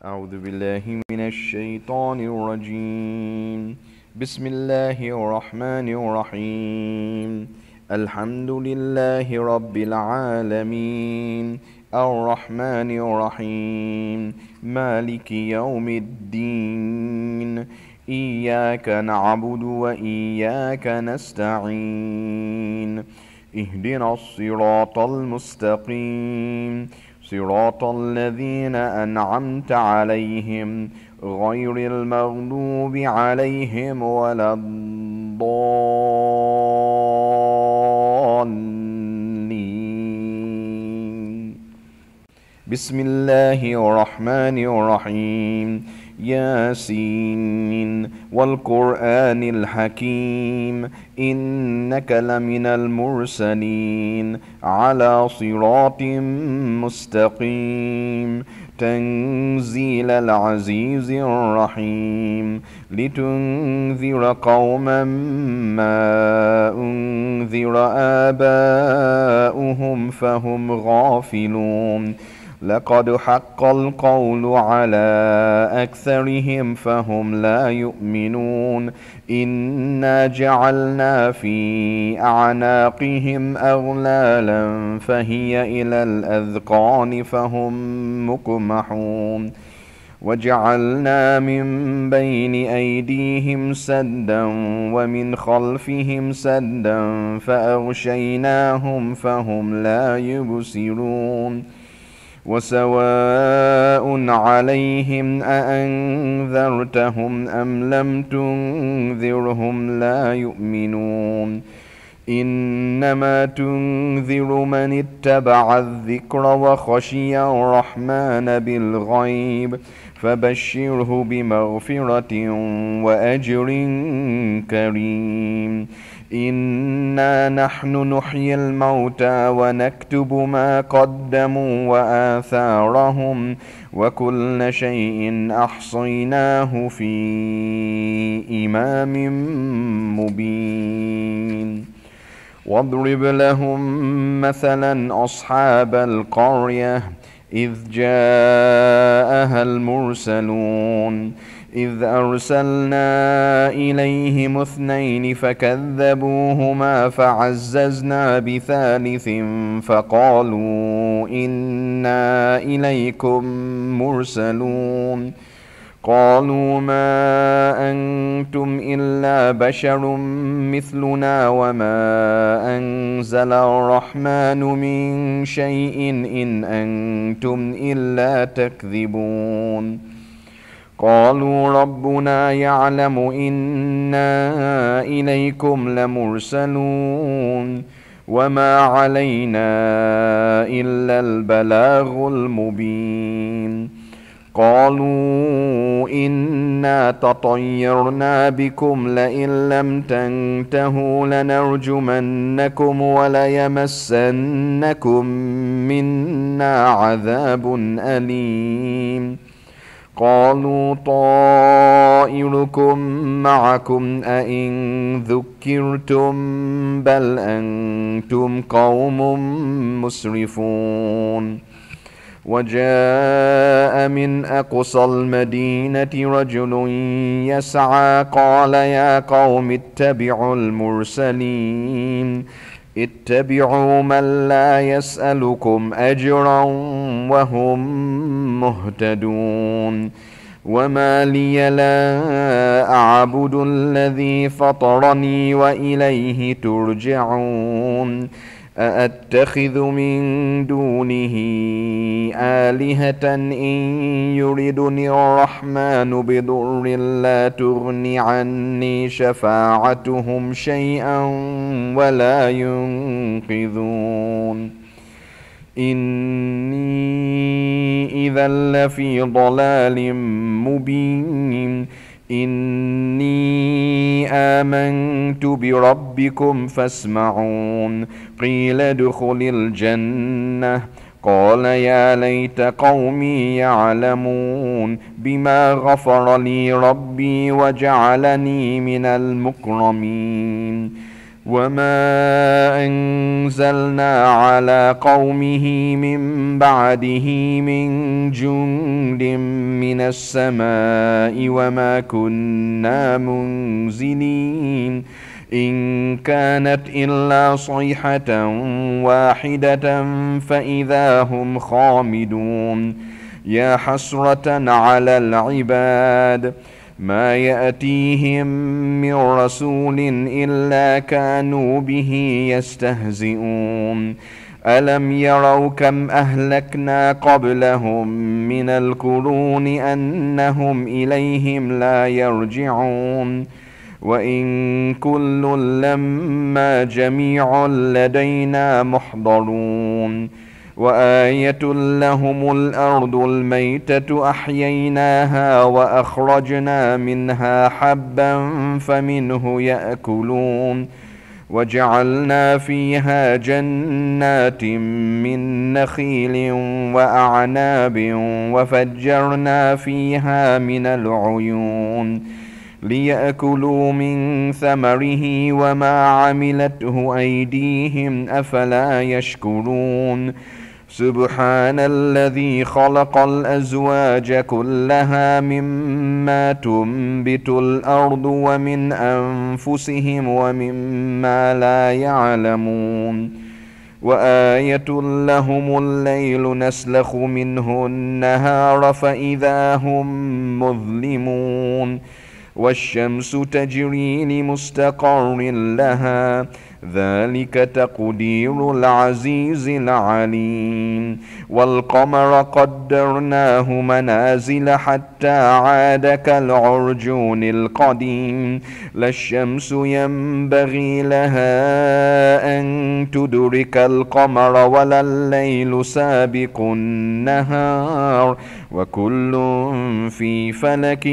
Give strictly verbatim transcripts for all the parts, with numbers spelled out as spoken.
أعوذ بالله من الشيطان الرجيم. بسم الله الرحمن الرحيم. الحمد لله رب العالمين، الرحمن الرحيم، مالك يوم الدين. إياك نعبد وإياك نستعين. اهدنا الصراط المستقيم، صراط الذين أنعمت عليهم غير المغضوب عليهم ولا الضالين. بسم الله الرحمن الرحيم. ياسين والقرآن الحكيم، إنك لمن المرسلين على صراط مستقيم. تنزيل العزيز الرحيم، لتنذر قوما ما أنذر آباؤهم فهم غافلون. لقد حق القول على أكثرهم فهم لا يؤمنون. إنا جعلنا في أعناقهم أغلالا فهي إلى الأذقان فهم مقمحون. وجعلنا من بين أيديهم سدا ومن خلفهم سدا فأغشيناهم فهم لا يبصرون. وسواء عليهم أأنذرتهم أم لم تنذرهم لا يؤمنون. إنما تنذر من اتبع الذكر وخشي الرحمن بالغيب، فبشره بمغفرة وأجر كريم. إنا نحن نحيي الموتى ونكتب ما قدموا وآثارهم، وكل شيء أحصيناه في إمام مبين. واضرب لهم مثلا أصحاب القرية إذ جاءها المرسلون، إذ أرسلنا إليهم اثنين فكذبوهما فعززنا بثالث فقالوا إنا إليكم مرسلون. قالوا ما أنتم إلا بشر مثلنا وما أنزل الرحمن من شيء إن أنتم إلا تكذبون. قالوا ربنا يعلم إنا إليكم لمرسلون وما علينا إلا البلاغ المبين. قالوا إنا تطيرنا بكم لئن لم تنتهوا لنرجمنكم وليمسنكم منا عذاب أليم. قالوا طائركم معكم أئن ذكرتم بل أنتم قوم مسرفون. وجاء من أقصى المدينة رجل يسعى قال يا قوم اتبعوا المرسلين، اتبعوا من لا يسألكم أجرا وهم مهتدون. وما لي لا أعبد الذي فطرني وإليه ترجعون. أأتخذ من دونه آلهة إن يردني الرحمن بضر لا تغن عني شفاعتهم شيئا ولا ينقذون. إني إذا لفي ضلال مبين. إني آمنت بربكم فاسمعون. قيل ادخل الجنة قال يا ليت قومي يعلمون بما غفر لي ربي وجعلني من المكرمين. وما أنزلنا على قومه من بعده من جند من السماء وما كنا منزلين إن كانت إلا صيحة واحدة فإذا هم خامدون يا حسرة على العباد ما يأتيهم من رسول إلا كانوا به يستهزئون ألم يروا كم أهلكنا قبلهم من القرون أنهم إليهم لا يرجعون وإن كل لما جميع لدينا محضرون وآية لهم الأرض الميتة أحييناها وأخرجنا منها حبا فمنه يأكلون وجعلنا فيها جنات من نخيل وأعناب وفجرنا فيها من العيون ليأكلوا من ثمره وما عملته أيديهم أفلا يشكرون سبحان الذي خلق الأزواج كلها مما تنبت الأرض ومن أنفسهم ومما لا يعلمون وآية لهم الليل نسلخ منه النهار فإذا هم مظلمون والشمس تجري لمستقر لها ذلك تقدير العزيز العليم والقمر قدرناه منازل حتى عاد كالعرجون القديم لا الشمس ينبغي لها أن تدرك القمر ولا الليل سابق النهار وكل في فلك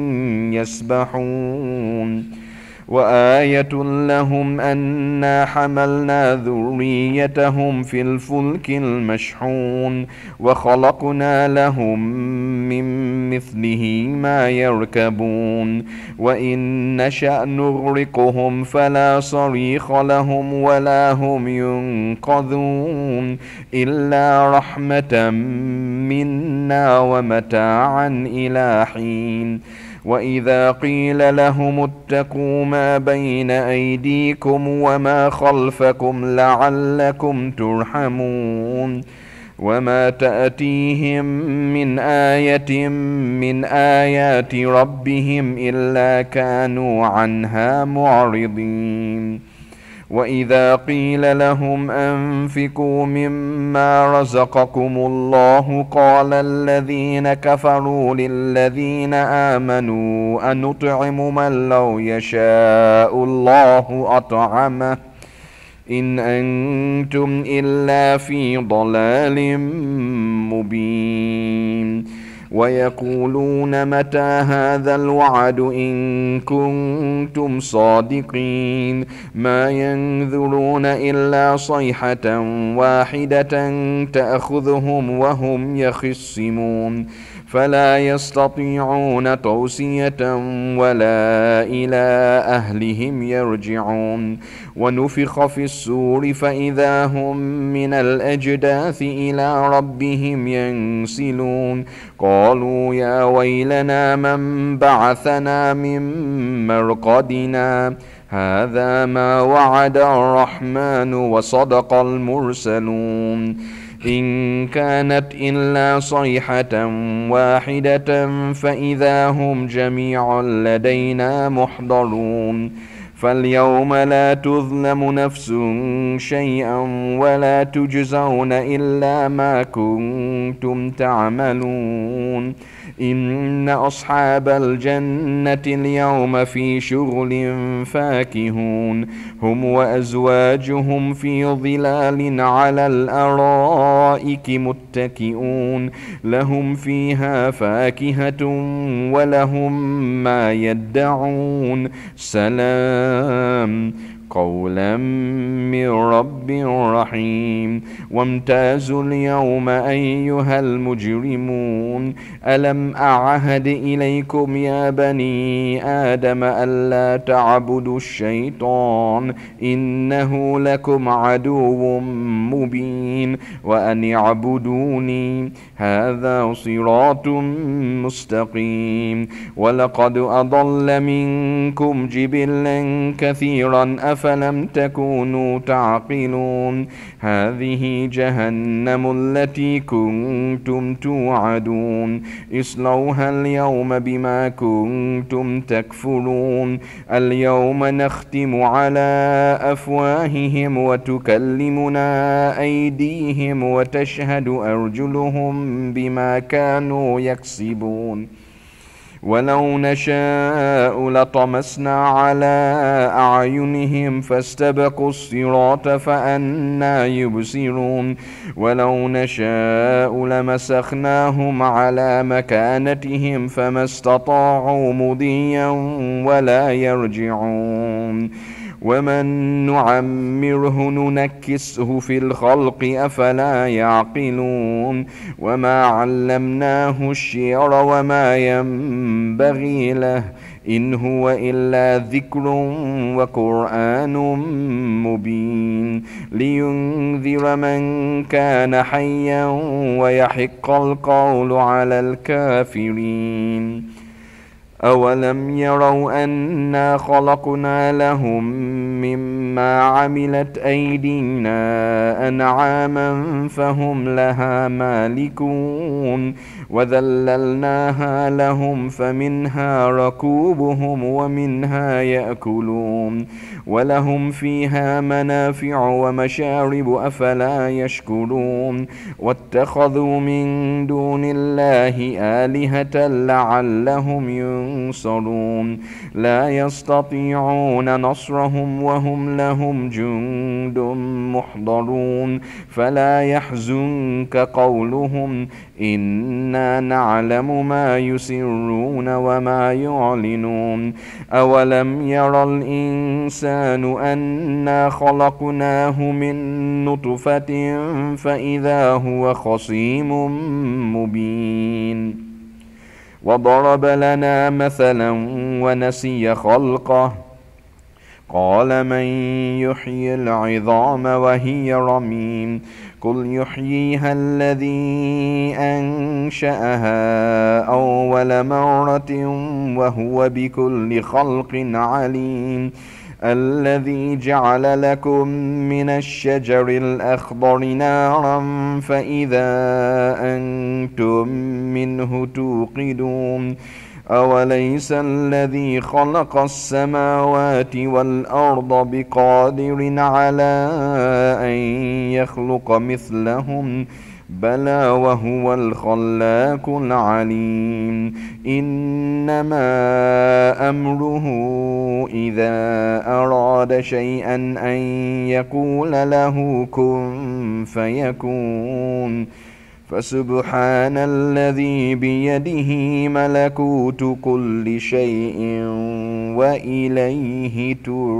يسبحون وآية لهم أنا حملنا ذريتهم في الفلك المشحون وخلقنا لهم من مثله ما يركبون وإن نشأ نغرقهم فلا صريخ لهم ولا هم ينقذون إلا رحمة منا ومتاعا إلى حين وإذا قيل لهم اتقوا ما بين أيديكم وما خلفكم لعلكم ترحمون وما تأتيهم من آية من آيات ربهم إلا كانوا عنها معرضين وإذا قيل لهم أنفقوا مما رزقكم الله قال الذين كفروا للذين آمنوا أنطعم من لو يشاء الله أطعمه إن أنتم إلا في ضلال مبين ويقولون متى هذا الوعد إن كنتم صادقين ما ينذرون إلا صيحة واحدة تأخذهم وهم يخصمون فلا يستطيعون توصية ولا إلى أهلهم يرجعون ونفخ في السور فإذا هم من الأجداث إلى ربهم ينسلون قالوا يا ويلنا من بعثنا من مرقدنا هذا ما وعد الرحمن وصدق المرسلون إن كانت إلا صيحة واحدة فإذا هم جميع لدينا محضرون فاليوم لا تظلم نفس شيئا ولا تجزون إلا ما كنتم تعملون إن أصحاب الجنة اليوم في شغل فاكهون هم وأزواجهم في ظلال على الأرائك متكئون لهم فيها فاكهة ولهم ما يدعون سلام قولا من رب رحيم. وامتازوا اليوم أيها المجرمون ألم أعهد إليكم يا بني آدم ألا تعبدوا الشيطان إنه لكم عدو مبين وأن اعبدوني هذا صراط مستقيم. ولقد أضل منكم جبلا كثيرا أفلم تكونوا تعقلون. هذه جهنم التي كنتم توعدون اصلوها اليوم بما كنتم تكفرون. اليوم نختم على أفواههم وتكلمنا أيديهم وتشهد أرجلهم بما كانوا يكسبون. ولو نشاء لطمسنا على أعينهم فاستبقوا الصراط فأنى يبصرون. ولو نشاء لمسخناهم على مكانتهم فما استطاعوا مضيا ولا يرجعون. ومن نعمره ننكسه في الخلق أفلا يعقلون. وما علمناه الشعر وما ينبغي له إن هو إلا ذكر وقرآن مبين لينذر من كان حيا ويحق القول على الكافرين. أولم يروا أنا خلقنا لهم مما عملت أيدينا أنعاما فهم لها مالكون وذللناها لهم فمنها ركوبهم ومنها يأكلون ولهم فيها منافع ومشارب أفلا يشكرون. واتخذوا من دون الله آلهة لعلهم ينصرون لا يستطيعون نصرهم وهم لهم جند محضرون. فلا يحزنك قولهم إنا نعلم ما يسرون وما يعلنون. أولم يرى الإنسان أنا خلقناه من نطفة فإذا هو خصيم مبين. وضرب لنا مثلا ونسي خلقه قال من يحيي العظام وهي رميم قل يحييها الذي أنشأها أول مرة وهو بكل خلق عليم. الذي جعل لكم من الشجر الأخضر نارا فإذا أنتم منه توقدون. أوليس الذي خلق السماوات والأرض بقادر على أن يخلق مثلهم بلى وهو الخلاق العليم. إنما أمره إذا أراد شيئا أن يقول له كن فيكون. فسبحان الذي بيده ملكوت كل شيء وإليه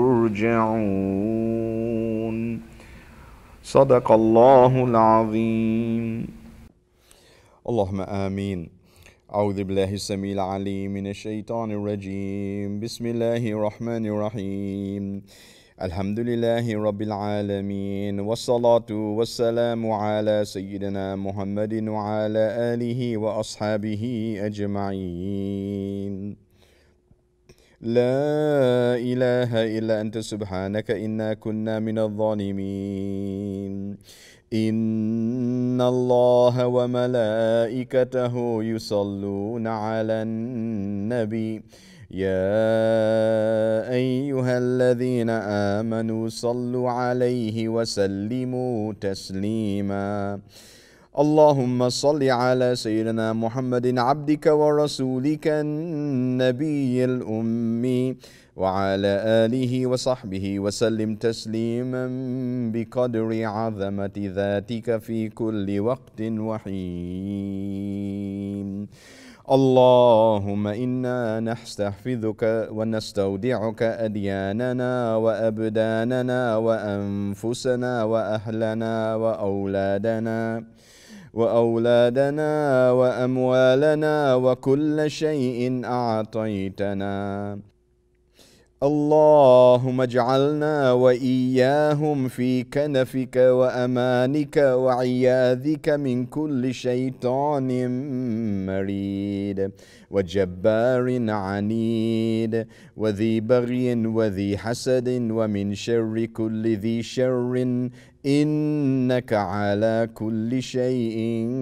ترجعون. صدق الله العظيم. اللهم آمين. أعوذ بالله السميع العليم من الشيطان الرجيم. بسم الله الرحمن الرحيم. الحمد لله رب العالمين والصلاة والسلام على سيدنا محمد وعلى آله وأصحابه أجمعين. لا إله إلا أنت سبحانك إنا كنا من الظالمين. إن الله وملائكته يصلون على النبي يا أيها الذين آمنوا صلوا عليه وسلموا تسليما. اللهم صل على سيدنا محمد عبدك ورسولك النبي الأمي وعلى آله وصحبه وسلم تسليما بقدر عظمة ذاتك في كل وقت وحين. اللهم إنا نستحفظك ونستودعك أدياننا وأبداننا وأنفسنا وأهلنا وأولادنا وأولادنا وأموالنا وكل شيء أعطيتنا. اللهم اجعلنا وإياهم في كنفك وأمانك وعياذك من كل شيطان مريد وجبار عنيد وذي بغي وذي حسد ومن شر كل ذي شر إنك على كل شيء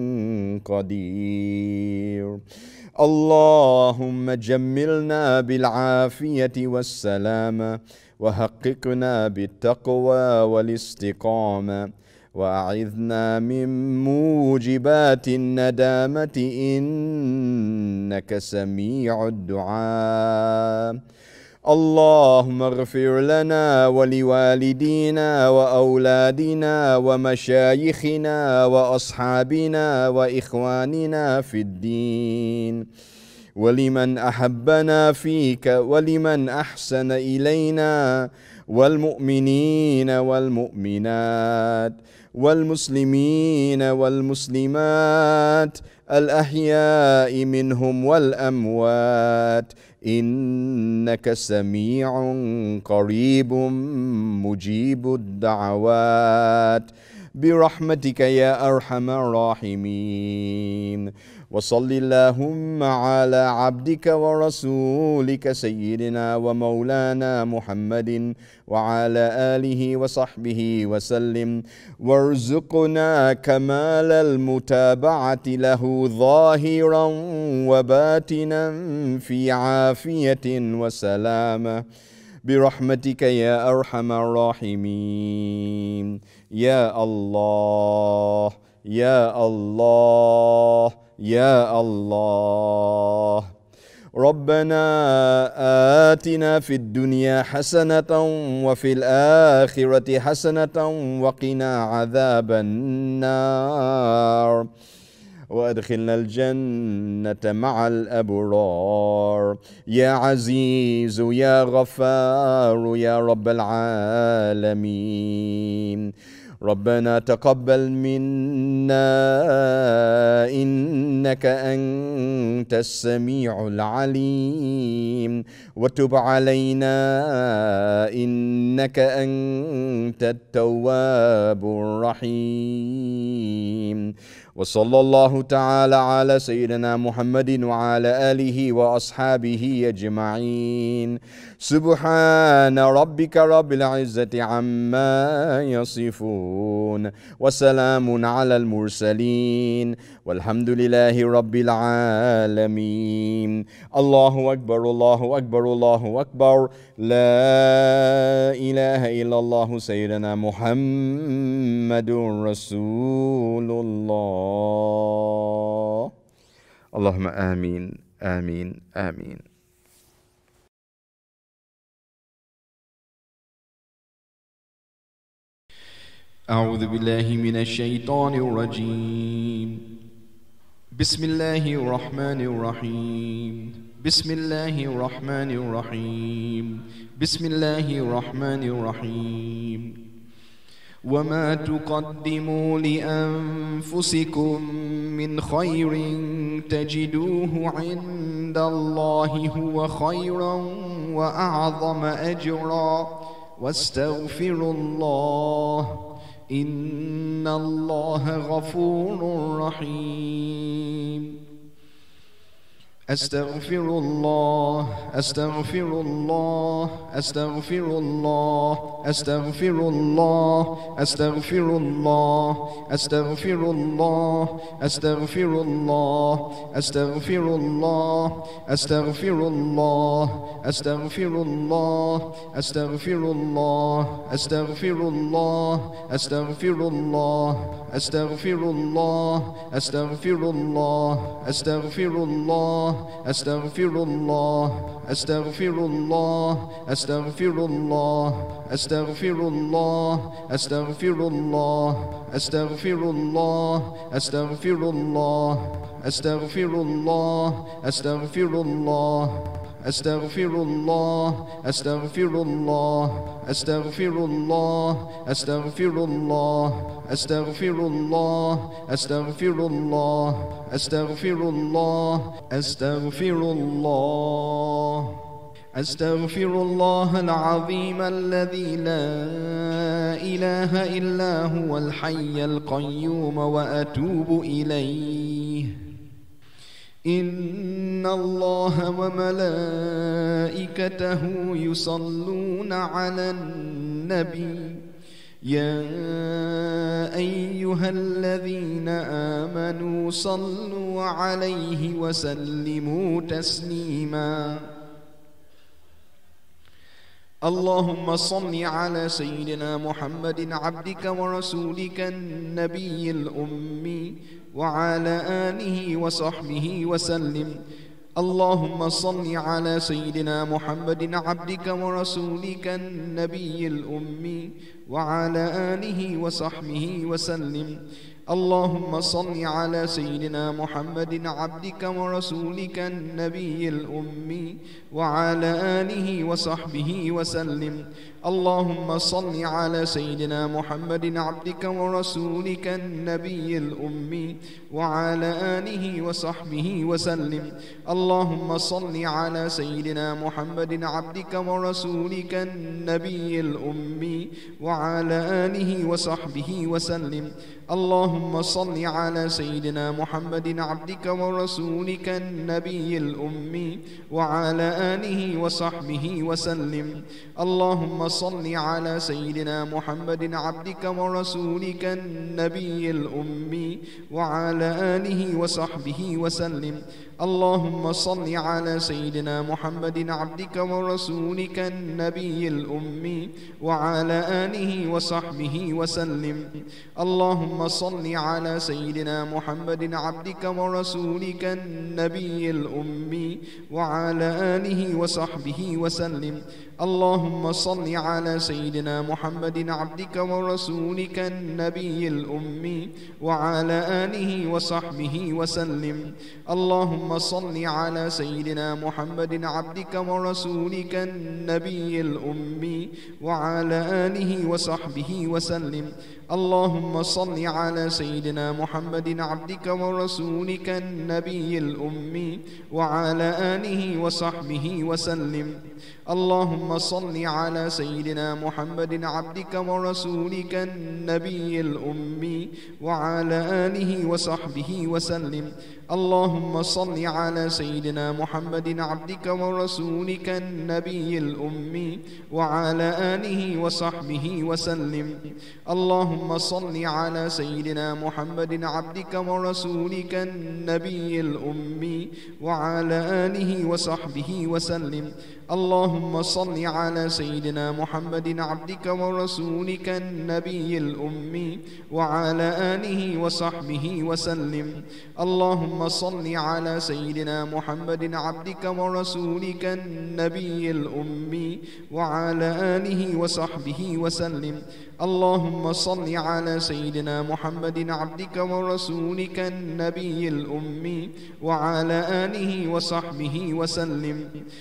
قدير. اللهم جملنا بالعافية والسلامة وحققنا بالتقوى والاستقامة وأعذنا من موجبات الندامة إنك سميع الدعاء. اللهم اغفر لنا ولوالدينا وأولادنا ومشايخنا وأصحابنا وإخواننا في الدين ولمن أحبنا فيك ولمن أحسن إلينا والمؤمنين والمؤمنات والمسلمين والمسلمات الأحياء منهم والأموات إنك سميع قريب مجيب الدعوات برحمتك يا أرحم الراحمين. وصل اللهم على عبدك ورسولك سيدنا ومولانا محمد وعلى آله وصحبه وسلم وارزقنا كمال المتابعة له ظاهرا وباطنا في عافية وسلامة برحمتك يا أرحم الراحمين. يا الله يا الله يا الله. ربنا آتنا في الدنيا حسنة وفي الآخرة حسنة وقنا عذاب النار وأدخلنا الجنة مع الأبرار يا عزيز يا غفار يا رب العالمين. ربنا تقبل منا إنك أنت السميع العليم وتب علينا إنك أنت التواب الرحيم. وصلى الله تعالى على سيدنا محمد وعلى آله وأصحابه أجمعين. سبحان ربك رب العزة عما يصفون وسلام على المرسلين والحمد لله رب العالمين. الله أكبر الله أكبر الله أكبر. لا إله إلا الله سيدنا محمد رسول الله. اللهم آمين آمين آمين. أعوذ بالله من الشيطان الرجيم. بسم الله الرحمن الرحيم. بسم الله الرحمن الرحيم. بسم الله الرحمن الرحيم. وما تقدموا لأنفسكم من خير تجدوه عند الله هو خيرا وأعظم أجرا واستغفروا الله إن الله غفور رحيم. أستغفر الله أستغفر الله أستغفر الله أستغفر الله أستغفر الله أستغفر الله أستغفر الله أستغفر الله أستغفر الله أستغفر الله أستغفر الله أستغفر الله أستغفر الله أستغفر الله أستغفر الله أستغفر الله أستغفر الله أستغفر الله أستغفر الله أستغفر الله أستغفر الله أستغفر الله أستغفر الله أستغفر الله أستغفر الله أستغفر الله أستغفر الله أستغفر الله أستغفر الله أستغفر الله أستغفر الله أستغفر الله أستغفر الله أستغفر الله العظيم الذي لا إله إلا هو الحي القيوم وأتوب إليه إن الله وملائكته يصلون على النبي يا أيها الذين آمنوا صلوا عليه وسلموا تسليما اللهم صل على سيدنا محمد عبدك ورسولك النبي الأمي وعلى آله وصحبه وسلم اللهم صل على سيدنا محمد عبدك ورسولك النبي الأمي وعلى آله وصحبه وسلم اللهم صل على سيدنا محمد عبدك ورسولك النبي الأمي وعلى آله وصحبه وسلم اللهم صل على سيدنا محمد عبدك ورسولك النبي الأمي وعلى آله وصحبه وسلم اللهم صل على سيدنا محمد عبدك ورسولك النبي الأمي وعلى آله وصحبه وسلم اللهم صل على سيدنا محمد عبدك ورسولك النبي الأمي وعلى آله وصحبه وسلم اللهم صل على سيدنا محمد عبدك ورسولك النبي الأمي وعلى آله وصحبه وسلم اللهم صل على سيدنا محمد عبدك ورسولك النبي الأمي وعلى آله وصحبه وسلم اللهم صل على سيدنا محمد عبدك ورسولك النبي الأمي وعلى آله وصحبه وسلم اللهم صل على سيدنا محمد عبدك ورسولك النبي الأمي وعلى آله وصحبه وسلم اللهم صل على سيدنا محمد عبدك ورسولك النبي الأمي وعلى آله وصحبه وسلم اللهم صل على سيدنا محمد عبدك ورسولك النبي الأمي وعلى آله وصحبه وسلم اللهم صل على سيدنا محمد عبدك ورسولك النبي الأمي وعلى آله وصحبه وسلم اللهم صل على سيدنا محمد عبدك ورسولك النبي الأمي وعلى آله وصحبه وسلم اللهم صل على سيدنا محمد عبدك ورسولك النبي الأمي وعلى آله وصحبه وسلم اللهم صل على سيدنا محمد عبدك ورسولك النبي الأمي وعلى آله وصحبه وسلم اللهم صل على سيدنا محمد عبدك ورسولك النبي الأمي وعلى آله وصحبه وسلم اللهم صل على سيدنا محمد عبدك ورسولك النبي الأمي وعلى آله وصحبه وسلم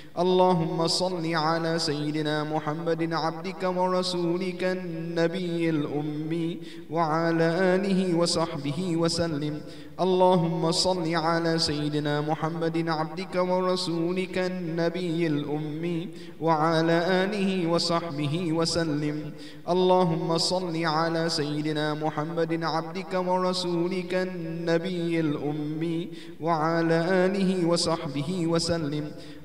اللهم صل على سيدنا محمد عبدك ورسولك النبي الأمي وعلى آله وصحبه وسلم اللهم صل على سيدنا محمد عبدك ورسولك النبي الأمي وعلى آله وصحبه وسلم اللهم صل على سيدنا محمد عبدك ورسولك النبي الأمي وعلى آله وصحبه وسلم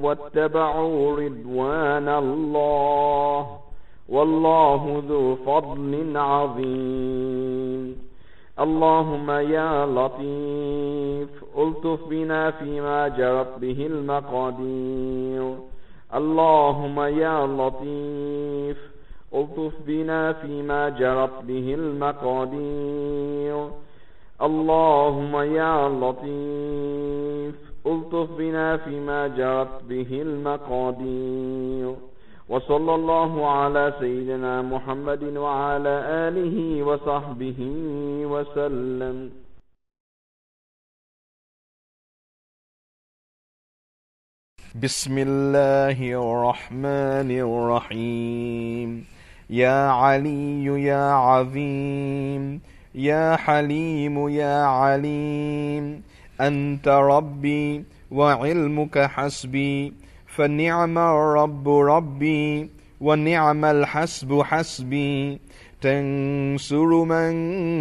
واتبعوا رضوان الله والله ذو فضل عظيم. اللهم يا لطيف ألطف بنا فيما جرت به المقادير. اللهم يا لطيف ألطف بنا فيما جرت به المقادير. اللهم يا لطيف ألطف بنا فيما جرت به المقادير. وصلى الله على سيدنا محمد وعلى آله وصحبه وسلم. بسم الله الرحمن الرحيم. يا علي يا عظيم يا حليم يا عليم أنت ربي وعلمك حسبي فنعم الرب ربي ونعم الحسب حسبي. تنصر من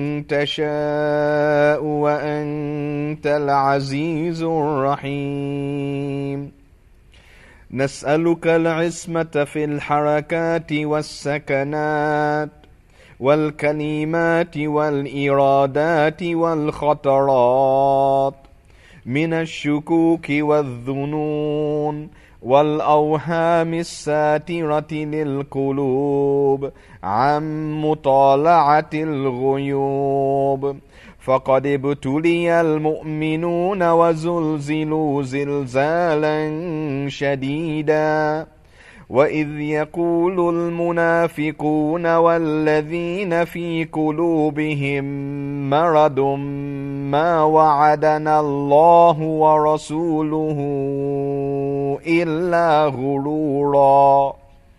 تشاء وأنت العزيز الرحيم. نسألك العصمة في الحركات والسكنات والكلمات والإرادات والخطرات من الشكوك والظنون والأوهام الساترة للقلوب عن مطالعة الغيوب. فقد ابتلي المؤمنون وزلزلوا زلزالا شديدا. وإذ يقول المنافقون والذين في قلوبهم مرض ما وعدنا الله ورسوله إلا غرورا.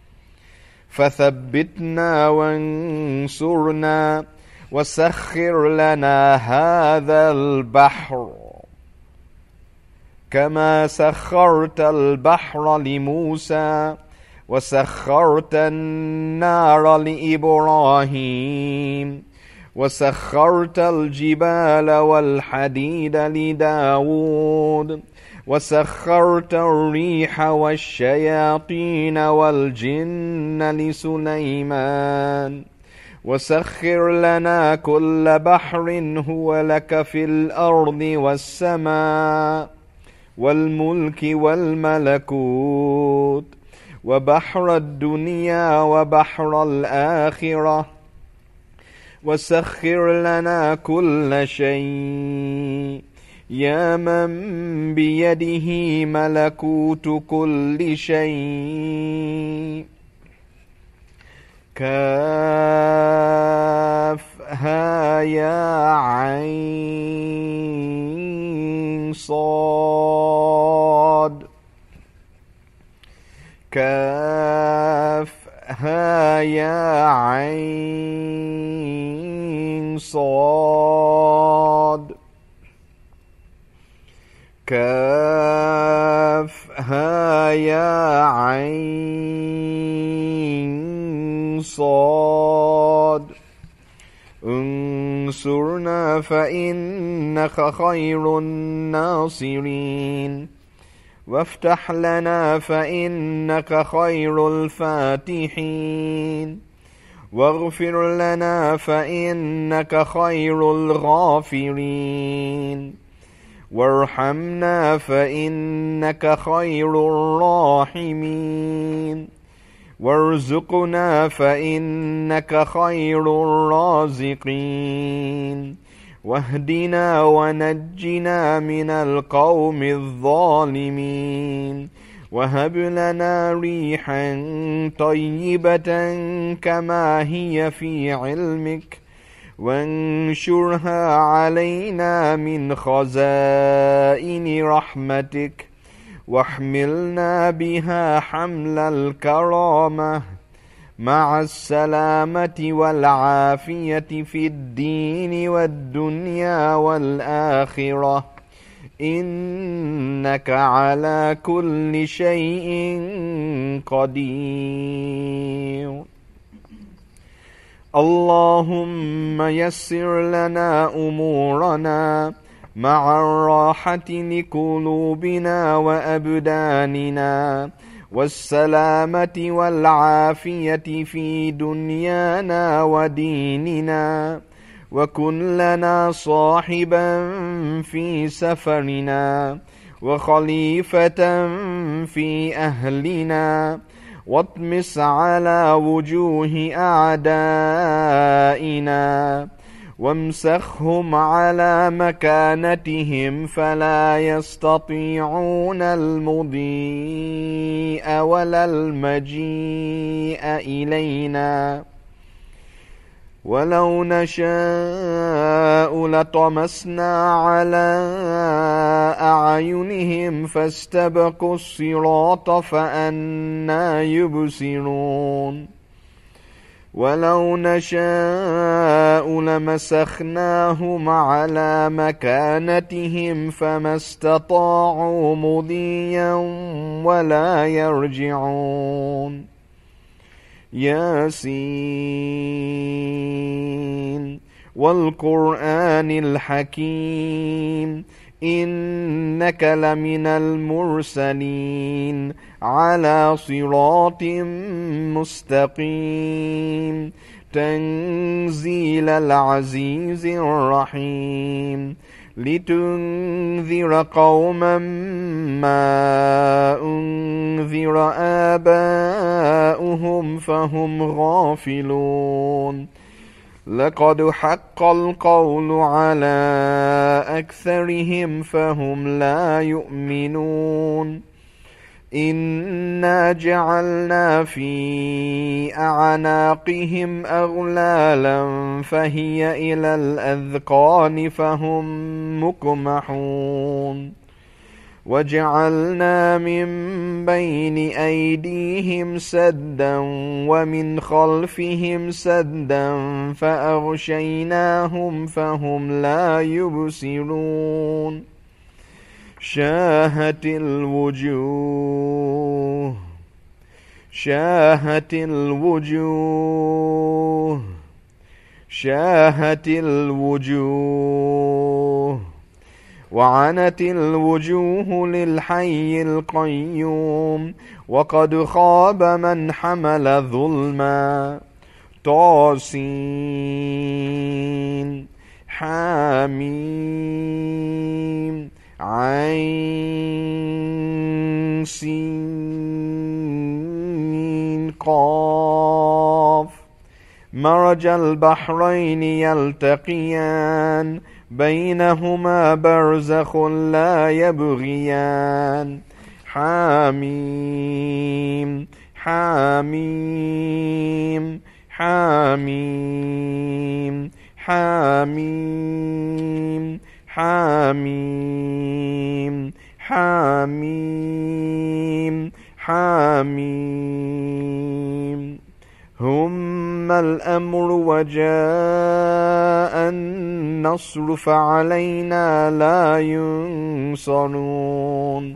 فثبتنا وانصرنا وسخر لنا هذا البحر كما سخرت البحر لموسى وسخرت النار لإبراهيم وسخرت الجبال والحديد لداود وسخرت الريح والشياطين والجن لسليمان. وسخر لنا كل بحر هو لك في الأرض والسماء والملك والملكوت وبحر الدنيا وبحر الآخرة. وسخر لنا كل شيء يا من بيده ملكوت كل شيء. كافها يا عين صاد. كافها يا عين صاد. كافها يا عين صاد. انصرنا فإنك خير الناصرين وافتح لنا فإنك خير الفاتحين واغفر لنا فإنك خير الغافرين وارحمنا فإنك خير الراحمين وارزقنا فإنك خير الرازقين واهدنا ونجنا من القوم الظالمين وهب لنا ريحا طيبة كما هي في علمك وانشرها علينا من خزائن رحمتك واحملنا بها حمل الكرامة مع السلامة والعافية في الدين والدنيا والآخرة إنك على كل شيء قدير. اللهم يسر لنا أمورنا مع الراحة لقلوبنا وأبداننا، والسلامة والعافية في دنيانا وديننا. وكن لنا صاحبا في سفرنا، وخليفة في أهلنا، واطمس على وجوه أعدائنا، وامسخهم على مكانتهم فلا يستطيعون المضي ولا المجيء إلينا. ولو نشاء لطمسنا على أعينهم فاستبقوا الصراط فأنى يبصرون. ولو نشاء لمسخناهم على مكانتهم فما استطاعوا مضيا ولا يرجعون. ياسين والقرآن الحكيم إنك لمن المرسلين على صراط مستقيم تنزيل العزيز الرحيم لتنذر قوما ما أنذر آباؤهم فهم غافلون. لقد حق القول على أكثرهم فهم لا يؤمنون. إنا جعلنا في أعناقهم أغلالا فهي إلى الأذقان فهم مقمحون. وجعلنا من بين أيديهم سدا ومن خلفهم سدا فأغشيناهم فهم لا يبصرون. شاهت الوجوه شاهت الوجوه شاهت الوجوه وعنت الوجوه للحي القيوم وقد خاب من حمل ظلما. طاسين حاميم عين سين قاف مرج البحرين يلتقيان بينهما برزخ لا يبغيان. حاميم حاميم حاميم حاميم حاميم حاميم حاميم. هم الأمر وجاء النصر فعلينا لا ينصرون.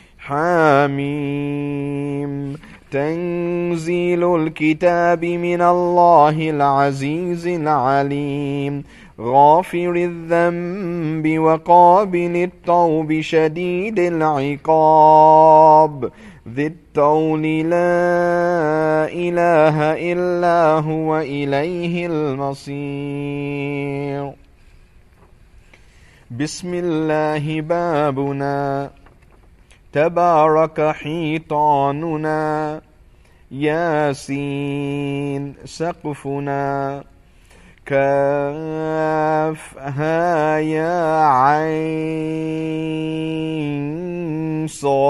حاميم تنزيل الكتاب من الله العزيز العليم غافر الذنب وقابل التوب شديد العقاب ذي الطول لا إله إلا هو إليه المصير. بسم الله بابنا تبارك حيطاننا. ياسين سقفنا. كاف ها يا عين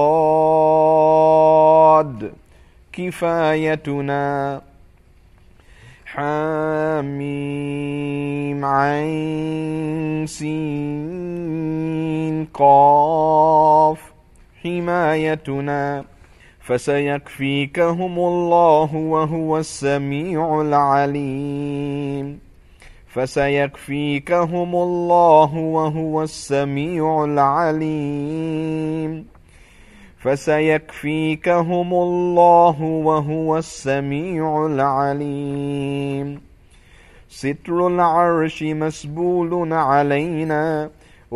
صاد كفايتنا. حاميم عين سين قاف حمايتنا. فسيكفيكهم الله وهو السميع العليم. فسيكفيكهم الله وهو السميع العليم. فسيكفيكهم الله وهو السميع العليم. ستر العرش مسبول علينا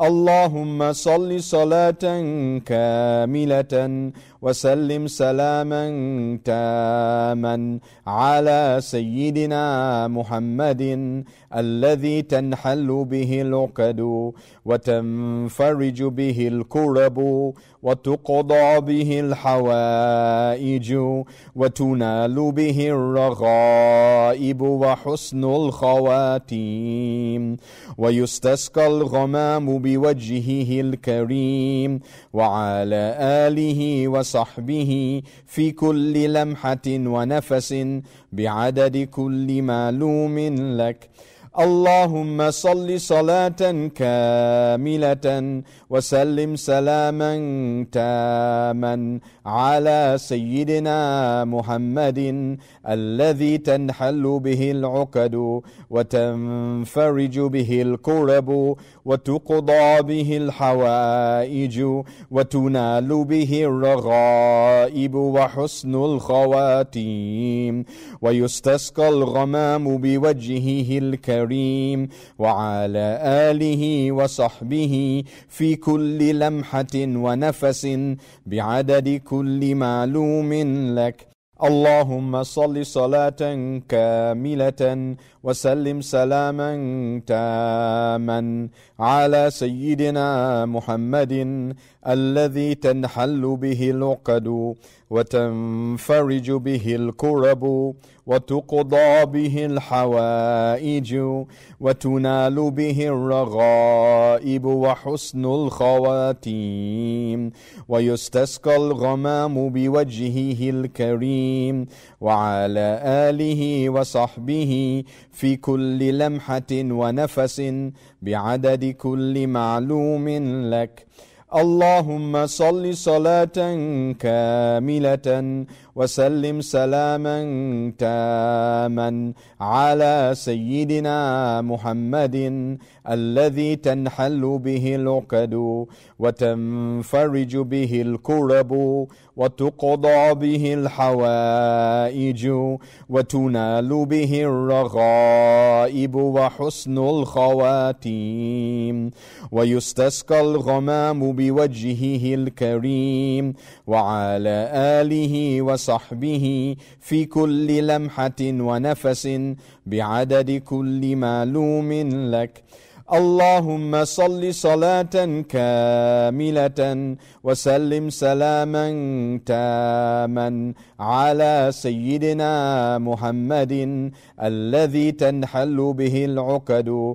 اللهم صل صلاة كاملة وسلم سلاما تاما على سيدنا محمد الذي تنحل به العقد وتنفرج به الكرب وتقضى به الحوائج وتنال به الرغائب وحسن الخواتيم، ويستسقى الغمام بوجهه الكريم وعلى آله وصحبه في كل لمحة ونفس بعدد كل معلوم لك. اللهم صل صلاة كاملة وسلم سلاما تاما على سيدنا محمد الذي تنحل به العقد وتنفرج به الكرب وتقضى به الحوائج وتنال به الرغائب وحسن الخواتيم، ويستسقى الغمام بوجهه الكريم وعلى آله وصحبه في كل لمحة ونفس بعدد كل معلوم لك. اللهم صل صلاة كاملة وسلم سلاما تاما على سيدنا محمد الذي تنحل به العقد وتنفرج به الكرب وتقضى به الحوائج وتنال به الرغائب وحسن الخواتيم، ويستسقى الغمام بوجهه الكريم وعلى آله وصحبه في كل لمحة ونفس بعدد كل معلوم لك. اللهم صل صلاة كاملة وسلم سلاما تاما على سيدنا محمد الذي تنحل به العقد وتنفرج به الكرب وتقضى به الحوائج وتنال به الرغائب وحسن الخواتيم، ويستسقى الغمام بوجهه الكريم وعلى آله وصحبه في كل لمحة ونفس بعدد كل معلوم لك. اللهم صل صلاة كاملة وسلم سلاما تاما على سيدنا محمد الذي تنحل به العقد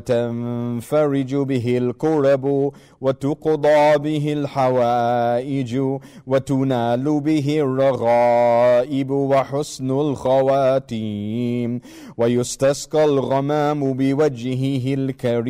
وتنفرج به الكرب وتقضى به الحوائج وتنال به الرغائب وحسن الخواتيم، ويستسقى الغمام بوجهه الكريم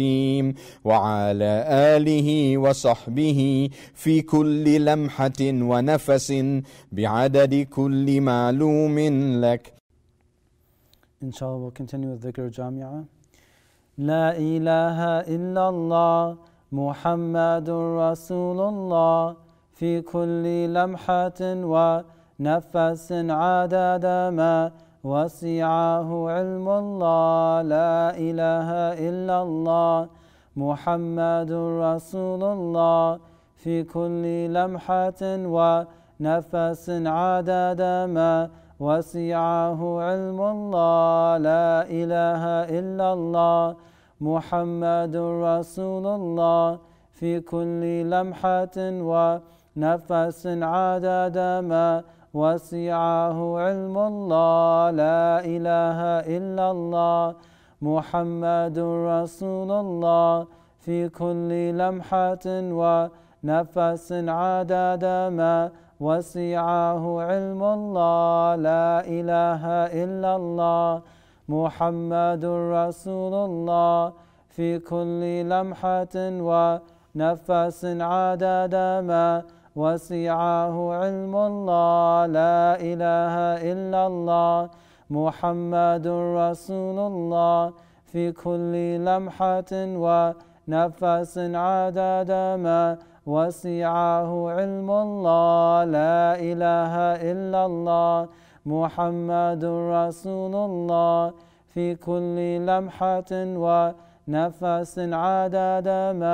وعلى آله وصحبه في كل لمحة ونفس بعدد كل معلوم لك. Inshallah, we'll continue with dhikr jami'ah. La ilaha illallah Muhammadur Rasulullah fi kulli lamhatin wa nafasin adada ma wasi'ahu ilmullah. La ilaha illallah Muhammadur Rasulullah fi kulli lamhatin wa nafasin adada ma wasi'ahu ilmullah. La ilaha illallah Muhammadur Rasulullah fi kulli lamhatin wa nafasin adada ma wasi'ahu ilmullah. La ilaha illallah Muhammadur Rasulullah fi kulli lamhatin wa nafasin adada ma wasi'ahu ilmullah. La ilaha illallah Muhammadur Rasulullah fi kulli lamhatin wa nafasin adada ma wasi'ahu ilmullah. La ilaha illallah Muhammadur Rasulullah fi kulli lamhatin wa nafasin adada ma wasi'ahu ilmullah. La ilaha illallah Muhammadur Rasulullah fi kulli lamhatin wa nafasin adada ma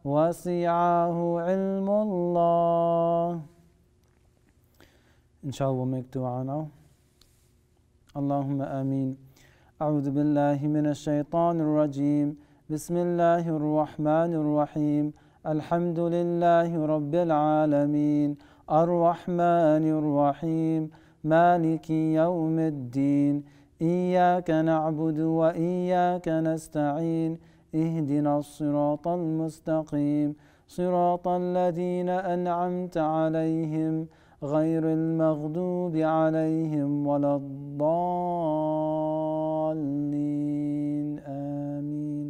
وسعه علم الله. Inshallah, we'll make dua now. Allahumma ameen. أعوذ بالله من الشيطان الرجيم. بسم الله الرحمن الرحيم. الحمد لله رب العالمين الرحمن الرحيم مالك يوم الدين إياك نعبد وإياك نستعين اهدنا الصراط المستقيم صراط الذين أنعمت عليهم غير المغضوب عليهم ولا الضالين آمين.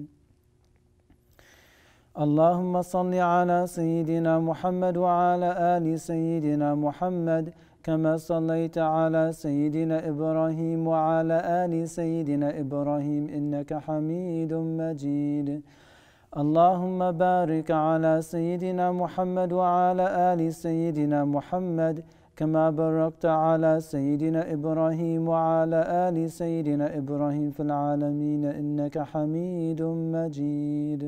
اللهم صل على سيدنا محمد وعلى آل سيدنا محمد كما صليت على سيدنا إبراهيم وعلى آل سيدنا إبراهيم إنك حميد مجيد. اللهم بارك على سيدنا محمد وعلى آل سيدنا محمد كما باركت على سيدنا إبراهيم وعلى آل سيدنا إبراهيم في العالمين إنك حميد مجيد.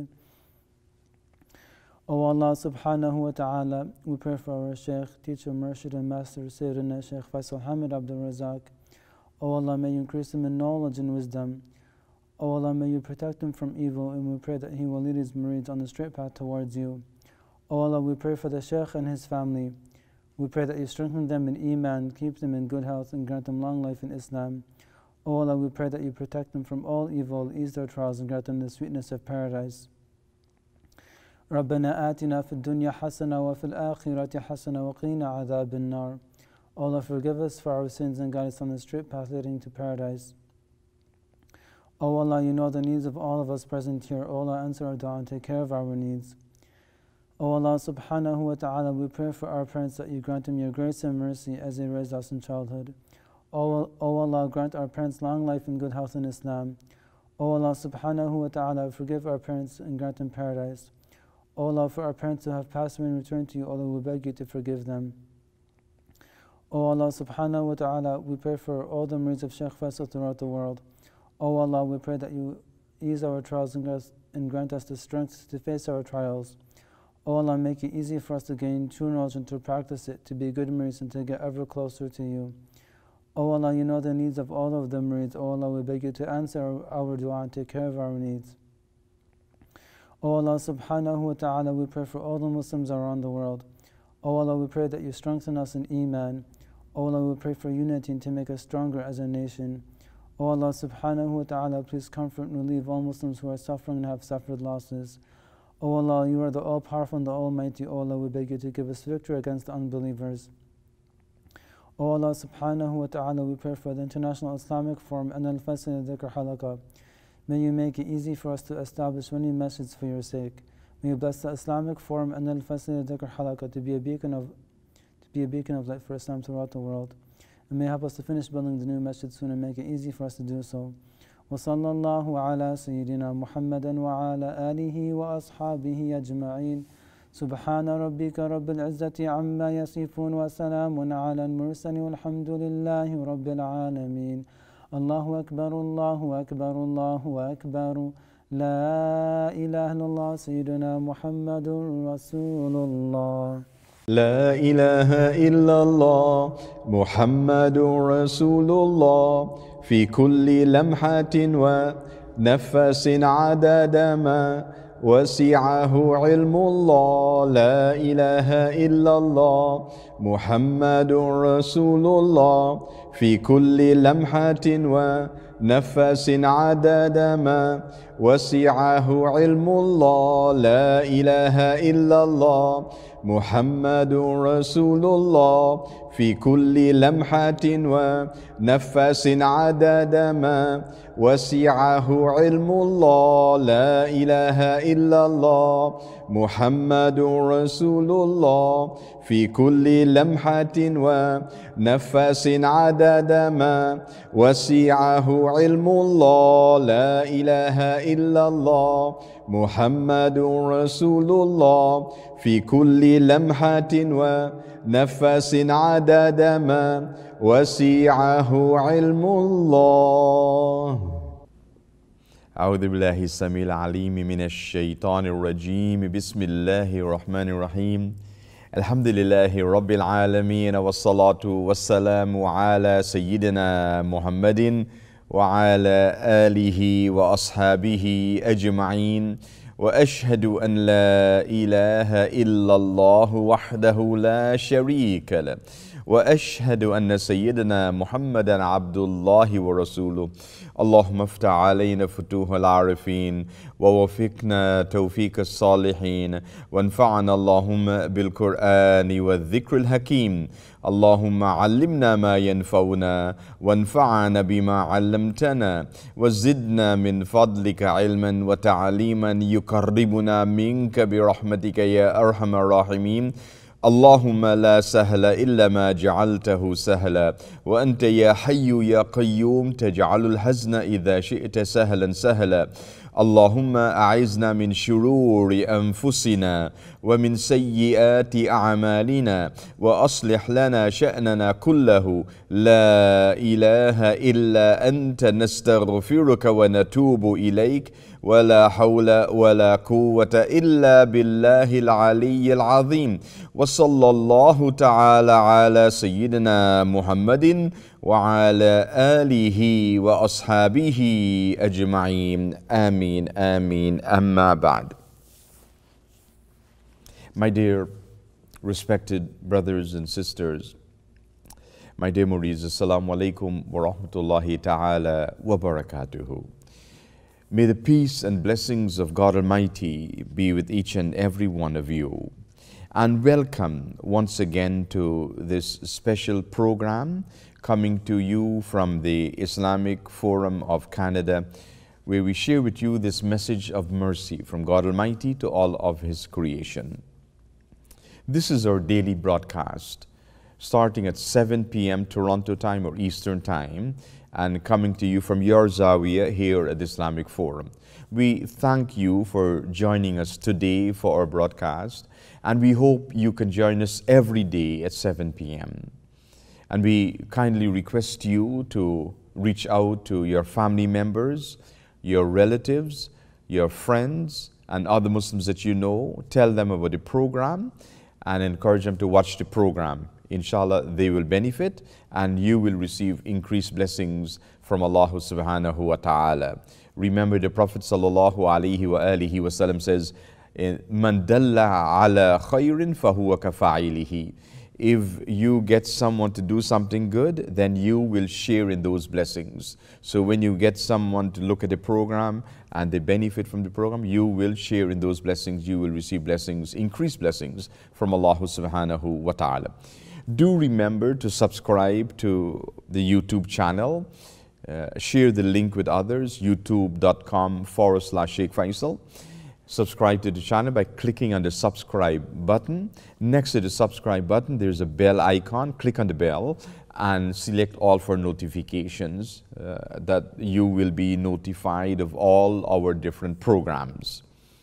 O Allah subhanahu wa ta'ala, we pray for our Shaykh, teacher, Murshid and Master, Sayyidina Shaykh Faisal Hamid Abdul Razak. O Allah, may you increase him in knowledge and wisdom. O Allah, may you protect him from evil, and we pray that he will lead his murids on the straight path towards you. O Allah, we pray for the Shaykh and his family. We pray that you strengthen them in Iman, keep them in good health, and grant them long life in Islam. O Allah, we pray that you protect them from all evil, ease their trials, and grant them the sweetness of paradise. ربنا آتنا في الدنيا حسنة وفي الآخرة حسنة وقنا عذاب النار. Allah, forgive us for our sins and guide us on the straight path leading to paradise. O Allah, you know the needs of all of us present here. O Allah, answer our dua and take care of our needs. O Allah subhanahu wa ta'ala, we pray for our parents that you grant them your grace and mercy as they raised us in childhood. O Allah, grant our parents long life and good health in Islam. O Allah subhanahu wa ta'ala, forgive our parents and grant them paradise. O Allah, for our parents who have passed away and returned to you, Allah, we beg you to forgive them. O Allah subhanahu wa ta'ala, we pray for all the murids of Shaykh Faisal throughout the world. O Allah, we pray that you ease our trials and grant us the strength to face our trials. O Allah, make it easy for us to gain true knowledge and to practice it, to be good murids and to get ever closer to you. O Allah, you know the needs of all of the murids. O Allah, we beg you to answer our, our dua and take care of our needs. O Allah subhanahu wa ta'ala, we pray for all the Muslims around the world. O Allah, we pray that you strengthen us in Iman. O Allah, we pray for unity and to make us stronger as a nation. O Allah subhanahu wa ta'ala, please comfort and relieve all Muslims who are suffering and have suffered losses. O Allah, you are the all-powerful and the almighty. O Allah, we beg you to give us victory against the unbelievers. O Allah subhanahu wa ta'ala, we pray for the International Islamic Forum and Al-Faisal Dhikr Halaqah. May you make it easy for us to establish many messages for your sake. May you bless the Islamic Forum and Al-Faisal Dhikr Halaqah to be a beacon of to be a beacon of light for Islam throughout the world. And may help us to finish building the new masjid soon and make it easy for us to do so. وصلى الله على سيدنا محمد وعلى آله وأصحابه أجمعين. سبحان ربك رب العزة عما يصفون وسلام على المرسلين والحمد لله رب العالمين. الله أكبر الله أكبر الله أكبر لا إله إلا الله سيدنا محمد رسول الله. لا إله إلا الله محمد رسول الله في كل لمحة ونفس عدد ما وسعه علم الله. لا إله إلا الله محمد رسول الله في كل لمحة ونفس عدد ما وسعه علم الله. لا إله إلا الله محمد رسول الله في كل لمحة ونفس عدد ما وسعه علم الله. لا إله إلا الله محمد رسول الله في كل لمحة ونفس عدد ما وسعه علم الله. لا إله إلا الله محمد رسول الله في كل لمحة ونفس عدد ما وسعه علم الله. أعوذ بالله السميع العليم من الشيطان الرجيم بسم الله الرحمن الرحيم الحمد لله رب العالمين والصلاة والسلام على سيدنا محمد وعلى آله وأصحابه أجمعين وأشهد أن لا إله إلا الله وحده لا شريك له وأشهد أن سيدنا محمدا عبد الله ورسوله اللهم افتح علينا فتوح العارفين ووفقنا توفيق الصالحين وانفعنا اللهم بالقرآن والذكر الحكيم اللهم علمنا ما ينفعنا وانفعنا بما علمتنا وزدنا من فضلك علما وتعليما يقربنا منك برحمتك يا أرحم الراحمين اللهم لا سهل إلا ما جعلته سهلا وأنت يا حي يا قيوم تجعل الحزن إذا شئت سهلا سهلا اللهم أعزنا من شرور أنفسنا ومن سيئات أعمالنا وأصلح لنا شأننا كله لا إله إلا أنت نستغفرك ونتوب إليك ولا حول ولا قوة إلا بالله العلي العظيم وصلى الله تعالى على سيدنا محمد وعلى آله وأصحابه أجمعين آمين آمين أما بعد. My dear respected brothers and sisters, my dear Murids, Assalamu alaikum wa rahmatullahi ta'ala wa barakatuhu. May the peace and blessings of God Almighty be with each and every one of you. And welcome once again to this special program coming to you from the Islamic Forum of Canada, where we share with you this message of mercy from God Almighty to all of His creation. This is our daily broadcast, starting at seven p m Toronto time or Eastern time, and coming to you from your Zawiya here at the Islamic Forum. We thank you for joining us today for our broadcast, and we hope you can join us every day at seven p m And we kindly request you to reach out to your family members, your relatives, your friends, and other Muslims that you know. Tell them about the program and encourage them to watch the program. Inshallah, they will benefit and you will receive increased blessings from Allah subhanahu wa ta'ala. Remember, the Prophet sallallahu alayhi wa alihi wa sallam says, Man dalla ala khayrin fahuwa kafa'ilihi. If you get someone to do something good, then you will share in those blessings. So when you get someone to look at the program and they benefit from the program, you will share in those blessings. You will receive blessings, increased blessings from Allah subhanahu wa ta'ala. Do remember to subscribe to the YouTube channel. Uh, share the link with others, youtube.com forward slash Sheikh Faisal. Subscribe to the channel by clicking on the subscribe button. Next to the subscribe button, there's a bell icon. Click on the bell and select all for notifications uh, that you will be notified of all our different programs.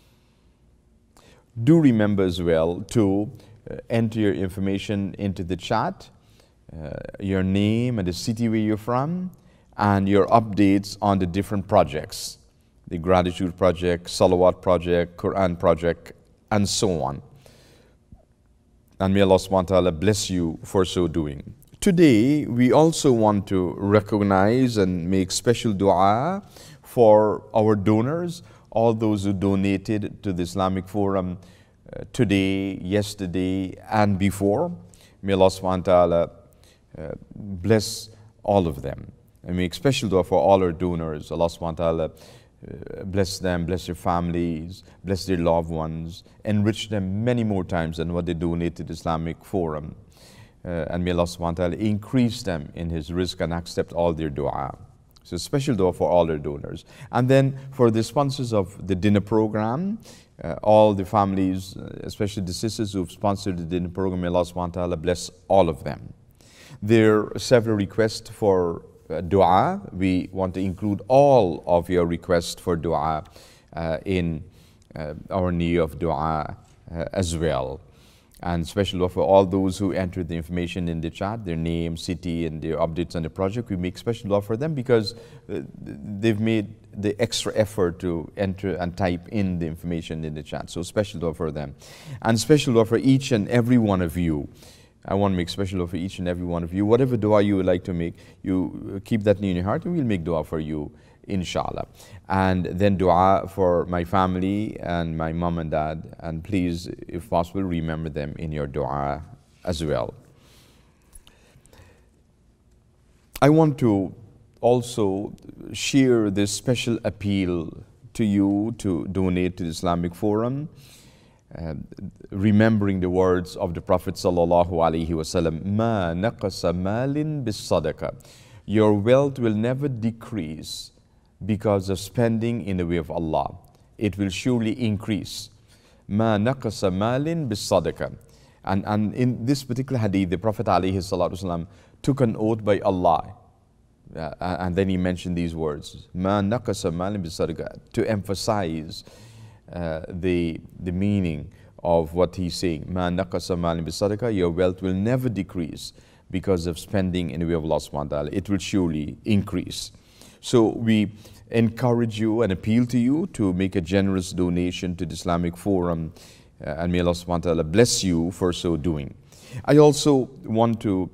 Do remember as well to uh, enter your information into the chat, uh, your name and the city where you're from, and your updates on the different projects. The Gratitude Project, Salawat Project, Quran Project, and so on. And may Allah subhanahu wa ta'ala bless you for so doing. Today, we also want to recognize and make special dua for our donors, all those who donated to the Islamic Forum uh, today, yesterday, and before. May Allah subhanahu wa ta'ala uh, bless all of them. And make special dua for all our donors. Allah subhanahu wa ta'ala Uh, bless them, bless their families, bless their loved ones, enrich them many more times than what they donate to the Islamic Forum. Uh, and may Allah subhanahu wa ta'ala increase them in His rizq and accept all their dua. So special dua for all our donors. And then for the sponsors of the dinner program, uh, all the families, uh, especially the sisters who've sponsored the dinner program, may Allah subhanahu wa ta'ala bless all of them. There are several requests for Uh, dua. We want to include all of your requests for dua uh, in uh, our need of dua uh, as well. And special dua for all those who entered the information in the chat, their name, city, and their updates on the project. We make special dua for them because uh, they've made the extra effort to enter and type in the information in the chat. So special dua for them. And special dua for each and every one of you. I want to make special dua for each and every one of you. Whatever dua you would like to make, you keep that in your heart and we'll make dua for you, inshallah. And then dua for my family and my mom and dad. And please, if possible, remember them in your dua as well. I want to also share this special appeal to you to donate to the Islamic Forum. Uh, remembering the words of the Prophet sallallahu alaihi wasallam, "Ma naqasa malin bis sadaqa." Your wealth will never decrease because of spending in the way of Allah. It will surely increase. Ma naqasa malin bis sadaqa. And and in this particular hadith, the Prophet alaihi salatu wasallam took an oath by Allah. Uh, and then he mentioned these words, "Ma naqasa malin bis sadaqa," to emphasize Uh, the the meaning of what he's saying. Ma naqasa malin bis sadaqa, your wealth will never decrease because of spending in the way of Allah subhanahu wa ta'ala. It will surely increase. So we encourage you and appeal to you to make a generous donation to the Islamic Forum, uh, and may Allah subhanahu wa ta'ala bless you for so doing. I also want to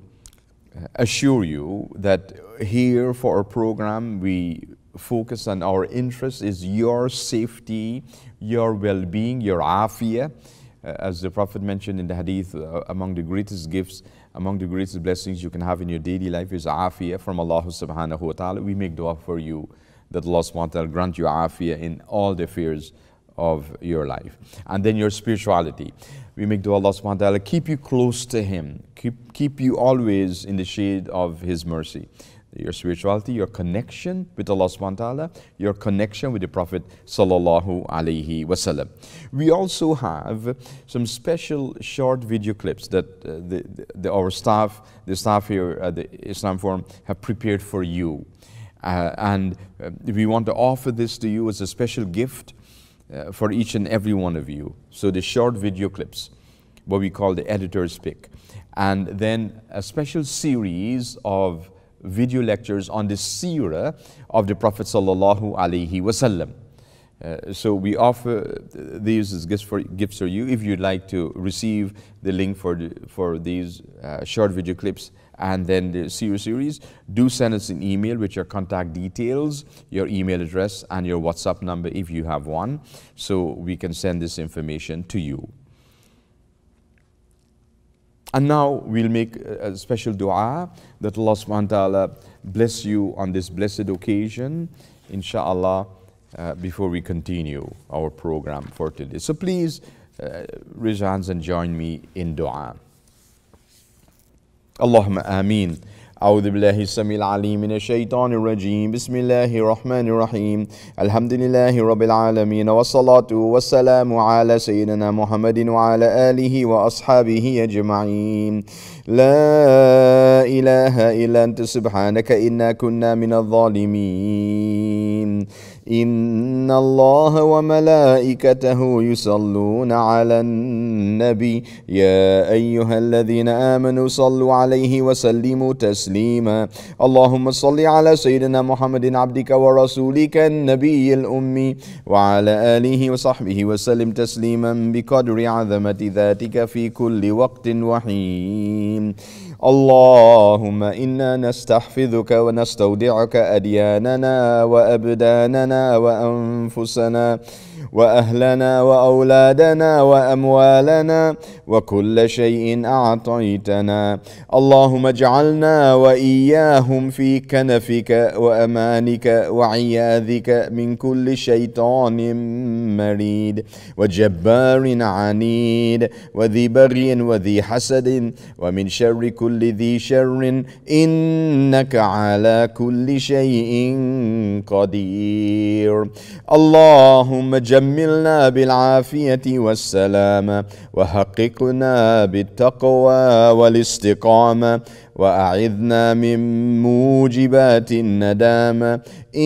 assure you that here for our program we focus on our interest is your safety, your well-being, your afiyah. Uh, as the Prophet mentioned in the hadith, uh, among the greatest gifts, among the greatest blessings you can have in your daily life is afiyah from Allah subhanahu wa ta'ala. We make dua for you that Allah subhanahu wa ta'ala grant you afiyah in all the affairs of your life. And then your spirituality. We make dua Allah subhanahu wa ta'ala keep you close to Him, keep, keep you always in the shade of His mercy. Your spirituality, your connection with Allah subhanahu wa ta'ala, your connection with the Prophet sallallahu alaihi wasallam. We also have some special short video clips that uh, the, the, our staff, the staff here at the Islam Forum have prepared for you. Uh, and uh, we want to offer this to you as a special gift uh, for each and every one of you. So the short video clips, what we call the editor's pick. And then a special series of video lectures on the seerah of the Prophet sallallahu alaihi wasallam. Uh, so we offer these as gifts for gifts for you. If you'd like to receive the link for the, for these uh, short video clips and then the seerah series, do send us an email with your contact details, your email address, and your WhatsApp number if you have one, so we can send this information to you. And now we'll make a special dua that Allah subhanahu wa ta'ala bless you on this blessed occasion, inshallah, uh, before we continue our program for today. So please uh, raise your hands and join me in dua. Allahumma ameen. أعوذ بالله السميع العليم من الشيطان الرجيم بسم الله الرحمن الرحيم الحمد لله رب العالمين والصلاة والسلام على سيدنا محمد وعلى آله وأصحابه أجمعين لا إله إلا أنت سبحانك إنا كنا من الظالمين إن الله وملائكته يصلون على النبي يا أيها الذين آمنوا صلوا عليه وسلموا تسليما اللهم صل على سيدنا محمد عبدك ورسولك النبي الأمي وعلى آله وصحبه وسلم تسليما بقدر عظمة ذاتك في كل وقت وحين اللهم إنا نستحفظك ونستودعك أدياننا وأبداننا وأنفسنا وأهلنا وأولادنا وأموالنا وكل شيء أعطيتنا اللهم اجعلنا وإياهم في كنفك وأمانك وعياذك من كل شيطان مريد وجبار عنيد وذي بغي وذي حسد ومن شر كل ذي شر إنك على كل شيء قدير اللهم وجملنا بالعافية والسلامة وحققنا بالتقوى والاستقامة وأعذنا من موجبات الندامة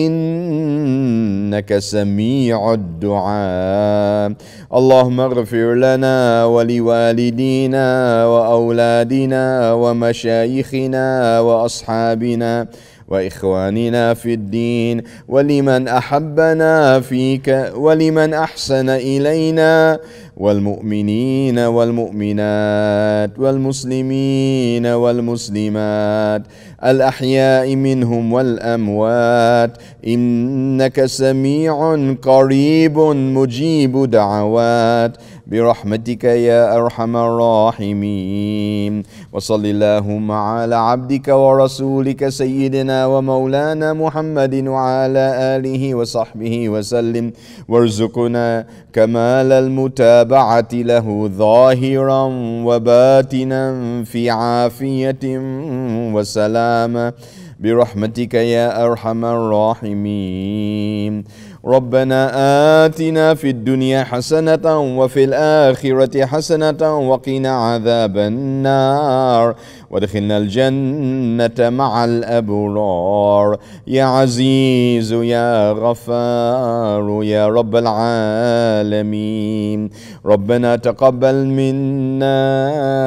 إنك سميع الدعاء. اللهم اغفر لنا ولوالدينا وأولادنا ومشايخنا وأصحابنا وإخواننا في الدين ولمن أحبنا فيك ولمن أحسن إلينا والمؤمنين والمؤمنات والمسلمين والمسلمات الأحياء منهم والأموات إنك سميع قريب مجيب دعوات برحمتك يا أرحم الراحمين. وصل اللهم على عبدك ورسولك سيدنا ومولانا محمد وعلى آله وصحبه وسلم وارزقنا كمال المتابعة له ظاهرا وباطنا في عافية وسلامة برحمتك يا أرحم الراحمين. ربنا آتنا في الدنيا حسنة وفي الآخرة حسنة وقنا عذاب النار وادخلنا الجنة مع الأبرار يا عزيز يا غفار يا رب العالمين. ربنا تقبل منا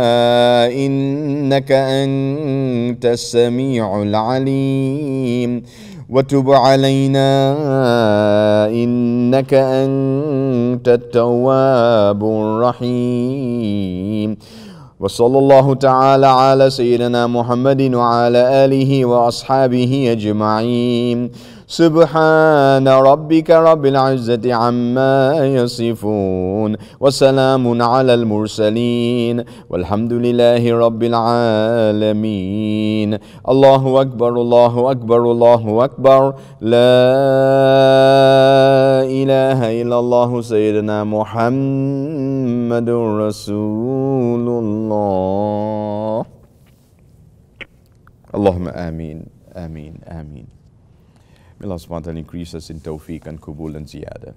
إنك أنت السميع العليم وتب علينا إنك أنت التواب الرحيم. وصلى الله تعالى على سيدنا محمد وعلى آله وأصحابه أجمعين. سبحان ربك رب العزة عما يصفون وسلام على المرسلين والحمد لله رب العالمين. الله أكبر الله أكبر الله أكبر لا إله إلا الله سيدنا محمد رسول الله. اللهم آمين آمين آمين. May Allah subhanahu wa ta'ala increase us in tawfiq and kubul and ziyada.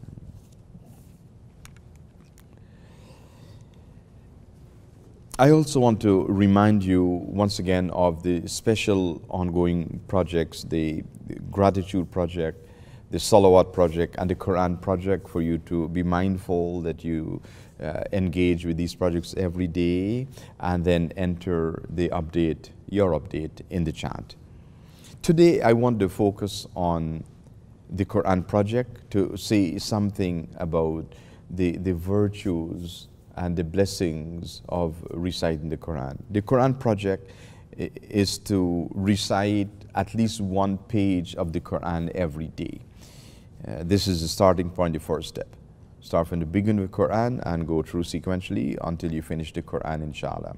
I also want to remind you once again of the special ongoing projects, the, the gratitude project, the salawat project and the Quran project, for you to be mindful that you uh, engage with these projects every day and then enter the update, your update in the chat. Today, I want to focus on the Quran project to say something about the, the virtues and the blessings of reciting the Quran. The Quran project is to recite at least one page of the Quran every day. Uh, this is the starting point, the first step. Start from the beginning of the Quran and go through sequentially until you finish the Quran, inshallah.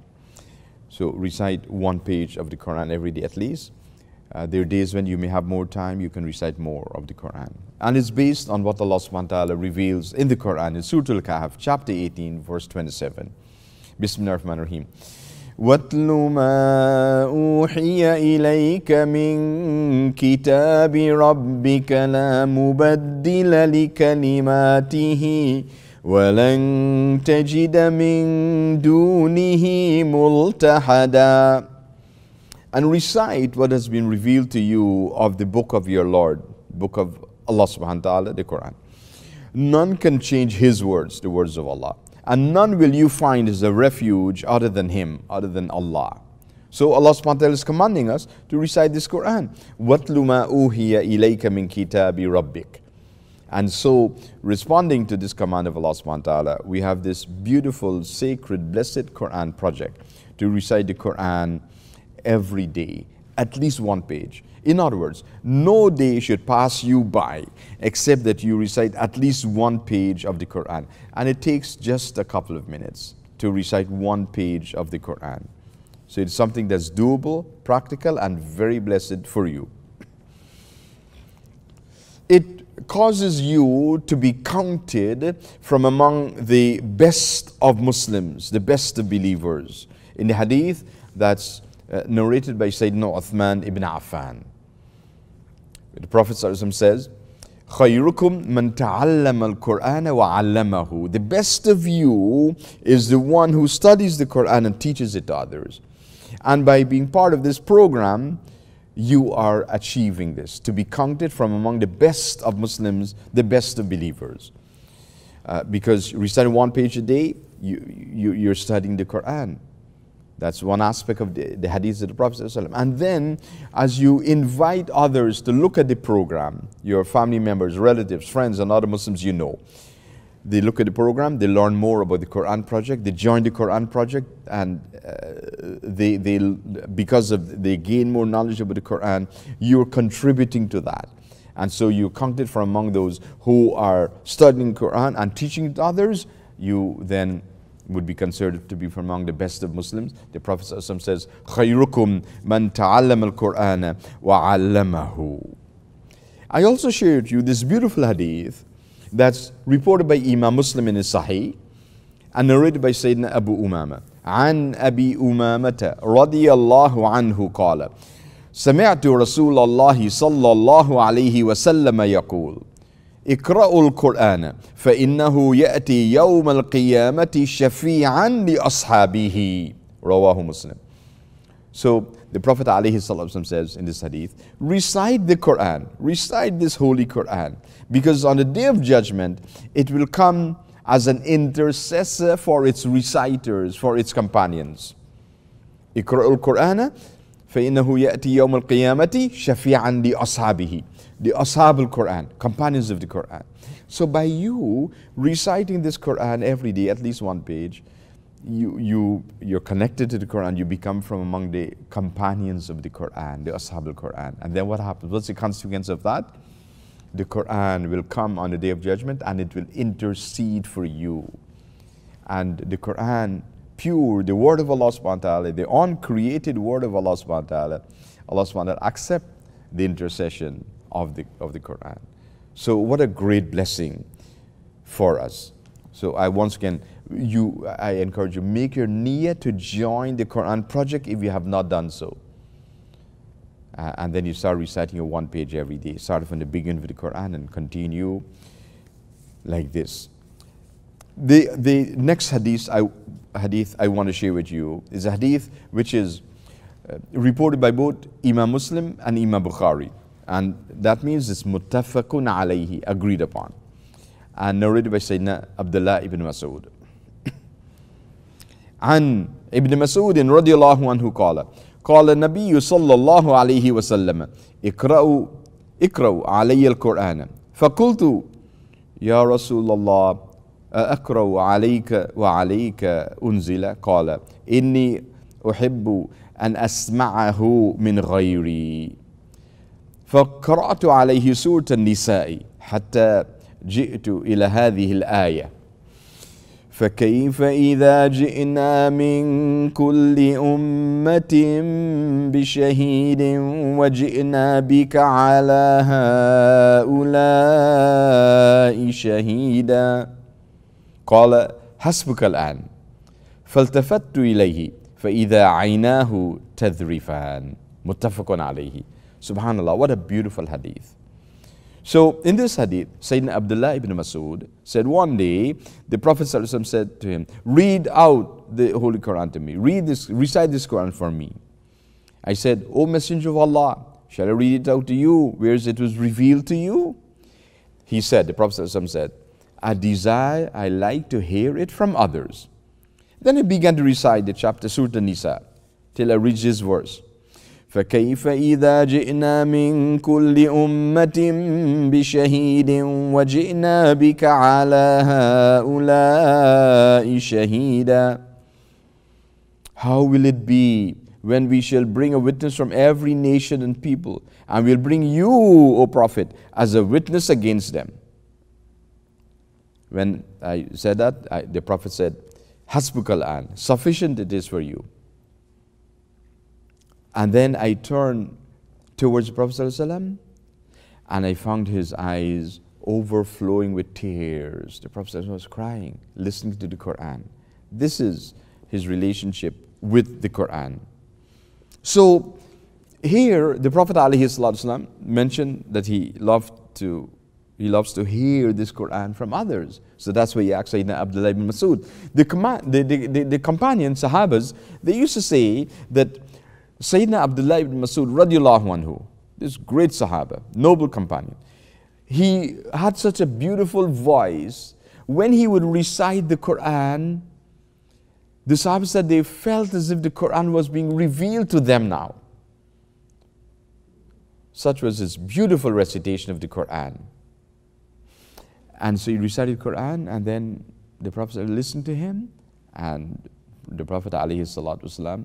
So recite one page of the Quran every day at least. Uh, there are days when you may have more time, you can recite more of the Quran. And it's based on what Allah subhanahu wa ta'ala reveals in the Quran, in Surah Al-Kahf, chapter eighteen, verse twenty-seven. Bismillah ar-Rahman ar-Rahim. وَاتْلُ مَا أُوحِيَ إِلَيْكَ مِنْ كِتَابِ رَبِّكَ لَا مُبَدِّلَ لِكَلِمَاتِهِ وَلَنْ تَجِدَ مِنْ دُونِهِ مُلْتَحَدًا. And recite what has been revealed to you of the book of your Lord, book of Allah subhanahu wa ta'ala, the Quran. None can change His words, the words of Allah. And none will you find as a refuge other than Him, other than Allah. So Allah subhanahu wa ta'ala is commanding us to recite this Quran. وَاتْلُ مَا أُوحِيَ إِلَيْكَ مِنْ كِتَابِ رَبِّكَ. And so, responding to this command of Allah subhanahu wa ta'ala, we have this beautiful, sacred, blessed Quran project to recite the Quran every day, at least one page. In other words, no day should pass you by except that you recite at least one page of the Quran. And it takes just a couple of minutes to recite one page of the Quran. So it's something that's doable, practical, and very blessed for you. It causes you to be counted from among the best of Muslims, the best of believers. In the hadith that's Uh, narrated by Sayyidina Uthman ibn Affan. The Prophet ﷺ says, خَيْرُكُمْ مَنْ تَعَلَّمَ الْقُرْآنَ وَعَلَّمَهُ. The best of you is the one who studies the Quran and teaches it to others. And by being part of this program, you are achieving this, to be counted from among the best of Muslims, the best of believers. Uh, because reciting one page a day, you, you, you're studying the Quran. That's one aspect of the, the hadith of the Prophet ﷺ. And then, as you invite others to look at the program, your family members, relatives, friends, and other Muslims you know, they look at the program, they learn more about the Quran project, they join the Quran project, and uh, they, they, because of they gain more knowledge about the Quran, you're contributing to that. And so you're counted from among those who are studying Quran and teaching it to others. You then would be considered to be from among the best of Muslims. The Prophet ﷺ says, خَيْرُكُمْ مَنْ تَعَلَّمَ الْقُرْآنَ وَعَلَّمَهُ. I also shared with you this beautiful hadith that's reported by Imam Muslim in his Sahih and narrated by Sayyidina Abu Umama. عن أبي أمامة رضي الله عنه قال سمعت رسول الله صلى الله عليه وسلم يقول اقرأوا القرآن فإنه يأتي يوم القيامة شفيعا لأصحابه. رواه Muslim. So the Prophet ﷺ says in this hadith, recite the Quran, recite this holy Quran, because on the day of judgment it will come as an intercessor for its reciters, for its companions. اقرأوا القرآن فإنه يأتي يوم القيامة شفيعا لأصحابه. The Ashab al-Quran, companions of the Quran. So by you reciting this Quran every day, at least one page, you, you, you're connected to the Quran, you become from among the companions of the Quran, the Ashab al-Quran. And then what happens? What's the consequence of that? The Quran will come on the day of judgment and it will intercede for you. And the Quran, pure, the word of Allah subhanahu wa ta'ala, the uncreated word of Allah subhanahu wa ta'ala, Allah subhanahu wa ta'ala accept the intercession of the of the Quran. So what a great blessing for us. So I once again, you, I encourage you, make your niyyah to join the Quran project if you have not done so. Uh, and then you start reciting your one page every day. Start from the beginning of the Quran and continue like this. The the next hadith I hadith I want to share with you is a hadith which is uh, reported by both Imam Muslim and Imam Bukhari. And that means it's muttafaqun alayhi, agreed upon. And narrated by Sayyidina Abdullah ibn Mas'ud. عن ابن مسعود رضي الله عنه قال قال النبي صلى الله عليه وسلم اقرأوا اقرأوا علي القرآن فقلت يا رسول الله أقرأ عليك وعليك أنزل قال إني أحب أن أسمعه من غيري فقرأت عليه سورة النساء حتى جئت إلى هذه الآية فكيف إذا جئنا من كل أمة بشهيد وجئنا بك على هؤلاء شهيدا قال حسبك الآن فالتفت إليه فإذا عيناه تذرفان متفق عليه. Subhanallah, what a beautiful hadith. So in this hadith, Sayyidina Abdullah ibn Mas'ud said one day, the Prophet ﷺ said to him, read out the Holy Quran to me. Read this, recite this Quran for me. I said, O Messenger of Allah, shall I read it out to you, whereas it was revealed to you? He said, the Prophet ﷺ said, I desire, I like to hear it from others. Then he began to recite the chapter Surah An-Nisa till I reached this verse. فكيف إذا جئنا من كل أمة بشهيد وجئنا بك على هؤلاء شهيدا. How will it be when we shall bring a witness from every nation and people, and we'll bring you, O Prophet, as a witness against them? When I said that, I, the Prophet said, Hasbuka al-an, sufficient it is for you. And then I turned towards the Prophet ﷺ and I found his eyes overflowing with tears. The Prophet ﷺ was crying, listening to the Quran. This is his relationship with the Quran. So here the Prophet ﷺ mentioned that he loved to He loves to hear this Quran from others. So that's why he asked Sayyidina Abdullah ibn Mas'ud. The, the, the, the, the companions, Sahabas, they used to say that Sayyidina Abdullah ibn Mas'ud radiallahu anhu, this great Sahaba, noble companion, he had such a beautiful voice. When he would recite the Quran, the Sahaba said they felt as if the Quran was being revealed to them now. Such was his beautiful recitation of the Quran. And so he recited the Quran, and then the Prophet listened to him, and the Prophet alayhi salatu wasalam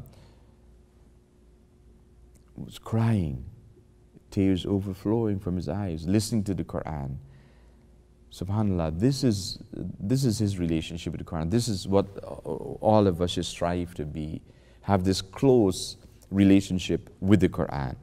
was crying, tears overflowing from his eyes, listening to the Quran. SubhanAllah, this is, this is his relationship with the Quran. This is what all of us should strive to be, have this close relationship with the Quran.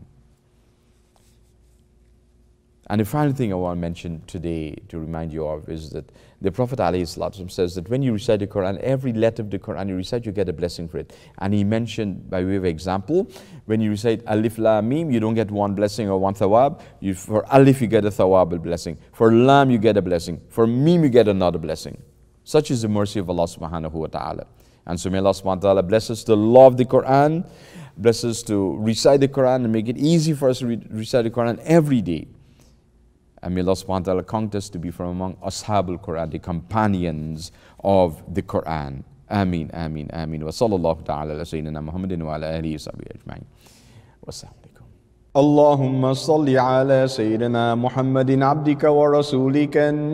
And the final thing I want to mention today to remind you of is that the Prophet ﷺ says that when you recite the Quran, every letter of the Quran you recite, you get a blessing for it. And he mentioned, by way of example, when you recite Alif Lam Mim, you don't get one blessing or one thawab. You, for Alif, you get a thawab, a blessing. For Lam, you get a blessing. For Mim, you get another blessing. Such is the mercy of Allah subhanahu wa ta'ala. And so may Allah subhanahu wa ta'ala bless us to love the Quran, bless us to recite the Quran and make it easy for us to re recite the Quran every day. And may Allah subhanahu wa ta'ala count us to be from among Ashabul Quran, the companions of the Quran. Ameen, ameen, ameen. Wa sallallahu ta'ala ala sayyidina Muhammadin wa ala alihi wa sahbihi ajma'in. Wassalamu alaikum. اللهم صل على سيدنا محمد عبدك ورسولك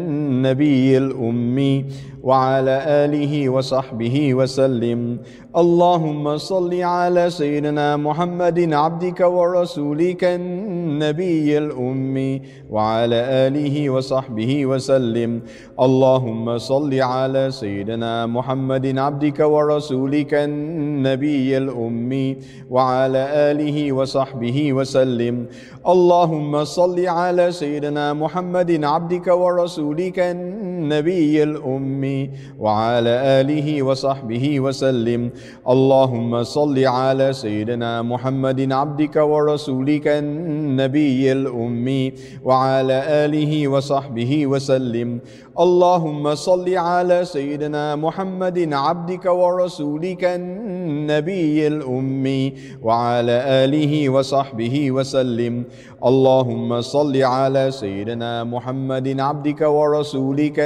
النبي الأمي وعلى آله وصحبه وسلم. اللهم صل على سيدنا محمد عبدك ورسولك النبي الأمي وعلى آله وصحبه وسلم. اللهم صل على سيدنا محمد عبدك ورسولك النبي الأمي وعلى آله وصحبه وسلم. اللهم صل على سيدنا محمد عبدك ورسولك النبي الأمي وعلى آله وصحبه وسلم. اللهم صل على سيدنا محمد عبدك ورسولك النبي الأمي وعلى آله وصحبه وسلم. اللهم صل على سيدنا محمد عبدك ورسولك النبي الأمي وعلى آله وصحبه وسلم. اللهم صل على سيدنا محمد عبدك ورسولك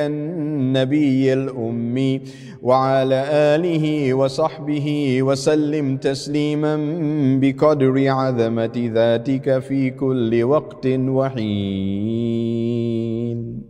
النبي الأمي وعلى آله وصحبه وسلم تسليما بقدر عظمة ذاتك في كل وقت وحين.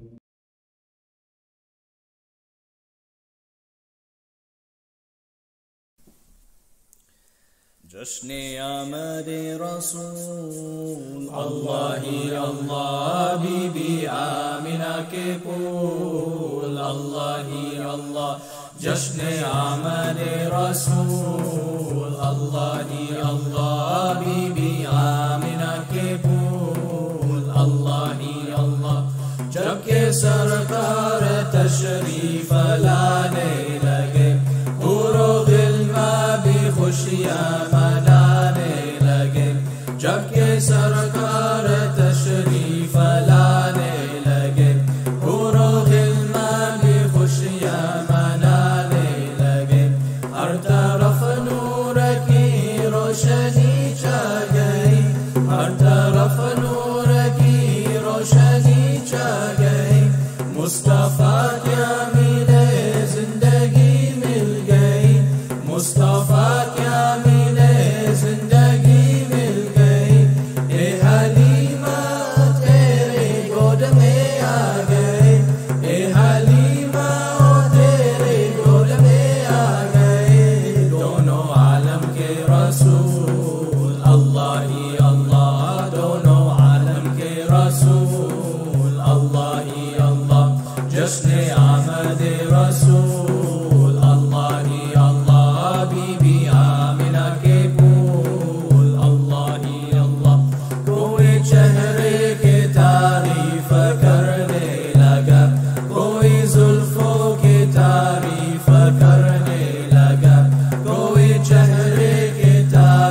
जश्न आमद रसूल अल्लाह ही अल्लाह बीबी आमिना के पुल अल्लाह ही अल्लाह जश्न आमद रसूल अल्लाह ही अल्लाह बीबी आमिना के पुल अल्लाह ही अल्लाह जबकि सरकार तशरीफ लाने लगे हुरो गिल्मा भी खुशियाँ मनाने लगे जबकि सरकार तशरीफ लाने लगे हुरो गिल्मा भी खुशियाँ मनाने लगे हर तरफ नूर की रोशनी छा गई हर तरफ नूर की रोशनी छा गई मुस्तफा क्या मिले जिंदगी मिल गई मुस्तफा क्या मिले जिंदगी मिल गई ए हलीमा तेरे गोद में आ गए ए हलीमा तेरे गोद में आ गए दोनों आलम के रसूल अल्लाह ही अल्लाह दोनों आलम के रसूल अल्लाह ही अल्लाह जश्न आमद रसूल अल्लाह ही अल्लाह बीबी आमिना के पुल अल्लाह ही अल्लाह कोई चेहरे के तारीफ करने लगा कोई जुल्फों की तारीफ करने लगा कोई चेहरे के तारीफ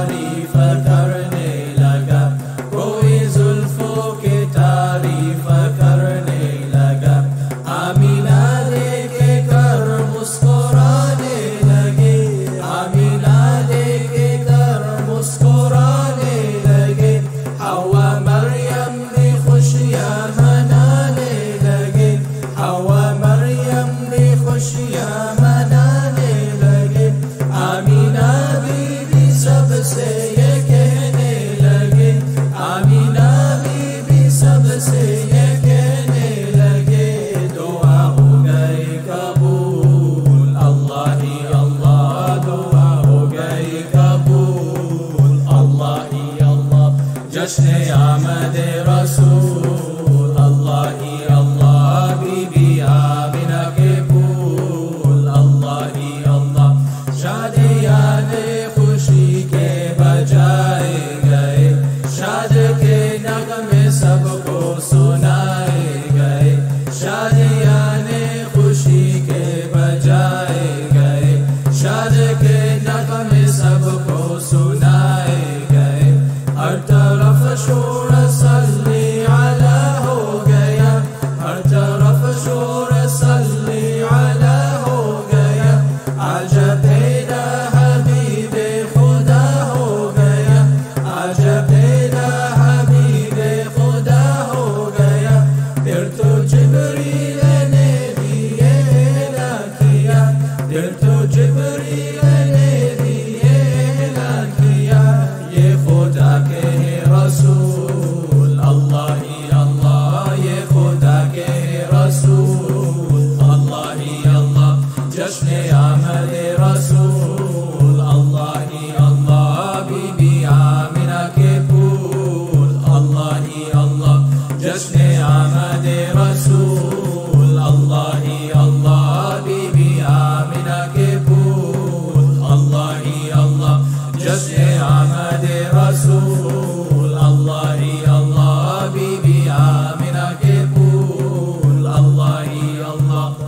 जश्न आमद रसूल अल्लाह ही अल्लाह बीबी आमिना के फूल अल्लाह ही अल्लाह शादियान खुशी के बजाए गए शाद के नगमे सबको सुनाए गए शादियान खुशी के बजाए गए शाद के नगमे सबको सुनाए गए हर तरफ शोर सल्ली अला हो गया हर तरफ शोर सल्ली अला हो गया अजब तेरा हबीबे खुदा हो गया अजब तेरा हबीबे खुदा हो गया फिर तो जिब्रील ने भी ऐलान किया फिर तो जिब्रील ने भी ऐलान किया ये खुदा के रसूल अल्लाह ही अल्लाह ये खुदा के रसूल अल्लाह ही अल्लाह जश्न आमद रसूल अल्लाह ही अल्लाह बीबी आमिना के फूल अल्लाह ही अल्लाह जश्न आमद रसूल अल्लाह ही अल्लाह बीबी आमिना के फूल अल्लाह ही अल्लाह जश्न आमद रसूल अल्लाह ही अल्लाह बीबी आमिना के फूल अल्लाह ही अल्लाह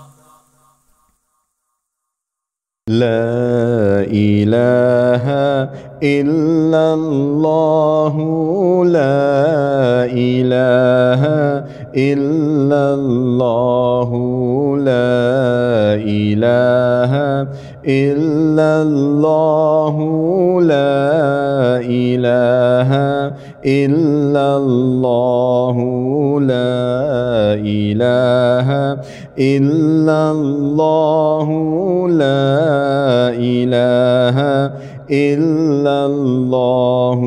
لا إله إلا الله لا إله إلا الله لا إله إلا الله لا إله إلا الله لا إله إلا الله لا إله إلا الله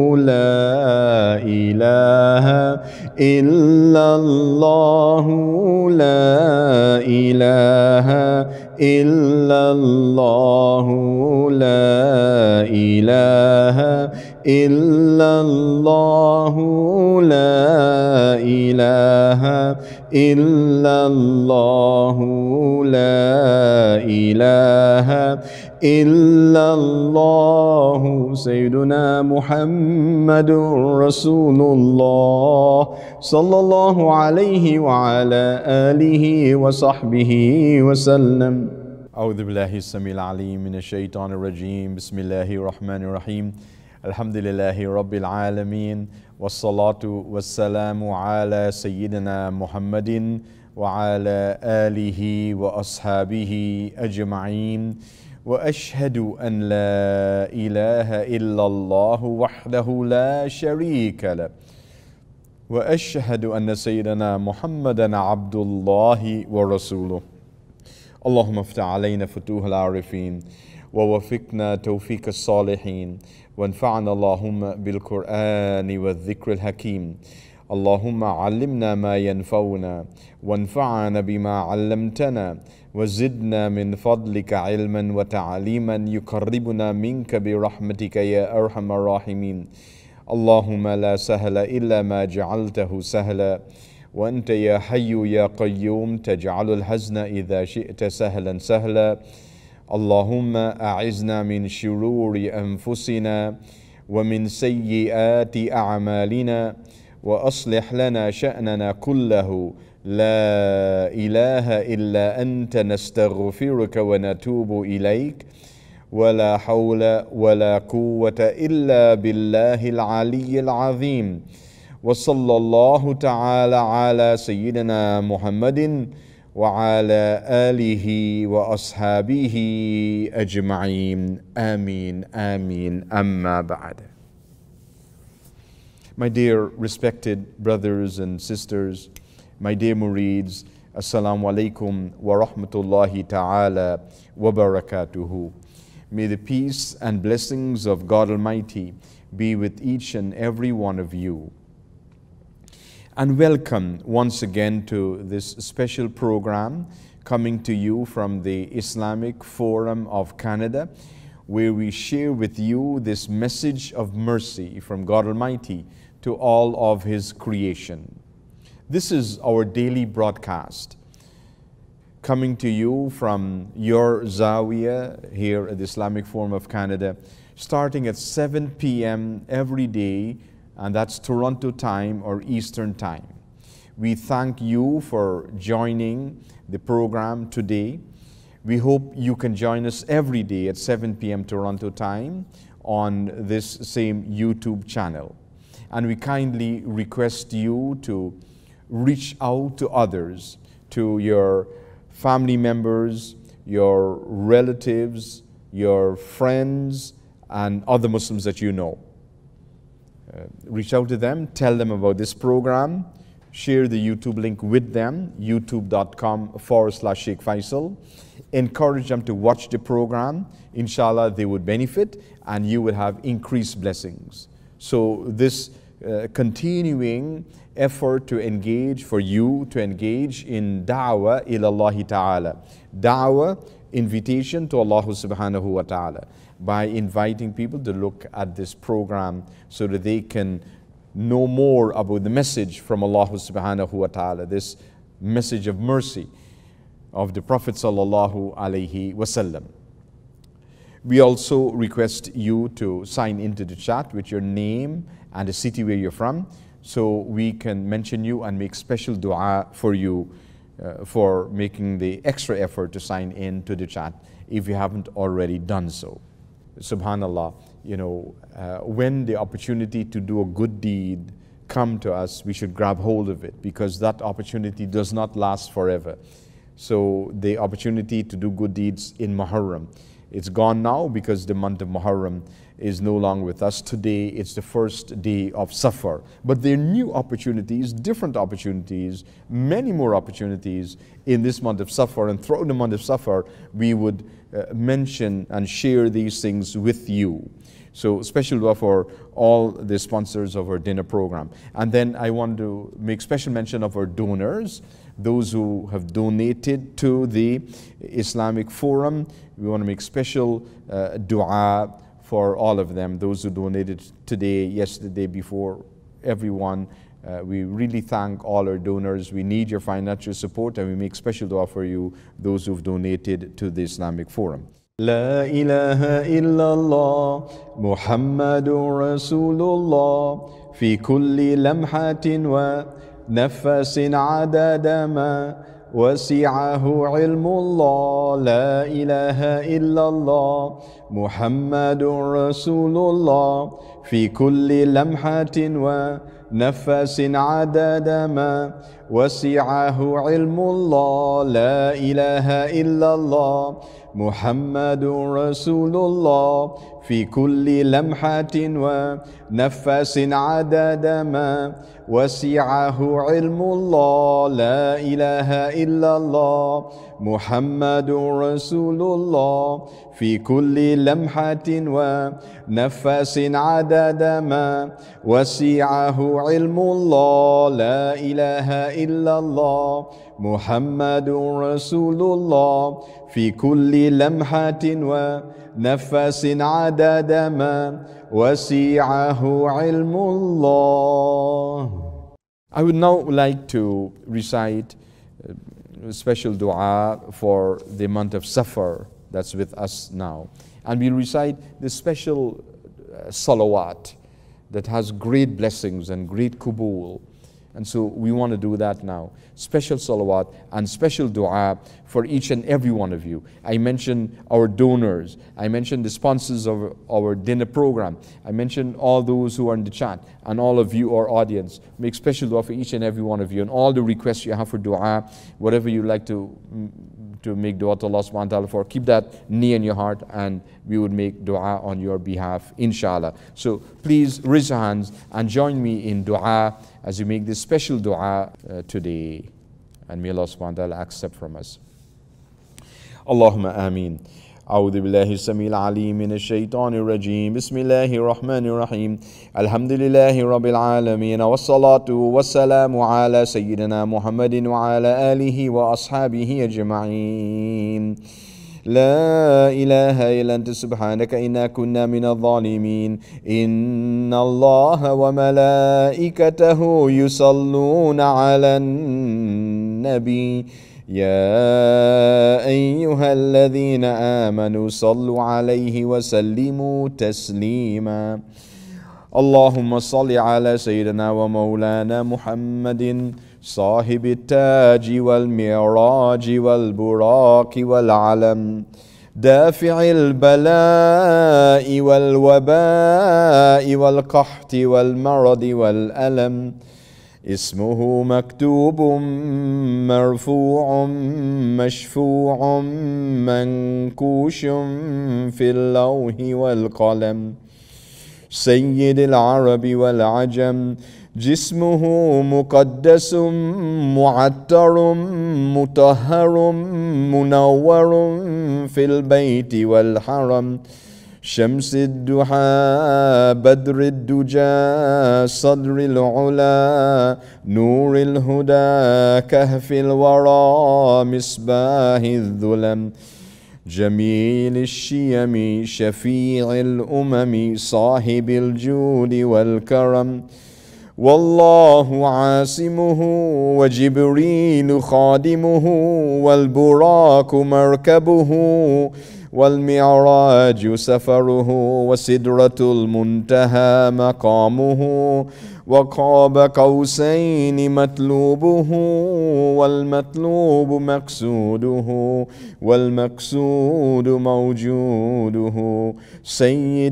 لا إله إلا الله لا إله إلا الله لا إله إلا الله لا إله إلا الله لا إله إلا الله سيدنا محمد رسول الله صلى الله عليه وعلى آله وصحبه وسلم. أعوذ بالله السميع العليم من الشيطان الرجيم. بسم الله الرحمن الرحيم. الحمد لله رب العالمين والصلاة والسلام على سيدنا محمد وعلى آله وأصحابه أجمعين وأشهد أن لا إله إلا الله وحده لا شريك له وأشهد أن سيدنا محمدا عبد الله ورسوله. اللهم افتح علينا فتوح العارفين ووفقنا توفيق الصالحين وانفعنا اللهم بالقرآن والذكر الحكيم. اللهم علمنا ما ينفعنا وانفعنا بما علمتنا وزدنا من فضلك علما وتعليما يقربنا منك برحمتك يا أرحم الراحمين. اللهم لا سهل إلا ما جعلته سهلا وأنت يا حي يا قيوم تجعل الحزن إذا شئت سهلا سهلا. اللهم أعذنا من شرور أنفسنا ومن سيئات أعمالنا وأصلح لنا شأننا كله. لا إله إلا أنت نستغفرك ونتوب إليك ولا حول ولا قوة إلا بالله العلي العظيم. وصلى الله تعالى على سيدنا محمد وعلى آله وأصحابه أجمعين. آمين آمين. أما بعد. My dear respected brothers and sisters, my dear murids, Assalamu alaikum wa rahmatullahi ta'ala wa barakatuhu. May the peace and blessings of God Almighty be with each and every one of you. And welcome once again to this special program coming to you from the Islamic Forum of Canada, where we share with you this message of mercy from God Almighty to all of His creation. This is our daily broadcast, coming to you from your Zawiya here at the Islamic Forum of Canada, starting at seven p m every day, and that's Toronto time or Eastern time. We thank you for joining the program today. We hope you can join us every day at seven p m Toronto time on this same YouTube channel. And we kindly request you to reach out to others, to your family members, your relatives, your friends, and other Muslims that you know. Uh, reach out to them, tell them about this program, share the YouTube link with them, youtube.com forward slash Sheikh Faisal. Encourage them to watch the program. Inshallah, they would benefit and you will have increased blessings. So this uh, continuing effort to engage, for you to engage in da'wah ilallahi ta'ala. Da'wah, invitation to Allah subhanahu wa ta'ala, by inviting people to look at this program so that they can know more about the message from Allah subhanahu wa ta'ala, this message of mercy of the Prophet sallallahu alaihi wasallam. We also request you to sign into the chat with your name and the city where you're from, so we can mention you and make special dua for you uh, for making the extra effort to sign in to the chat if you haven't already done so. Subhanallah, you know, uh, when the opportunity to do a good deed come to us, we should grab hold of it, because that opportunity does not last forever. So the opportunity to do good deeds in Muharram, it's gone now because the month of Muharram is no longer with us. Today it's the first day of Safar. But there are new opportunities, different opportunities, many more opportunities in this month of Safar. And throughout the month of Safar, we would uh, mention and share these things with you. So special dua for all the sponsors of our dinner program. And then I want to make special mention of our donors, those who have donated to the Islamic Forum. We want to make special uh, dua for all of them, those who donated today, yesterday, before, everyone. Uh, we really thank all our donors. We need your financial support, and we make special dua for you, those who've donated to the Islamic Forum. لا إله إلا الله محمد رسول الله في كل لمحة ونفس عدد ما وسعه علم الله. لا إله إلا الله محمد رسول الله في كل لمحة ونفس عدد ما وسعه علم الله. لا إله إلا الله محمد رسول الله في كل لمحة ونفس عدد ما وسعه علم الله. لا إله إلا الله محمد رسول الله في كل لمحة ونفس عدد ما وسعه علم الله. لا إله إلا الله محمد رسول الله في كل لمحة ونفس عدد ما وسعه علم الله. I would now like to recite a special dua for the month of Safar that's with us now. And we'll recite the special uh, salawat that has great blessings and great kubul. And so we want to do that now. Special salawat and special dua for each and every one of you. I mentioned our donors. I mentioned the sponsors of our dinner program. I mentioned all those who are in the chat and all of you, our audience. Make special dua for each and every one of you, and all the requests you have for dua, whatever you like to to make dua to Allah subhanahu wa ta'ala for, keep that near in your heart, and we would make dua on your behalf, inshallah. So please raise your hands and join me in dua as you make this special dua uh, today. And may Allah subhanahu wa ta'ala accept from us. Allahumma ameen. أعوذ بالله السميع العليم من الشيطان الرجيم بسم الله الرحمن الرحيم الحمد لله رب العالمين والصلاة والسلام على سيدنا محمد وعلى آله وأصحابه أجمعين لا إله إلا أنت سبحانك إنا كنا من الظالمين إن الله وملائكته يصلون على النبي يا أيها الذين آمنوا صلوا عليه وسلموا تسليما اللهم صل على سيدنا ومولانا محمد صاحب التاج والمعراج والبراق والعلم دافع البلاء والوباء والقحط والمرض والألم اسمه مكتوب مرفوع مشفوع منكوش في اللوح والقلم سيد العرب والعجم جسمه مقدس معطر مطهر منور في البيت والحرم شمس الدحى بدر الدجى صدر العلا نور الهدى كهف الورى مصباح الظلم جميل الشيم شفيع الأمم صاحب الجود والكرم والله عاصمه وجبريل خادمه والبراق مركبه والمعراج سفره وسدرة المنتهى مقامه وقاب قوسين مطلوبه والمطلوب مقصوده والمقصود موجوده سيد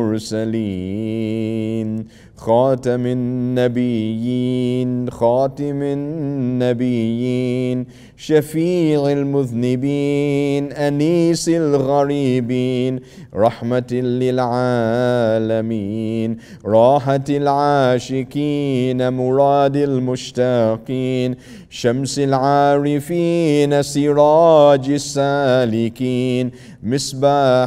المرسلين خاتم النبيين خاتم النبيين شفيع المذنبين أنيس الغريبين رحمة للعالمين راحة العاشقين مراد المشتاقين شمس العارفين سراج السالكين مصباح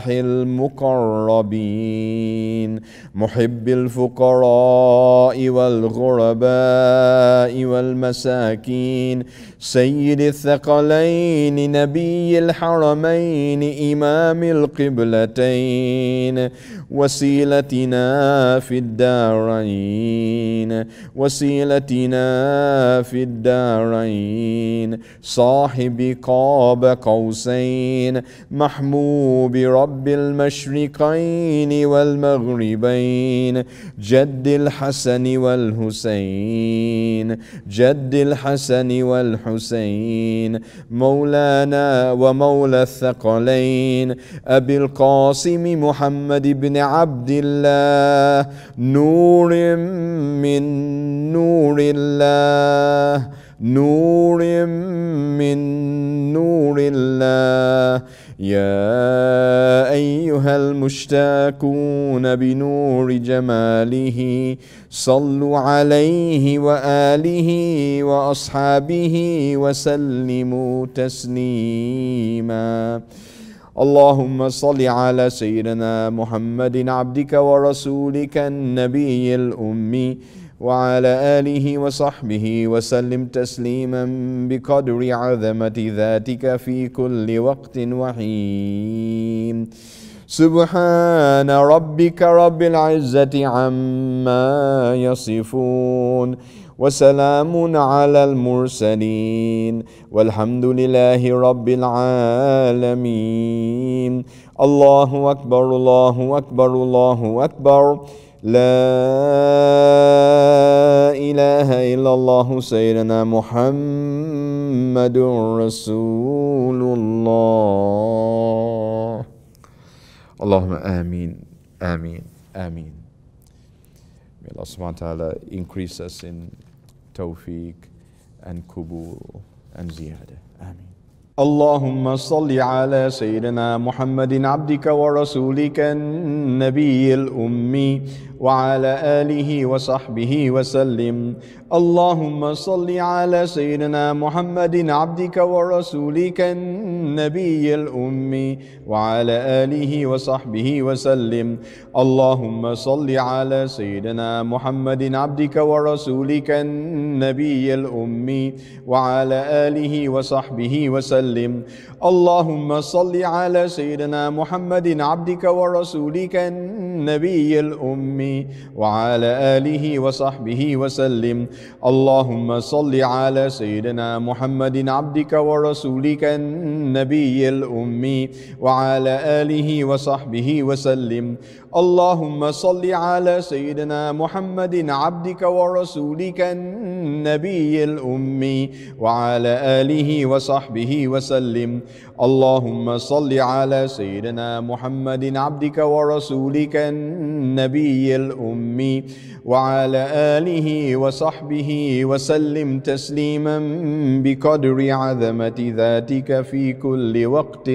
المقربين محب الفقراء والغرباء والمساكين سيد الثقلين نبي الحرمين إمام القبلتين وسيلتنا في الدارين وسيلتنا في الدارين صاحب قاب قوسين محموب رب المشرقين والمغربين جد الحسن والحسين جد الحسن والحسين مولانا ومولى الثقلين أبي القاسم محمد بن عبد الله نور من نور الله نور من نور الله يا أيها المشتاقون بنور جماله صلوا عليه وآله وأصحابه وسلموا تسليما اللهم صل على سيدنا محمد عبدك ورسولك النبي الأمي وعلى آله وصحبه وسلم تسليما بقدر عظمة ذاتك في كل وقت وحين سبحان ربك رب العزة عما يصفون وسلام على المرسلين والحمد لله رب العالمين الله أكبر الله أكبر الله أكبر لا إله إلا الله سيدنا محمد رسول الله اللهم آمين آمين Ameen. May Allah subhanahu wa ta'ala increase us in tawfiq and kubul and ziyadah. Ameen. اللهم صل على سيدنا محمد عبدك ورسولك النبي الأمي وعلى آله وصحبه وسلم. اللهم صل على سيدنا محمد عبدك ورسولك النبي الأمي وعلى آله وصحبه وسلم. اللهم صل على سيدنا محمد عبدك ورسولك النبي الأمي وعلى آله وصحبه وسلم. اللهم صل على سيدنا محمد عبدك ورسولك النبي الأمي وعلى آله وصحبه وسلم. اللهم صل على سيدنا محمد عبدك ورسولك النبي الأمي وعلى آله وصحبه وسلم. اللهم صل على سيدنا محمد عبدك ورسولك النبي الأمي وعلى آله وصحبه وسلم. اللهم صل على سيدنا محمد عبدك ورسولك النبي الأمي وعلى آله وصحبه وسلم تسليما بقدر عظمة ذاتك في كل وقت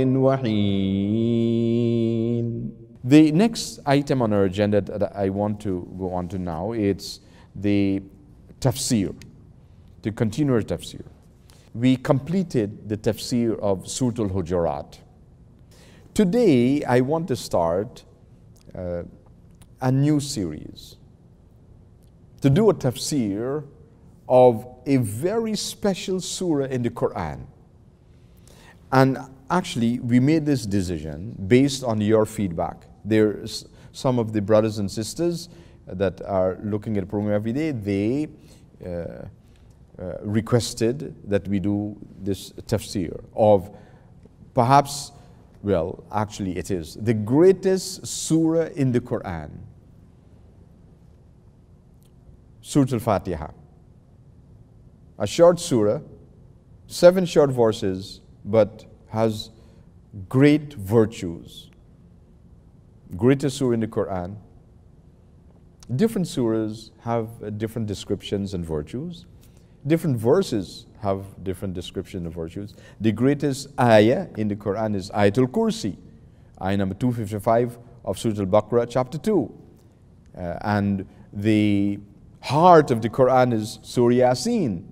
وحين. The next item on our agenda that I want to go on to now, it's the tafsir, to continue our tafsir. We completed the tafsir of Surah Al-Hujurat. Today, I want to start uh, a new series, to do a tafsir of a very special surah in the Quran. And actually, we made this decision based on your feedback. There's some of the brothers and sisters that are looking at the program every day, they uh, uh, requested that we do this tafsir of perhaps, well, actually it is the greatest surah in the Quran, Surah Al-Fatiha. A short surah, seven short verses, but has great virtues. Greatest surah in the Quran. Different surahs have uh, different descriptions and virtues. Different verses have different descriptions and virtues. The greatest ayah in the Quran is Ayatul Kursi, ayah number two fifty-five of Surah Al-Baqarah, chapter two. Uh, and the heart of the Quran is Surah Yasin.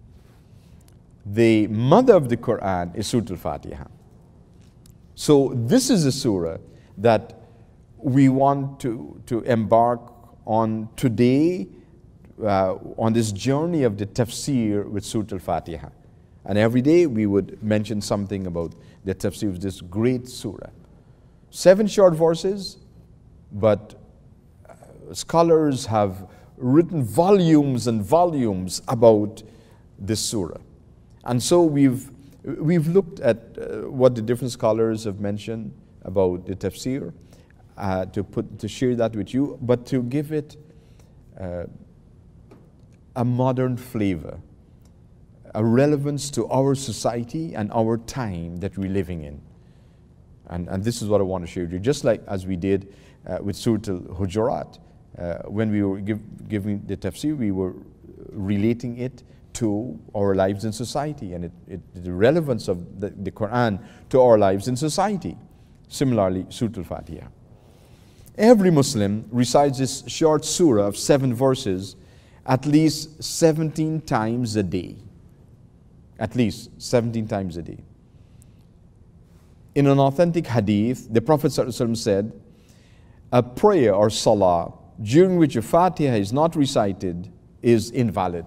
The mother of the Quran is Surah Al-Fatiha. So this is a surah that we want to, to embark on today, uh, on this journey of the tafsir with Surah Al-Fatiha. And every day we would mention something about the tafsir of this great surah. Seven short verses, but uh, scholars have written volumes and volumes about this surah. And so we've, we've looked at uh, what the different scholars have mentioned about the tafsir, uh, to, put, to share that with you, but to give it uh, a modern flavor, a relevance to our society and our time that we're living in. And, and this is what I want to share with you, just like as we did uh, with Surah Al-Hujurat. Uh, when we were give, giving the tafsir, we were relating it to our lives in society and it, it, the relevance of the, the Quran to our lives in society. Similarly, Surah Al-Fatiha. Every Muslim recites this short surah of seven verses at least seventeen times a day. At least seventeen times a day. In an authentic hadith, the Prophet ﷺ said, a prayer or salah during which a Fatiha is not recited is invalid.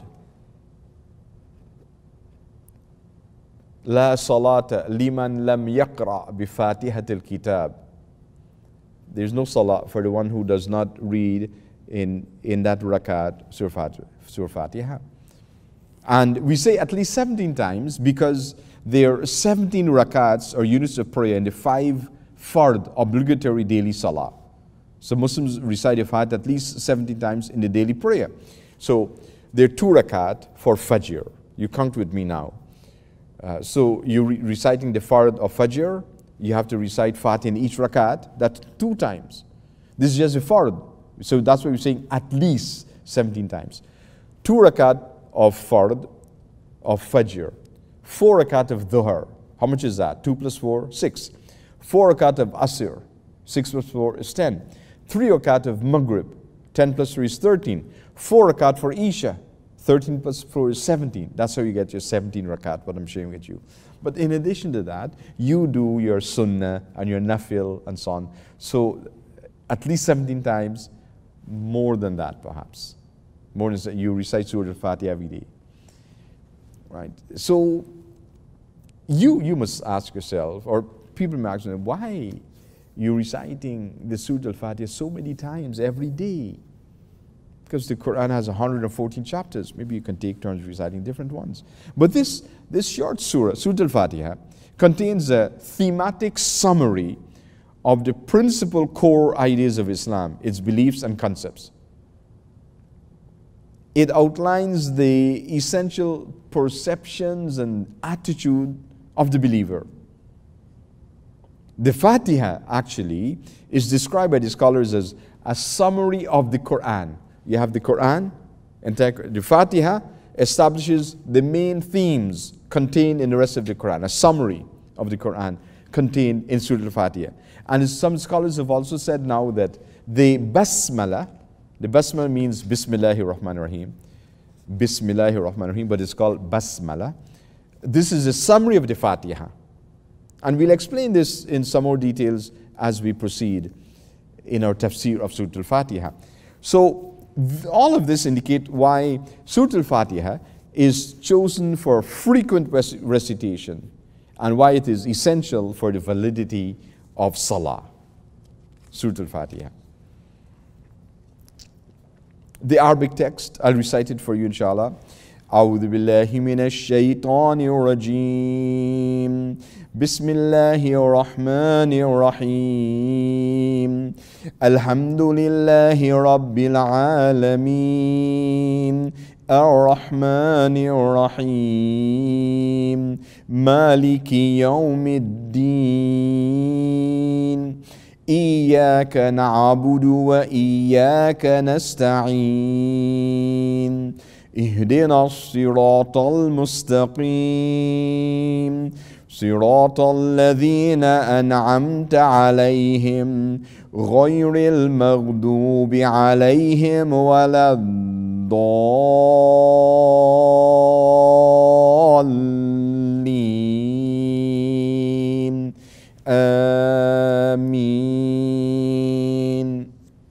La salata liman lam yaqra bi fatihatil kitab. There's no salah for the one who does not read in, in that rakat Surah Fatiha. And we say at least seventeen times because there are seventeen rakats or units of prayer in the five fard obligatory daily salah. So Muslims recite the Fatiha at least seventeen times in the daily prayer. So there are two rakat for Fajr. You count with me now. Uh, so you're re reciting the Fard of Fajr, you have to recite Fatiha in each rakat, that's two times. This is just a Fard. So that's why we're saying at least seventeen times. Two rakat of Fard of Fajr, four rakat of Dhuhr. How much is that? Two plus four, six. Four rakat of Asr, six plus four is ten. Three rakat of Maghrib, ten plus three is thirteen. four rakat for Isha. thirteen plus four is seventeen. That's how you get your seventeen rakat, what I'm sharing with you. But in addition to that, you do your sunnah and your nafil and so on. So at least seventeen times, more than that perhaps. More than that, you recite Surah Al-Fatiha every day. Right? So you you must ask yourself, or people may ask, why you're reciting the Surah Al-Fatiha so many times every day? Because the Quran has one hundred fourteen chapters. Maybe you can take turns reciting different ones. But this, this short surah, Surah Al-Fatiha, contains a thematic summary of the principal core ideas of Islam, its beliefs and concepts. It outlines the essential perceptions and attitude of the believer. The Fatiha actually is described by the scholars as a summary of the Quran. You have the Quran, and the Fatiha establishes the main themes contained in the rest of the Quran, a summary of the Quran contained in Surah Al-Fatiha. And some scholars have also said now that the Basmala, the Basmala means Bismillahir Rahmanir Rahim, Bismillahir Rahmanir Rahim, but it's called Basmala. This is a summary of the Fatiha. And we'll explain this in some more details as we proceed in our tafsir of Surah Al-Fatiha. So, all of this indicate why Surah Al-Fatiha is chosen for frequent recitation and why it is essential for the validity of Salah. Surah Al-Fatiha. The Arabic text, I'll recite it for you inshallah. أعوذ بالله من الشيطان الرجيم بسم الله الرحمن الرحيم الحمد لله رب العالمين الرحمن الرحيم مالك يوم الدين إياك نعبد وإياك نستعين اهدنا الصراط المستقيم صراط الذين أنعمت عليهم غير المغضوب عليهم ولا الضالين آمين.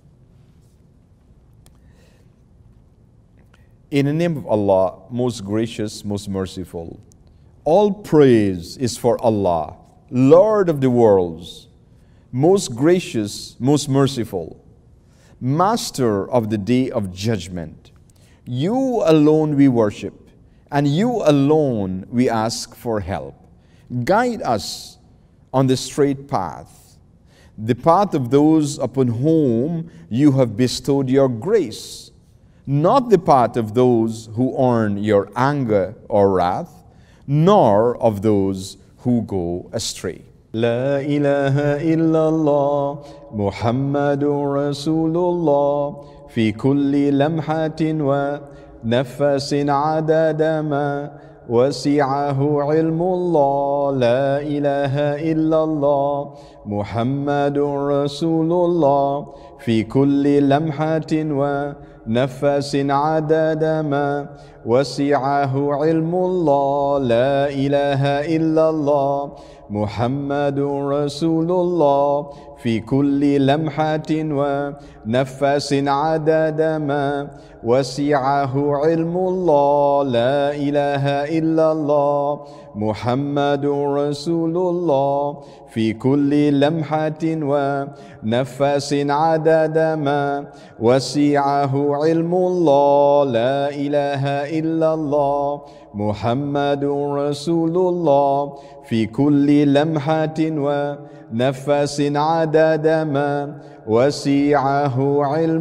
In the name of Allah, most gracious, most merciful. All praise is for Allah, Lord of the worlds, most gracious, most merciful, Master of the day of judgment. You alone we worship, and you alone we ask for help. Guide us on the straight path, the path of those upon whom you have bestowed your grace, not the path of those who earn your anger or wrath, nor of those who go astray. La ilaha illallah Muhammadur Rasulullah fi kulli lamhatin wa nafasin adada ma wasi'ahu ilmullah. La ilaha illallah Muhammadur Rasulullah fi kulli lamhatin wa nafasin adada ma wasi'ahu ilmullah. La ilaha illallah Muhammadur Rasulullah fi kulli lamhatin wa nafasin adada ma wasi'ahu ilmullah. La ilaha illallah Muhammadur Rasulullah fi kulli lamhatin wa nafasin adada ma wasi'ahu ilmullah. La ilaha illallah Muhammadur Rasulullah fi kulli lamhatin wa nafasin adada ma wasi'ahu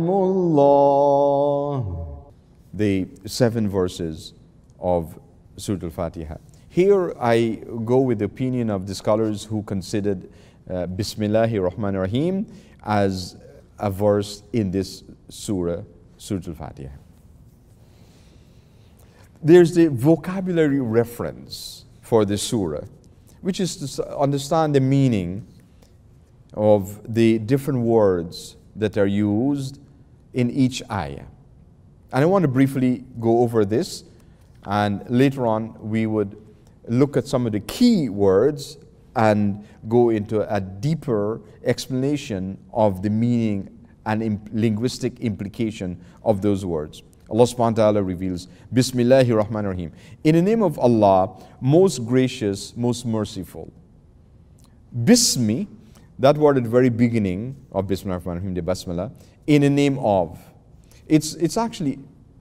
ilmullah. The seven verses of Surah Al-Fatiha. Here I go with the opinion of the scholars who considered uh, Bismillahir Rahmanir Rahim as a verse in this surah, Surah Al-Fatiha. There's the vocabulary reference for the surah, which is to understand the meaning of the different words that are used in each ayah. And I want to briefly go over this, and later on we would look at some of the key words and go into a deeper explanation of the meaning and imp- linguistic implication of those words. Allah subhanahu wa ta'ala reveals, Bismillahir Rahmanir Rahim. In the name of Allah, most gracious, most merciful. Bismi, that word at the very beginning of Bismillahir Rahmanir Rahim, the Basmala, in the name of. It's, it's actually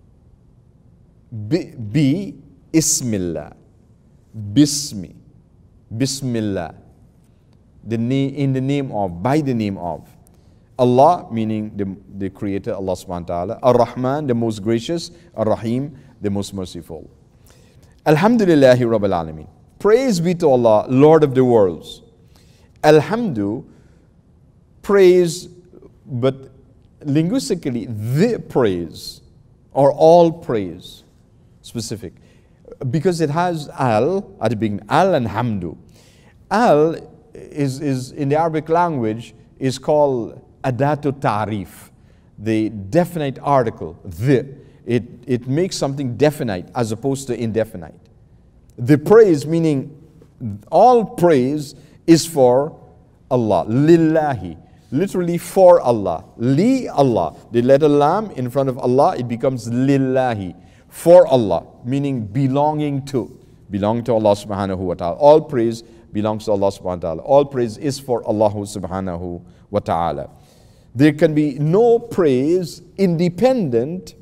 bi, bi ismillah. Bismi. Bismillah. The na- in the name of, by the name of. Allah, meaning the, the Creator, Allah subhanahu wa ta'ala. Ar-Rahman, the most gracious. Ar-Rahim, the most merciful. Alhamdulillahi Rabbil Alameen. Praise be to Allah, Lord of the worlds. Alhamdu, praise, but linguistically, the praise, or all praise, specific. Because it has al at the beginning, al and hamdu. Al is, is in the Arabic language, is called adatu ta'rif, the definite article, the. It, it makes something definite as opposed to indefinite. The praise, meaning all praise, is for Allah. Lillahi. Literally for Allah. Li Allah. The letter lam in front of Allah, it becomes lillahi. For Allah. Meaning belonging to. Belonging to Allah subhanahu wa ta'ala. All praise belongs to Allah subhanahu wa ta'ala. All praise is for Allah subhanahu wa ta'ala. There can be no praise independent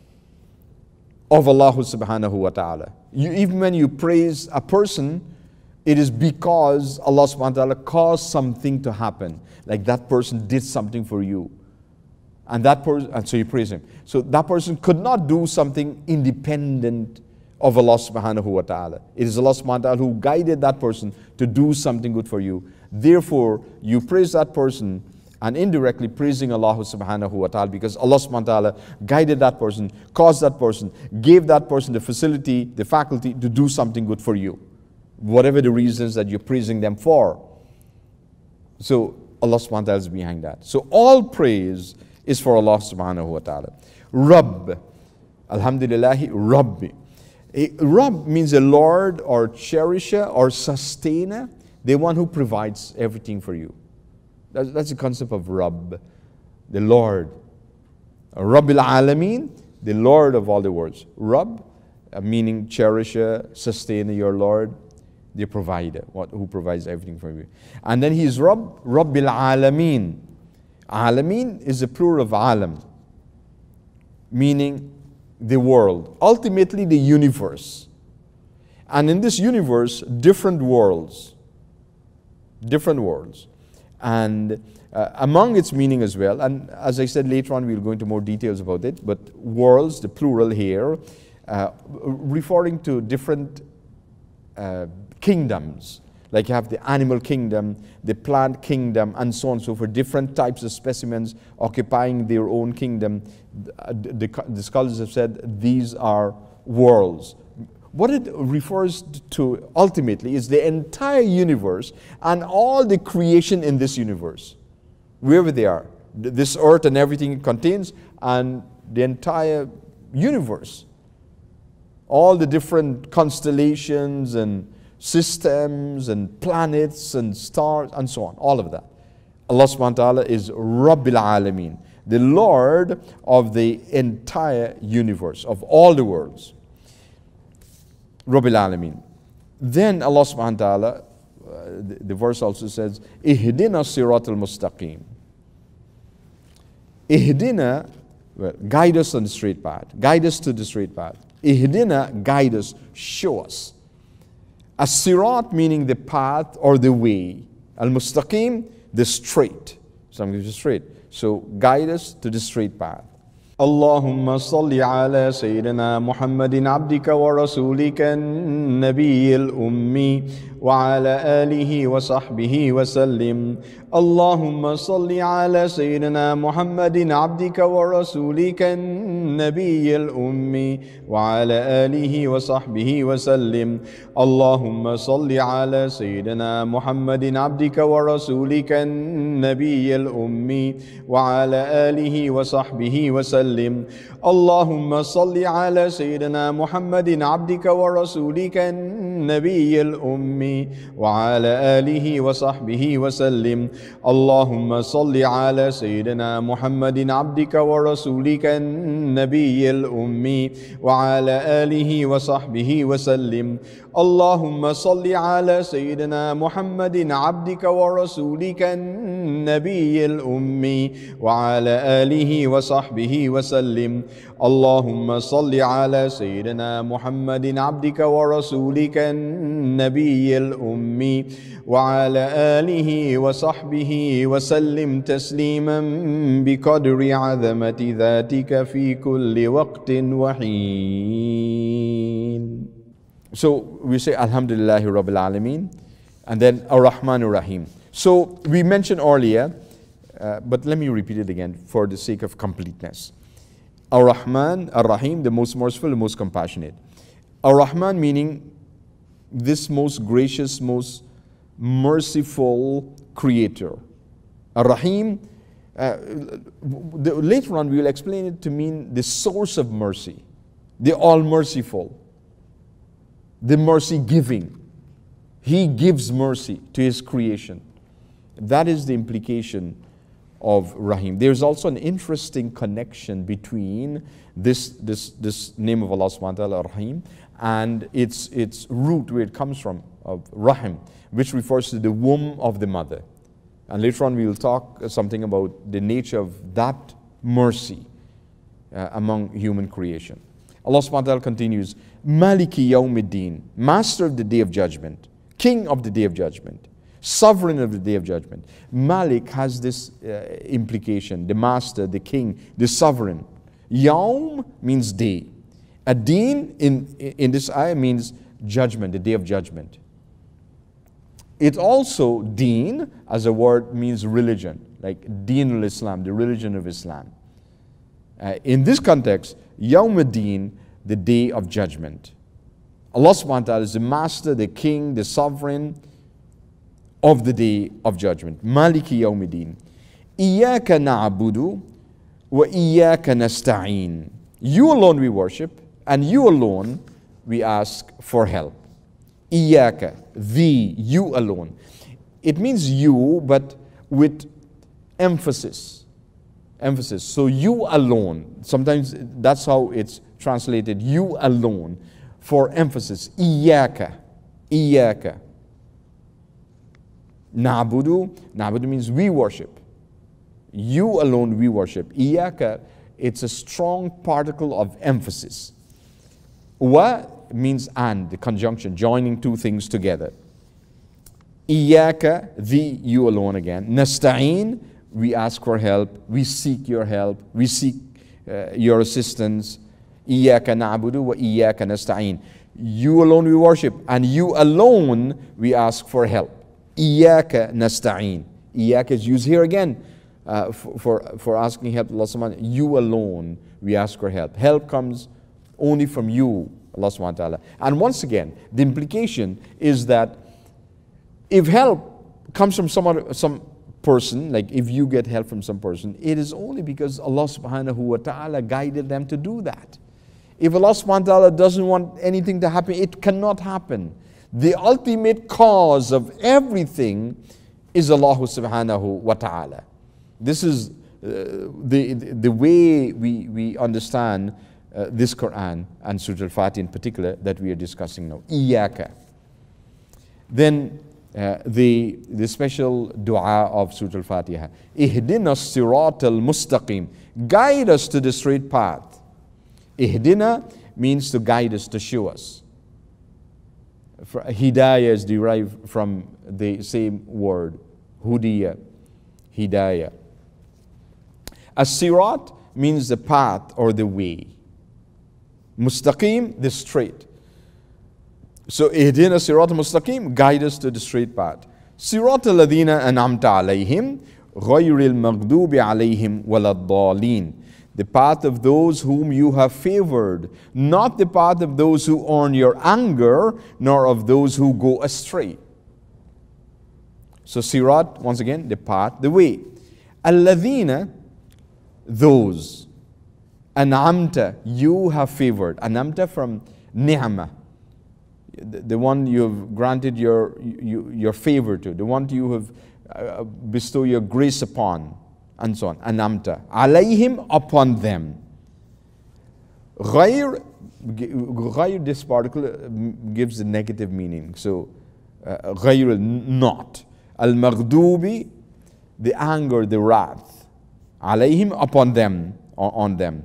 of Allah subhanahu wa ta'ala. You, even when you praise a person, it is because Allah subhanahu wa ta'ala caused something to happen. Like that person did something for you. And that person, and so you praise him. So that person could not do something independent of Allah subhanahu wa ta'ala. It is Allah subhanahu wa ta'ala who guided that person to do something good for you. Therefore, you praise that person and indirectly praising Allah subhanahu wa ta'ala, because Allah subhanahu wa ta'ala guided that person, caused that person, gave that person the facility, the faculty to do something good for you. Whatever the reasons that you're praising them for. So Allah subhanahu wa ta'ala is behind that. So all praise is for Allah subhanahu wa ta'ala. Rabb. Alhamdulillahi Rabbi. A Rabb means a Lord or cherisher or sustainer. The one who provides everything for you. That's, that's the concept of Rabb. The Lord. Rabbil Alameen. The Lord of all the worlds. Rabb, meaning cherisher, sustainer, your Lord. The provider, what, who provides everything for you. And then he is Rabb, Rabbil Alameen. Alameen is the plural of Alam, meaning the world. Ultimately, the universe. And in this universe, different worlds. Different worlds. And uh, among its meaning as well, and as I said later on, we'll go into more details about it, but worlds, the plural here, uh, referring to different uh, kingdoms. Like you have the animal kingdom, the plant kingdom, and so on and so forth. Different types of specimens occupying their own kingdom. The, the, the scholars have said these are worlds. What it refers to ultimately is the entire universe and all the creation in this universe. Wherever they are. This earth and everything it contains, and the entire universe. All the different constellations and systems and planets and stars and so on, all of that. Allah subhanahu wa ta'ala is Rabbil Alameen, the Lord of the entire universe, of all the worlds. Rabbil Alameen. Then Allah subhanahu wa ta'ala, uh, the, the verse also says, Ihdina siratal mustaqim. Ihdina, well, guide us on the straight path. Guide us to the straight path. Ihdina, guide us, show us. As-sirat meaning the path or the way. Al-mustaqim, the straight. Something is straight. So guide us to the straight path. اللهم صل على سيدنا محمد عبدك ورسولك النبي الأمي وعلى آله وصحبه وسلم. اللهم صل على سيدنا محمد عبدك ورسولك النبي الأمي وعلى آله وصحبه وسلم. اللهم صل على سيدنا محمد عبدك ورسولك النبي الأمي وعلى آله وصحبه وسلم. اللهم صل على سيدنا محمد عبدك ورسولك النبي الأمي وعلى آله وصحبه وسلم. اللهم صل على سيدنا محمد عبدك ورسولك النبي الأمي وعلى آله وصحبه وسلم. اللهم صل على سيدنا محمد عبدك ورسولك النبي الأمي وعلى آله وصحبه وسلم. اللهم صل على سيدنا محمد عبدك ورسولك النبي الأمي وعلى آله وصحبه وسلم تسليما بقدر عظمة ذاتك في كل وقت وحين. So we say Alhamdulillahi Rabbil Alameen and then Ar-Rahman Ar-Rahim. So we mentioned earlier, uh, but let me repeat it again for the sake of completeness. Ar-Rahman Ar-Rahim, the most merciful, the most compassionate. Ar-Rahman meaning this most gracious, most merciful creator. Ar-Rahim, uh, the, later on we will explain it to mean the source of mercy, the all-merciful, the mercy-giving. He gives mercy to His creation. That is the implication of Rahim. There's also an interesting connection between this, this, this name of Allah subhanahu wa ta'ala, Rahim, and its, its root, where it comes from, of Rahim, which refers to the womb of the mother. And later on we will talk something about the nature of that mercy uh, among human creation. Allah subhanahu wa ta'ala continues, Maliki Yawmiddin, Master of the Day of Judgment, King of the Day of Judgment, Sovereign of the Day of Judgment. Malik has this uh, implication, the Master, the King, the Sovereign. Yawm means day. Ad-Din in, in this ayah means judgment, the Day of Judgment. It also, Deen, as a word, means religion, like Deen al-Islam, the religion of Islam. Uh, in this context, Yawm ad-Din, the Day of Judgment. Allah subhanahu wa ta'ala is the Master, the King, the Sovereign of the Day of Judgment. Maliki Yawm ad-Din. Iyaka na'budu wa iyaka nasta'een. You alone we worship, and you alone we ask for help. Iyaka, thee, you alone. It means you, but with emphasis. Emphasis. So you alone. Sometimes that's how it's translated. You alone. For emphasis. Iyaka. Iyaka. Na'budu. Na'budu means we worship. You alone we worship. Iyaka, it's a strong particle of emphasis. Wa means and, the conjunction, joining two things together. Iyaka, thee, you alone again. Nasta'een, we ask for help, we seek your help, we seek uh, your assistance. Iyaka na'budu wa iyaka nasta'een. You alone we worship, and you alone we ask for help. Iyaka nasta'een. Iyaka is used here again uh, for, for, for asking help. Allah subhanahu wa ta'ala. You alone we ask for help. Help comes only from you, Allah subhanahu wa ta'ala. And once again, the implication is that if help comes from some, other, some person, like if you get help from some person, it is only because Allah subhanahu wa ta'ala guided them to do that. If Allah subhanahu wa ta'ala doesn't want anything to happen, it cannot happen. The ultimate cause of everything is Allah subhanahu wa ta'ala. This is uh, the, the way we, we understand uh, this Quran and Surah Al-Fatiha in particular that we are discussing now. Iyaka. Then uh, the, the special dua of Surah Al-Fatiha. Ihdina as-sirat al-mustaqim. Guide us to the straight path. Ihdina means to guide us, to show us. Hidayah is derived from the same word, Hudiya, Hidayah. As-sirat means the path or the way. Mustaqim, the straight. So, ihdina sirat al-mustaqim, guide us to the straight path. Sirat al-ladina an'amta alayhim, ghayril maghdubi alayhim waladdallin. The path of those whom you have favored, not the path of those who earn your anger, nor of those who go astray. So sirat, once again, the path, the way. Alladhina, those. An'amta, you have favored. An'amta from ni'mah. The, the one you have granted your, you, your favor to. The one you have uh, bestowed your grace upon. And so on. An'amta. Alayhim, upon them. Ghayr, ghayr, this particle gives the negative meaning. So, uh, ghayr, not. Al-maghdubi, the anger, the wrath. Alayhim, upon them, on, on them.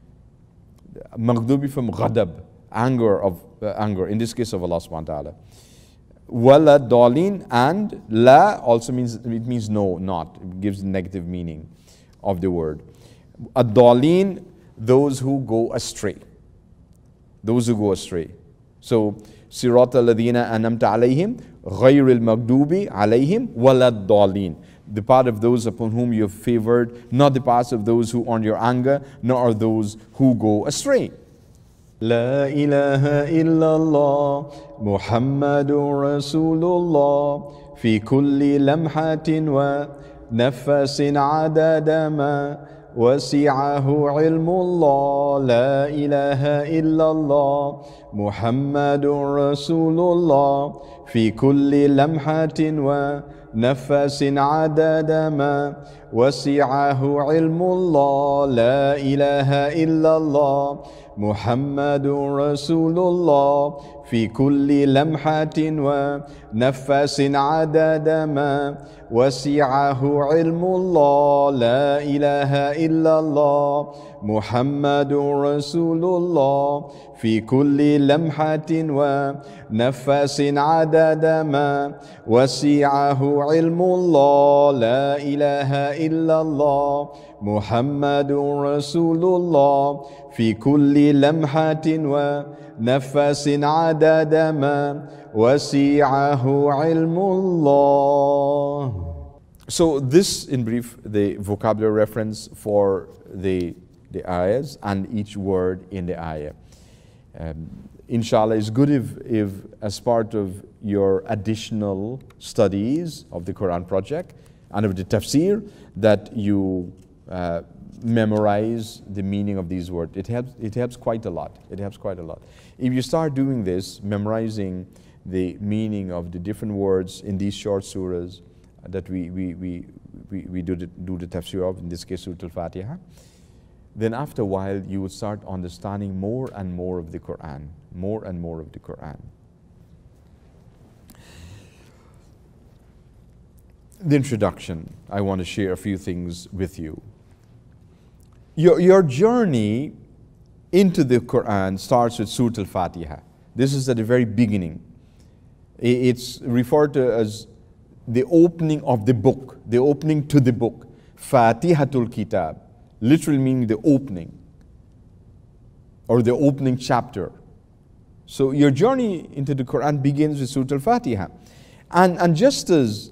Maghdubi from ghadab, anger of uh, anger, in this case of Allah subhanahu wa ta'ala. Wala dalin, and la also means, it means no, not. It gives the negative meaning of the word. Ad-dalin, those who go astray. Those who go astray. So, sirat al-ladina anamta alayhim, ghayr al-maghdubi alayhim, wala dalin. The part of those upon whom you have favored, not the parts of those who earn your anger, nor of those who go astray. لا إله إلا الله محمد رسول الله في كل لمحة ونفس عدد ما وسعه علم الله لا إله إلا الله محمد رسول الله في كل لمحة ونفس عدد ما وسعه علم الله لا إله إلا الله محمد رسول الله في كل لمحة ونفس عدد ما وسعه علم الله لا إله إلا الله محمد رسول الله في كل لمحة ونفس عدد ما وسعه علم الله لا إله إلا الله محمد رسول الله في كل لمحة ونفس عدد ما وسعه علم الله. So this, in brief, the vocabulary reference for the, the ayahs and each word in the ayah. Um, inshallah, it's good if, if as part of your additional studies of the Quran project and of the tafsir, that you uh, memorize the meaning of these words. It helps, it helps quite a lot. It helps quite a lot. If you start doing this, memorizing the meaning of the different words in these short surahs that we, we, we, we, we do, the, do the tafsir of, in this case, Surah Al-Fatiha, then after a while you will start understanding more and more of the Quran, more and more of the Quran. The introduction, I want to share a few things with you. Your, your journey into the Quran starts with Surah Al-Fatiha. This is at the very beginning. It's referred to as the opening of the book, the opening to the book. Fatihatul Kitab, literally meaning the opening or the opening chapter. So your journey into the Quran begins with Surah Al-Fatiha. And, and just as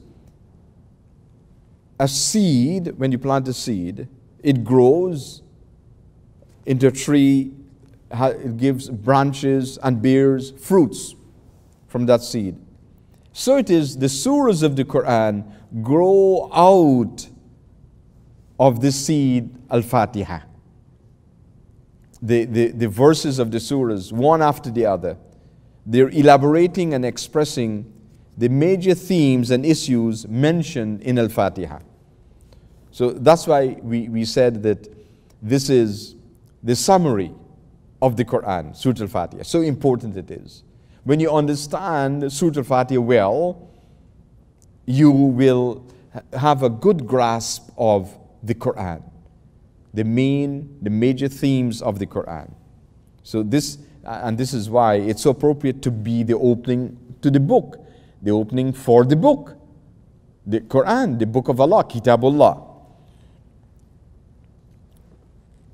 a seed, when you plant a seed, it grows into a tree, it gives branches and bears fruits from that seed. So it is, the surahs of the Quran grow out of the seed Al-Fatiha. The, the, the verses of the surahs, one after the other, they're elaborating and expressing the major themes and issues mentioned in Al-Fatiha. So that's why we, we said that this is the summary of the Quran, Surah Al-Fatiha. So important it is. When you understand Surah Al-Fatiha well, you will have a good grasp of the Quran, the main, the major themes of the Quran. So this, and this is why it's so appropriate to be the opening to the book, the opening for the book, the Quran, the book of Allah, Kitabullah.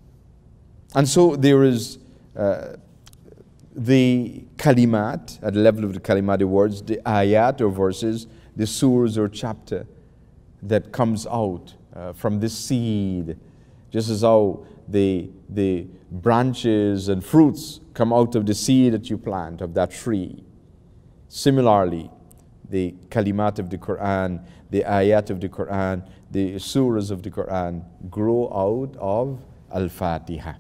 And so there is uh, the kalimat, at the level of the kalimat, the words, the ayat or verses, the surahs or chapter that comes out uh, from this seed, just as how the, the branches and fruits come out of the seed that you plant, of that tree. Similarly, the kalimat of the Quran, the ayat of the Quran, the surahs of the Quran grow out of Al-Fatiha.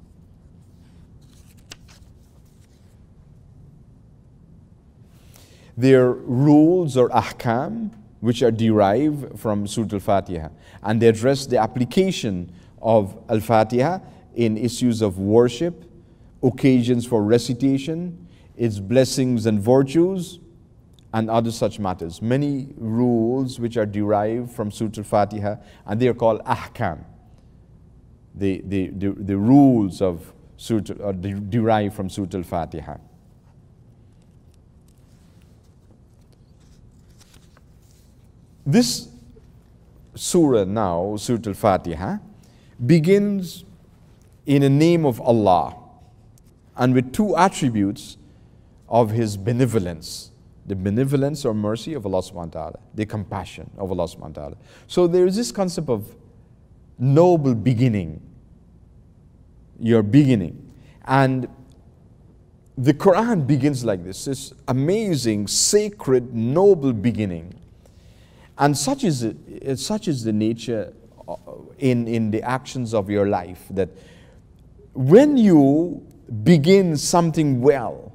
Their rules or ahkam, which are derived from Surah Al-Fatiha, and they address the application of Al-Fatiha in issues of worship, occasions for recitation, its blessings and virtues, and other such matters. Many rules which are derived from Surah Al-Fatiha, and they are called ahkam. The, the, the, the rules of Surah, are derived from Surah Al-Fatiha. This surah now, Surah Al-Fatiha, begins in the name of Allah and with two attributes of His benevolence. The benevolence or mercy of Allah subhanahu wa ta'ala, the compassion of Allah subhanahu wa ta'ala. So there is this concept of noble beginning, your beginning. And the Quran begins like this, this amazing, sacred, noble beginning. And such is, it, such is the nature in, in the actions of your life, that when you begin something well,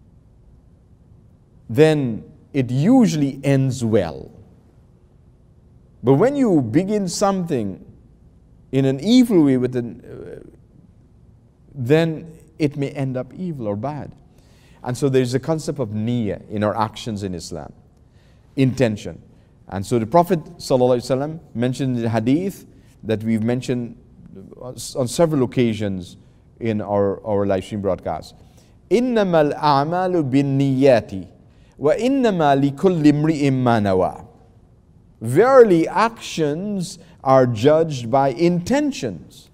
then it usually ends well. But when you begin something in an evil way, with an, uh, then it may end up evil or bad. And so there's a concept of niyyah in our actions in Islam, intention. And so the Prophet ﷺ mentioned in the hadith that we've mentioned on several occasions in our, our live stream broadcast. إِنَّمَا الْأَعْمَالُ بِالنِّيَّاتِ وَإِنَّمَا لِكُلِّ امْرِئٍ مَّا نَوَىٰ. Verily, actions are judged by intentions,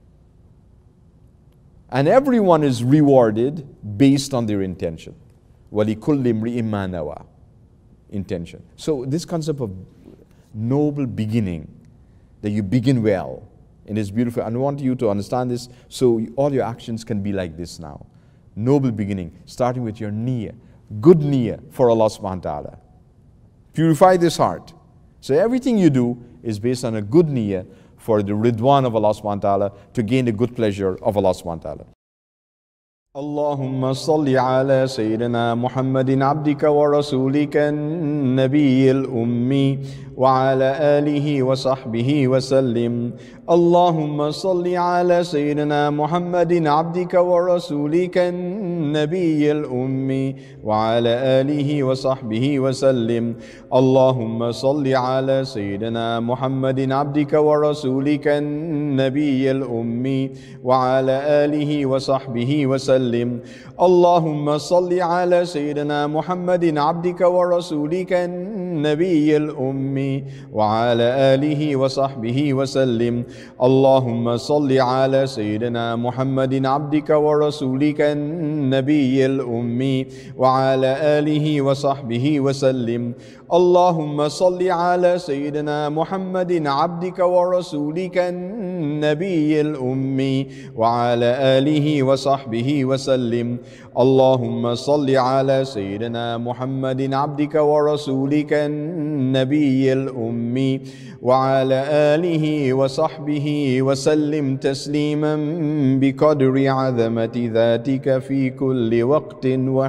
and everyone is rewarded based on their intention. وَلِكُلِّ امْرِئٍ مَّا نَوَىٰ. Intention. So this concept of noble beginning, that you begin well, and it's beautiful. And I want you to understand this, so all your actions can be like this now. Noble beginning, starting with your niyyah, good niyyah for Allah subhanahu wa ta'ala. Purify this heart. So everything you do is based on a good niyyah for the ridwan of Allah subhanahu wa ta'ala, to gain the good pleasure of Allah subhanahu wa ta'ala. اللهم صل على سيدنا محمد عبدك ورسولك النبي الأمي وعلى آله وصحبه وسلم. اللهم صل على سيدنا محمد عبدك ورسولك النبي الأمي وعلى آله وصحبه وسلم. اللهم صل على سيدنا محمد عبدك ورسولك النبي الأمي وعلى آله وصحبه وسلم. اللهم صل على سيدنا محمد عبدك ورسولك النبي الأمي وعلى آله وصحبه وسلم. اللهم صل على سيدنا محمد عبدك ورسولك النبي الأمي وعلى آله وصحبه وسلم. اللهم صل على سيدنا محمد عبدك ورسولك النبي الأمي وعلى آله وصحبه وسلم. اللهم صل على سيدنا محمد عبدك ورسولك النبي الأمي وعلى آله وصحبه وسلم تسليما بقدر عظمة ذاتك في كل وقت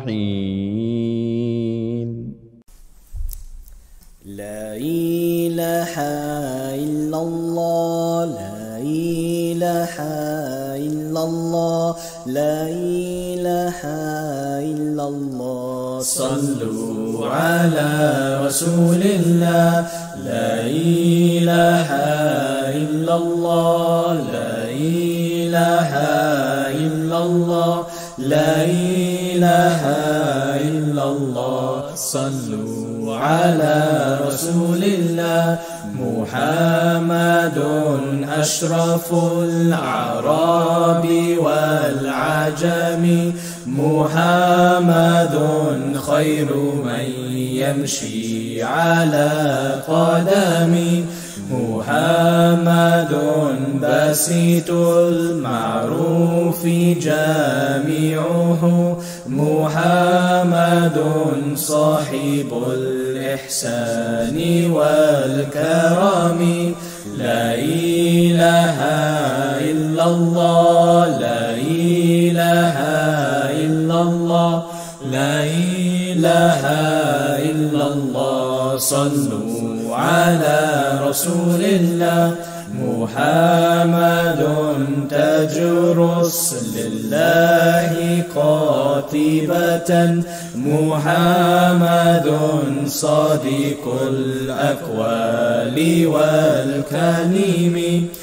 وحين. لا إله إلا الله لا إله إلا الله لا إله إلا الله. صلوا على رسول الله. لا إله إلا الله لا إله إلا الله لا إله إلا الله. صلوا على رسول الله. محمد أشرف الأعراب العرب والعجم محمد خير من يمشي على قدم محمد بسيط المعروف جامعه محمد صاحب الإحسان والكرم لا إله إلا الله لا إله إلا الله لا إله إلا الله صلوا على رسول الله محمد تاج رسل الله قاطبة محمد صادق الأقوال والكلم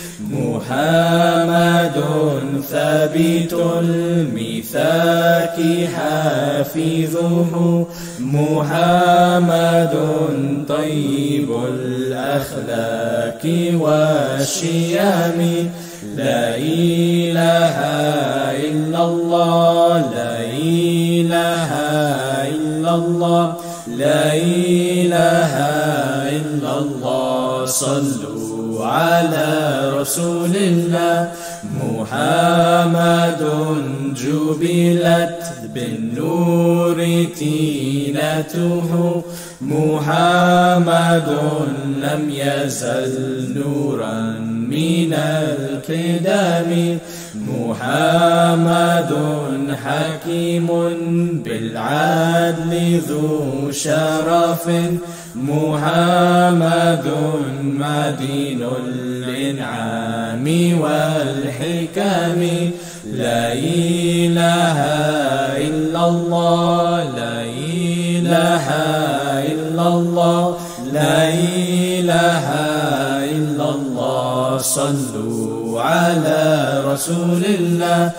محمد ثابت الميثاق حافظه محمد طيب الأخلاق والشيم لا إله إلا الله لا إله إلا الله لا إله إلا الله صلوا على رسول الله محمد جبلت بالنور تينته محمد لم يزل نورا من القدم محمد حكيم بالعدل ذو شرف محمد مدين الإنعام والحكم لا إله إلا الله لا إله إلا الله لا إله إلا الله صلوا على رسول الله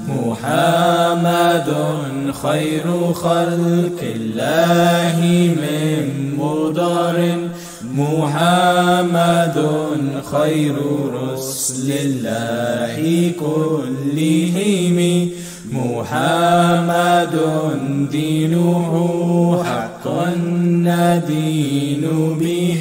محمد خير خلق الله من مضر محمد خير رسل الله كلهم محمد دينه حقا ندين به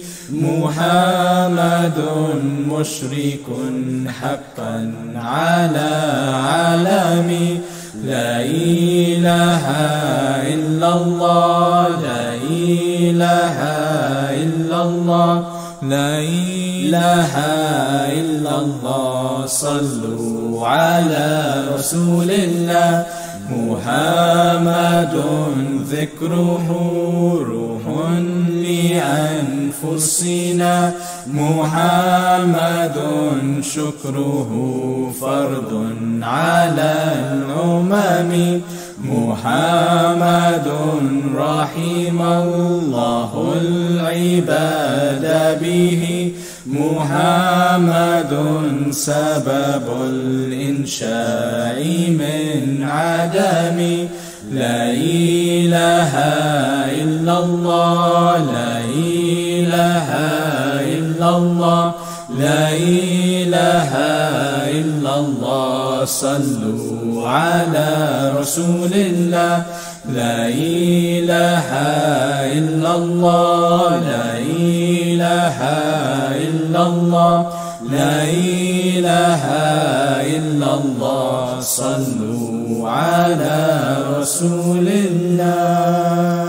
محمد مشرك حقا على علم لا إله إلا الله لا إله إلا الله لا إله إلا الله صلوا على رسول الله محمد ذكره روح لأنفسنا محمد شكره فرض على الأمم محمد رحم الله العباد به محمد سبب الإنشاء من عدم لا إله إلا الله لا إله إلا الله لا إله إلا الله صلوا على رسول الله لا إله إلا الله لا إله إلا الله لا إله إلا الله صلوا على رسول الله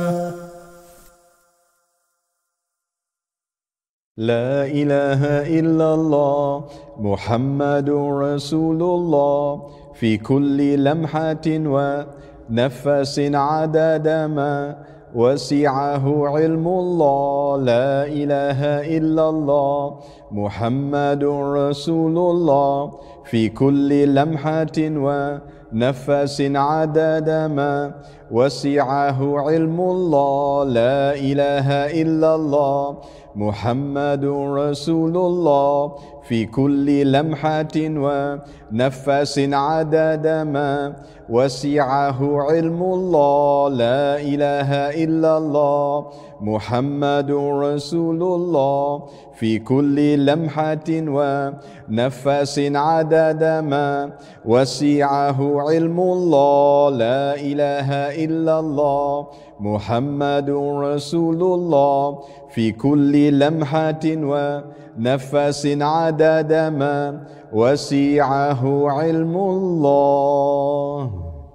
لا إله إلا الله محمد رسول الله في كل لمحة ونفس عدد ما وسعه علم الله لا إله إلا الله محمد رسول الله في كل لمحة ونفس عدد ما وسعه علم الله لا إله إلا الله محمد رسول الله في كل لمحة ونفس عدد ما وسعه علم الله. لا إله إلا الله محمد رسول الله في كل لمحة ونفس عدد ما وسعه علم الله. لا إله إلا الله محمد رسول الله في كل لمحة ونفس عدد ما وسعه علم الله.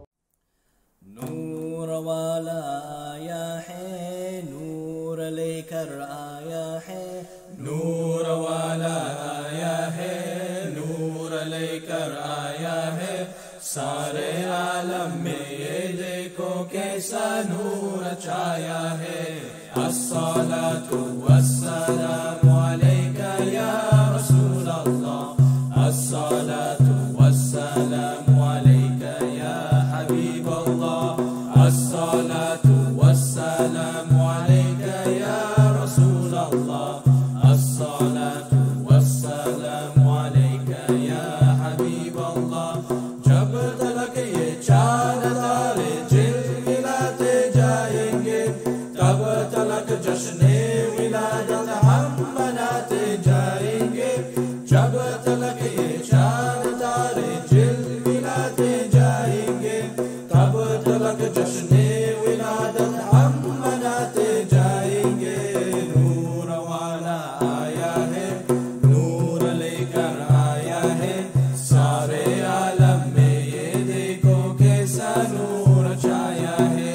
نور والا يا حي نور लेकर आया है नूर वाला आया है नूर लेकर आया है सारे आलम में ये देखो कैसा नूर छाया है अस्सलातु वस्सलामु अलैका या रसूल अल्लाह अस्सलातु वस्सलामु अलैका या हबीब अल्लाह अस्सलातु वस्सलामु अलैका या रसूल अल्लाह अस्सलातु वस्सलामु अलैका या हबीब अल्लाह जब तलक ये चांद तारे झिलमिलाते जाएंगे तब तलक जश्ने विलादत हम मनाते जाएंगे जब तलक ये चांद तारे झिलमिलाते जाएंगे तब तलक जश्ने विलादत हम मनाते जाएंगे नूर वाला आया है नूर लेकर आया है सारे आलम में ये देखो कैसा नूर छाया है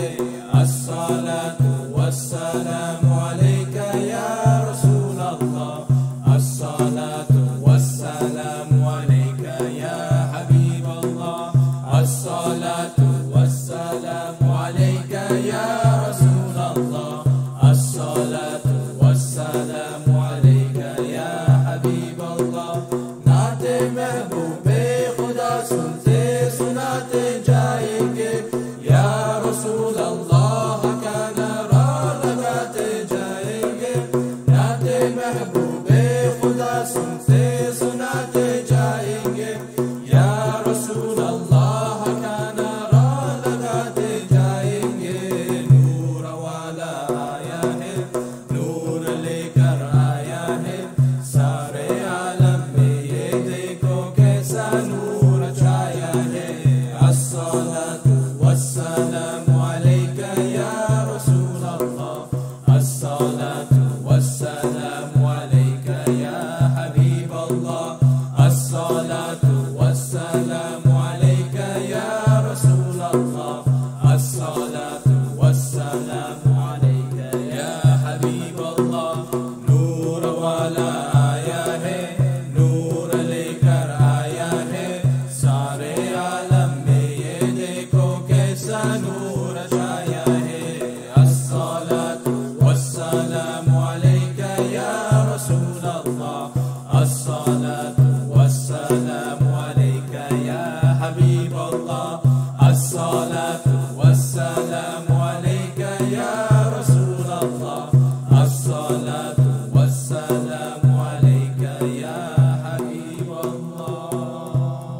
अस्सलातु वस्सलामु अलैका या रसूल अल्लाह अस्सलातु वस्सलामु अलैका या हबीब अल्लाह अस्सलातु वस्सलामु अलैका या रसूल अल्लाह अस्सलातु वस्सलामु अलैका या हबीब अल्लाह नाते महबूबे खुदा सुनते सुनाते जाएंगे या रसूल अल्लाह का नारा लगाते जाएंगे नाते महबूबे खुदा सुनते सुनाते जाएंगे या रसूल अल्लाह का नारा लगाते जाएंगे नूर वाला आया है नूर लेकर आया है सारे आलम में ये देखो कैसा नूर छाया है अस्सलातु वस्सलामु अलैका या रसूल अल्लाह अस्सलातु वस्सलामु अलैका या हबीब अल्लाह अस्सलातु वस्सलामु अलैका या रसूल अल्लाह अस्सलातु वस्सलामु अलैका या हबीब अल्लाह नूर वाला आया है नूर लेकर आया है सारे आलम में ये देखो कैसा नूर छाया है अस्सलातु वस्सलामु अलैका या रसूल अल्लाह अस्सलातु वस्सलामु अलैका या हबीब अल्लाह अस्सलातु वस्सलामु अलैका या रसूल अल्लाह अस्सलातु वस्सलामु अलैका या हबीब अल्लाह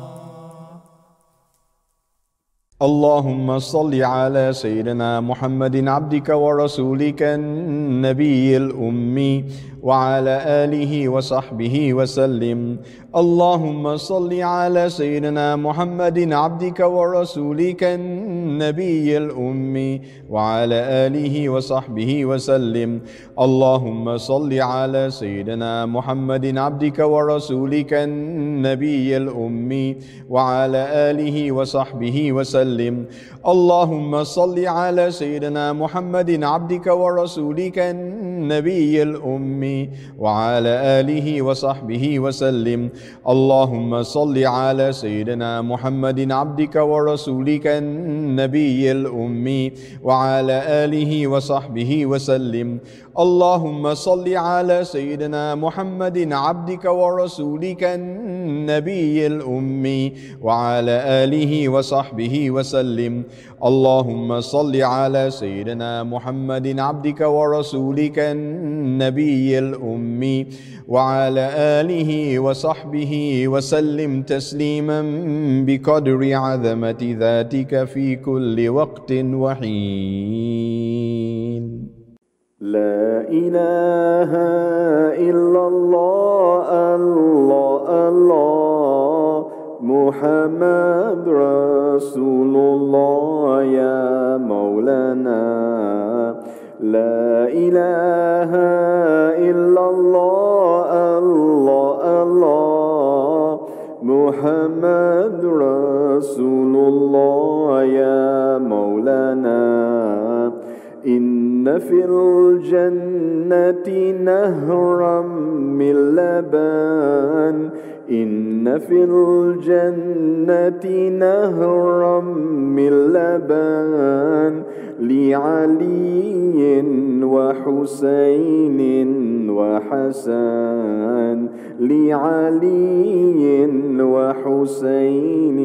اللهم صل على سيدنا محمد عبدك ورسولك النبي الأمي وعلى آله وصحبه وسلم. اللهم صل على سيدنا محمد عبدك ورسولك النبي الأمي وعلى آله وصحبه وسلم. اللهم صل على سيدنا محمد عبدك ورسولك النبي الأمي وعلى آله وصحبه وسلم. اللهم صل على سيدنا محمد عبدك ورسولك النبي الأمي وعلى آله وصحبه وسلم. اللهم صل على سيدنا محمد عبدك ورسولك النبي الأمي وعلى آله وصحبه وسلم. اللهم صل على سيدنا محمد عبدك ورسولك النبي الأمي وعلى آله وصحبه وسلم. اللهم صل على سيدنا محمد عبدك ورسولك النبي الأمي وعلى آله وصحبه وسلم تسليما بقدر عظمة ذاتك في كل وقت وحين. لا إله إلا الله الله الله محمد رسول الله يا مولانا. لا إله إلا الله الله الله محمد رسول الله يا مولانا. إن في الجنة نهرا من لبن إن في الجنة نهرا من لبن لعلي وحسين وحسن لعلي وحسين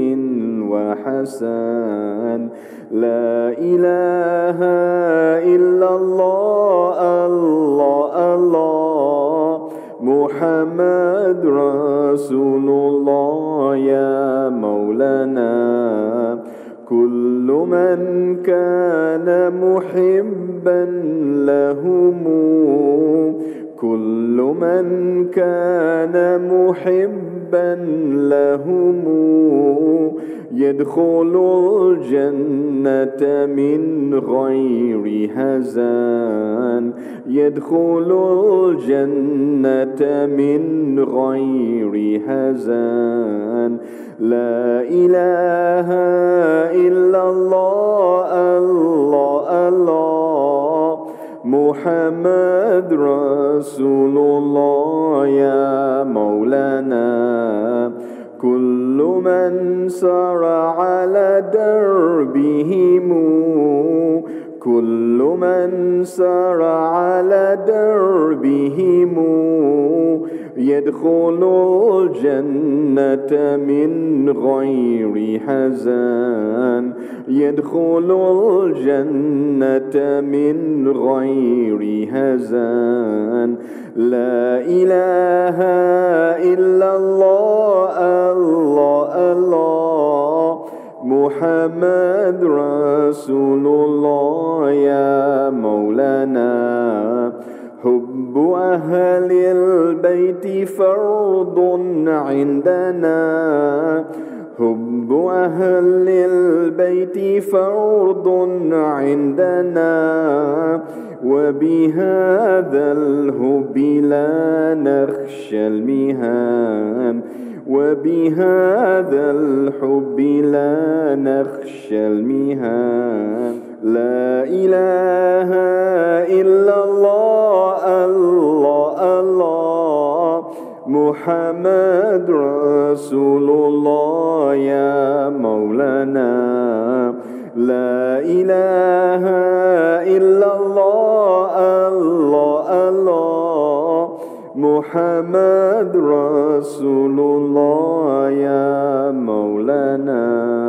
وحسن. لا إله إلا الله الله الله محمد رسول الله يا مولانا. كل من كان محبا لهم كل من كان محبا لهم يدخل الجنة من غير هزان يدخل الجنة من غير هزان. لا إله إلا الله الله الله محمد رسول الله يا مولانا. كل من سار على دربهم كل من سار على دربهم يدخل الجنة من غير هزان يدخل الجنة من غير هزان. لا إله إلا الله الله الله محمد رسول الله يا مولانا. حب أهل البيت فرض عندنا حب أهل البيت فرض عندنا. وبهذا الحب لا نخشى المهان وبهذا الحب لا نخشى المهان. لا إله إلا الله الله الله محمد رسول الله يا مولانا. لا إله إلا الله الله الله محمد رسول الله يا مولانا.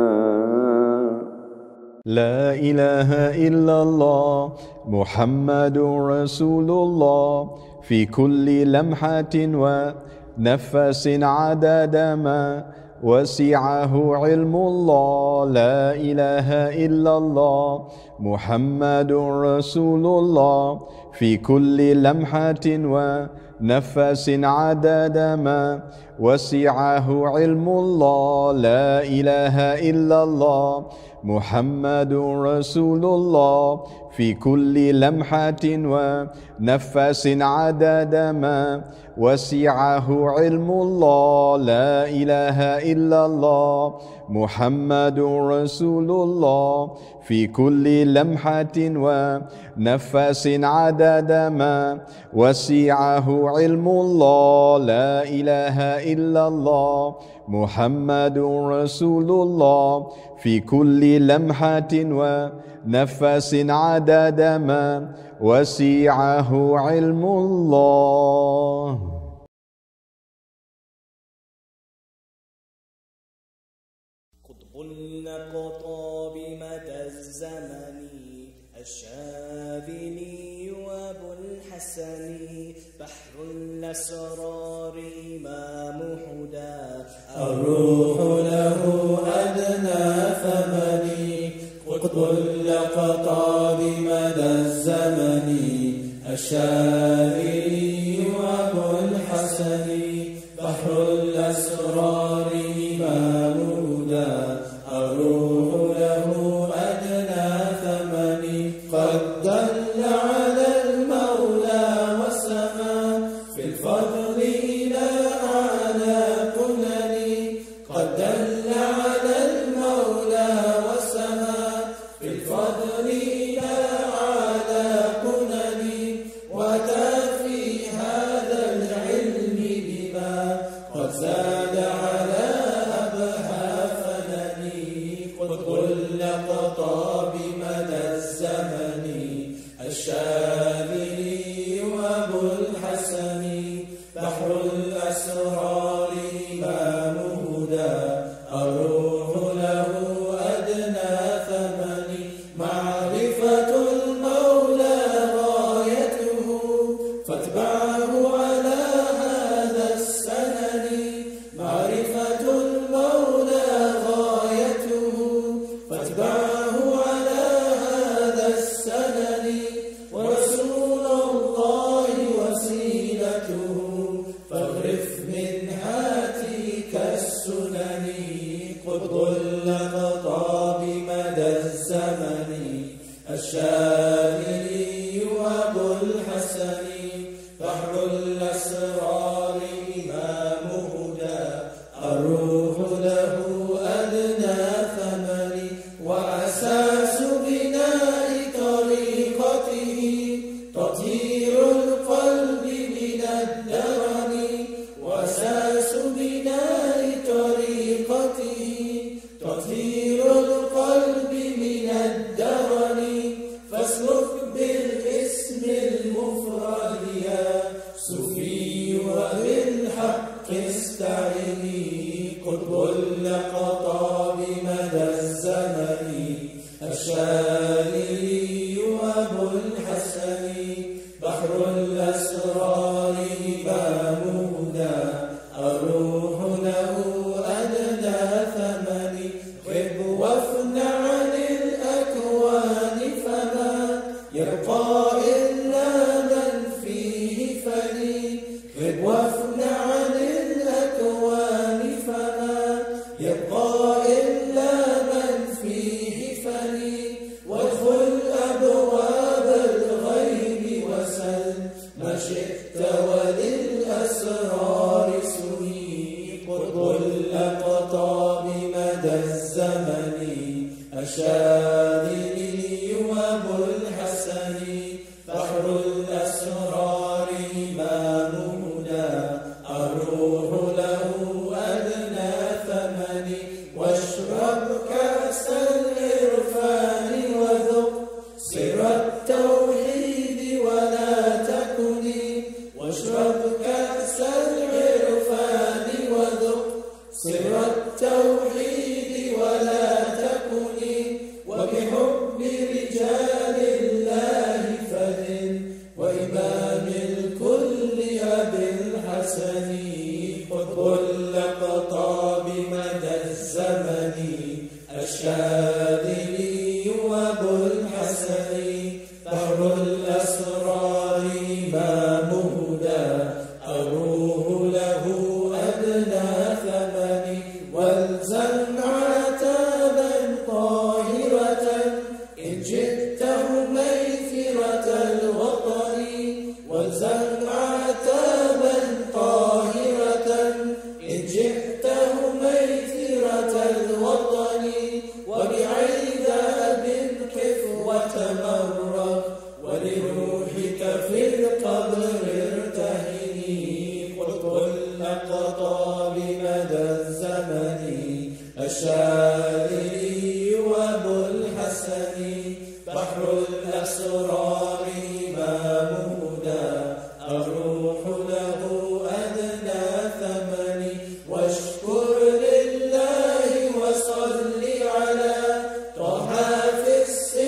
لا إله إلا الله محمد رسول الله في كل لمحة ونفس عدد ما وسعه علم الله. لا إله إلا الله محمد رسول الله في كل لمحة ونفس عدد ما وسعه علم الله. لا إله إلا الله محمد رسول الله في كل لمحة ونفس عدد ما وسعه علم الله. لا إله إلا الله محمد رسول الله في كل لمحة ونفس عدد ما وسعه علم الله. لا إله إلا الله محمد رسول الله في كل لمحة ونفس عدد ما وسعه علم الله. قطب النقطة الزمن الشاذلي وابو الحسن بحر الأسرار إمام هدى الروح له أدنى ثمن قطب لقطا بمدى الزمن الشاذلي وابو الحسن بحر الأسرار إمام هدى الروح له أدنى ثمن قد دل على المولى والسما في الفضل إلى أعلى قنن قد دل على المولى والسما في الفضل إلى أعلى قنن وأتى في هذا العلم بما قد زاد على أبهى فنن قطب لقطا بمدى الزمن الشاذلي وابو الحسن بحر الأسرار إمام هدى الروح له أدنى ثمن معرفة المولى غايته فاتبعه على هذا السنن معرفة المولى غايته فاتبعه على هذا السنن ورسول الله وسيلته فاغرف من هاتيك السنن قطب لقطا بمدى الزمن الشاذلي وابو الحسن بحر الأسرار إمام هدى الروح له أدنى ثمن وأساس بناء طريقته تطهير القلب من الدرن وأساس بناء طريقته تطهير القلب من الدرن فاسلك بالاسم المفرد يا صوفي وبالحق استعني قطب لقطا بمدى الزمن الشاذلي وابو الحسن بحر الأسرار إمام هدى الروح له أدنى ثمن غب وافن عن الأكوان فما يبقى إلا من فيه فني غب وافن عن الأكوان فما يبقى إلا من فيه فني وادخل أبواب الغيب وسل ما شئت وللأسرار سني قطب لقطا بمدى الزمن الشاذلي وابو الحسن بحر الأسرار إمام هدى الروح له أدنى ثمن واشرب كأس العرفان وذق سر التوحيد ولا تكن واشرب كأس العرفان وذق سر التوحيد ولا تكن وبحب رجال الله فدن وإمام الكل أبي الحسن قطب لقطا بمدى الزمن الشاذلي وابو الحسن بحر الأسرار إمام هدى الروح له أدنى ثمن والزم عتابا طاهرة إن جئته ميثرة الوطن والزم عتابا طاهرة إن جئته ميثرة الوطن وبعذاب كف وتمرق ولروحك في القبر ارتهني قطب لقطا بمدى الزمن الشاذلي وابو الحسن بحر الأسرار إمام هدى الروح له أدنى ثمن واشكر لله وصل على طه في السر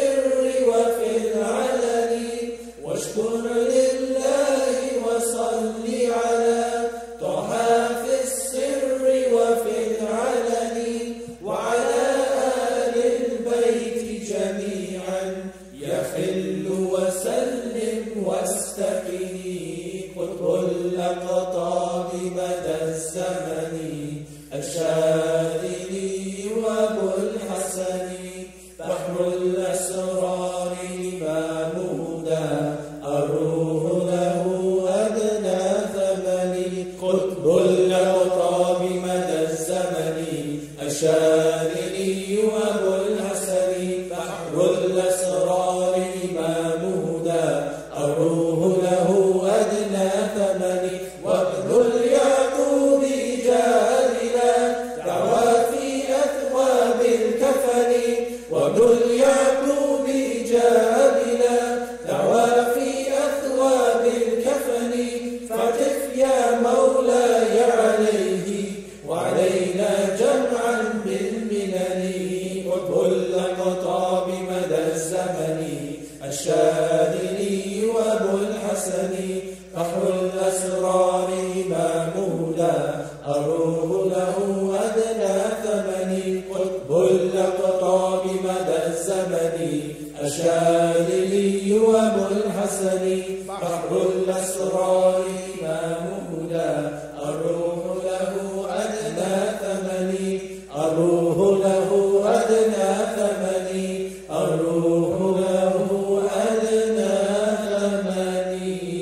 الشاذلي وأبو الحسن بحر الأسرار إمام هدى الروح له أدنى ثمن وابن اليعقوب جاهلا دعوى في أثواب الكفن وابن اليعقوب جاهلا دعوى في أثواب الكفن فقف يا مولاي عليه وعلينا جمعا بالمنن وكل قطاب مدى الزمن الشاذلي وابو الحسن بحر الأسرار إمام هدى الروح له أدنى ثمن قطب الأقطاب مدى الزمن الشاذلي وابو الحسن بحر الأسرار إمام هدى الروح له أدنى ثمن الروح له أدنى ثمن الروح له أدنى ثمن.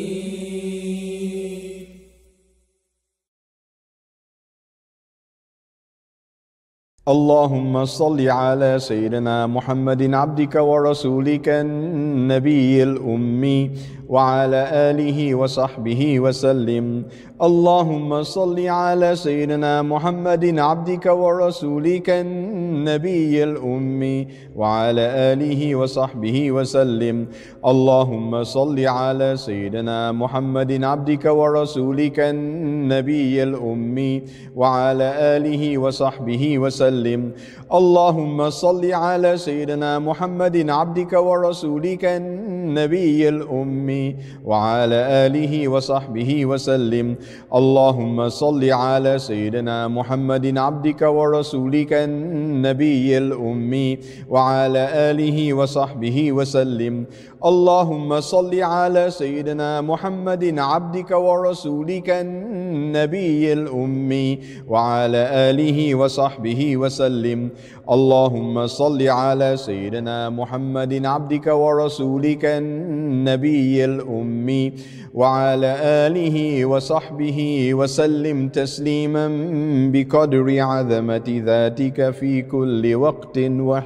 اللهم صل على سيدنا محمد عبدك ورسولك النبي الأمي وعلى آله وصحبه وسلم. اللهم صل على سيدنا محمد عبدك ورسولك النبي الأمي وعلى آله وصحبه وسلم. اللهم صل على سيدنا محمد عبدك ورسولك النبي الأمي وعلى آله وصحبه وسلم. اللهم صل على سيدنا محمد عبدك ورسولك النبي الأمي وعلى آله وصحبه وسلم. اللهم صل على سيدنا محمد عبدك ورسولك النبي الأمي وعلى آله وصحبه وسلم. اللهم صل على سيدنا محمد عبدك ورسولك النبي الأمي وعلى آله وصحبه وسلم. اللهم صل على سيدنا محمد عبدك ورسولك النبي الأمي وعلى آله وصحبه وسلم تسليما بقدر عظمة ذاتك في كل وقت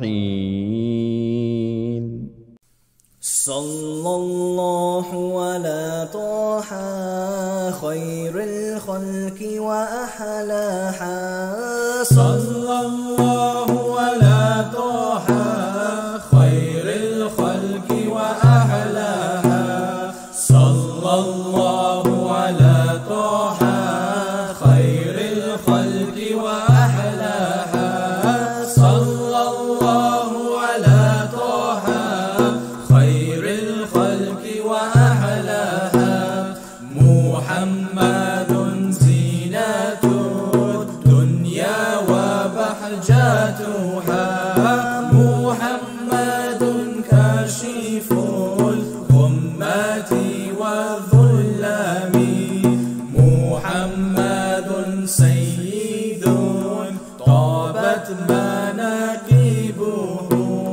وحين. صلى الله على طه خير الخلق وأحلاها. صلى الله على طه خير الخلق وأحلاها. صلى الله على طه خير الخلق وأحلاها. صلى الله على طه خير الخلق وأحلاها. محمد زينة الدنيا وبهجتها. محمد كاشف الغمة والظلم. محمد سيد طابت مناكبه.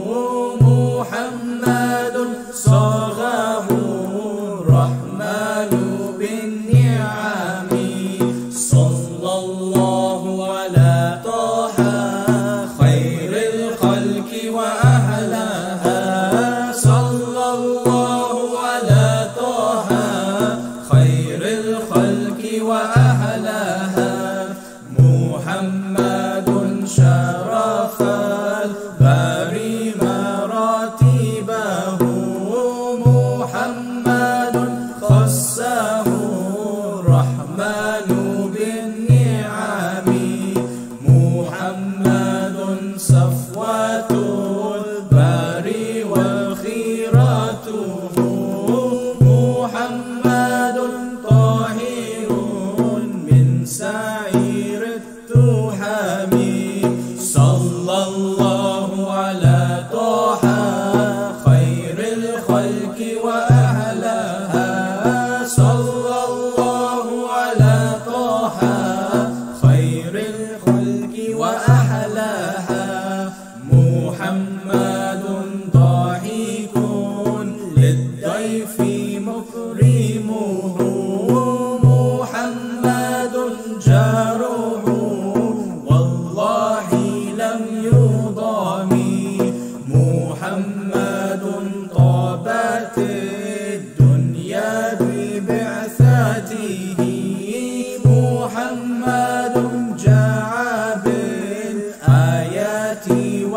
محمد صاغه الرحمن بالنعم. صلى الله على طه خير الخلق وأهلها. صلى الله على طه خير الخلق وأهلها. محمد شرف الباري مراتبه. محمد خصه الرحمن بالنعم. محمد صفوة الباري وخيرته. محمد طاهر من سعير التهم. صلى الله على طه خير الخلق وأهلها. صلى الله على طه خير الخلق وأهلها.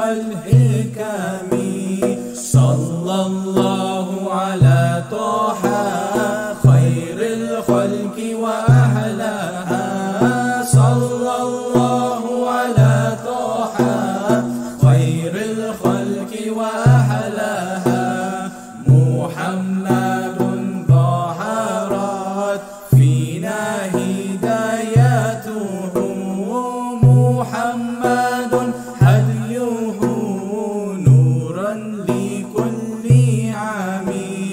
والحكم صلى الله على طه خير الخلق وأحلاها صلى الله على طه خير الخلق وأحلاها محمد ظهرت فينا هدايته محمد هديه نورا لكل عام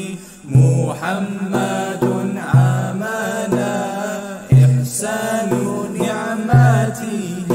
محمد آمنا إحسان نعمته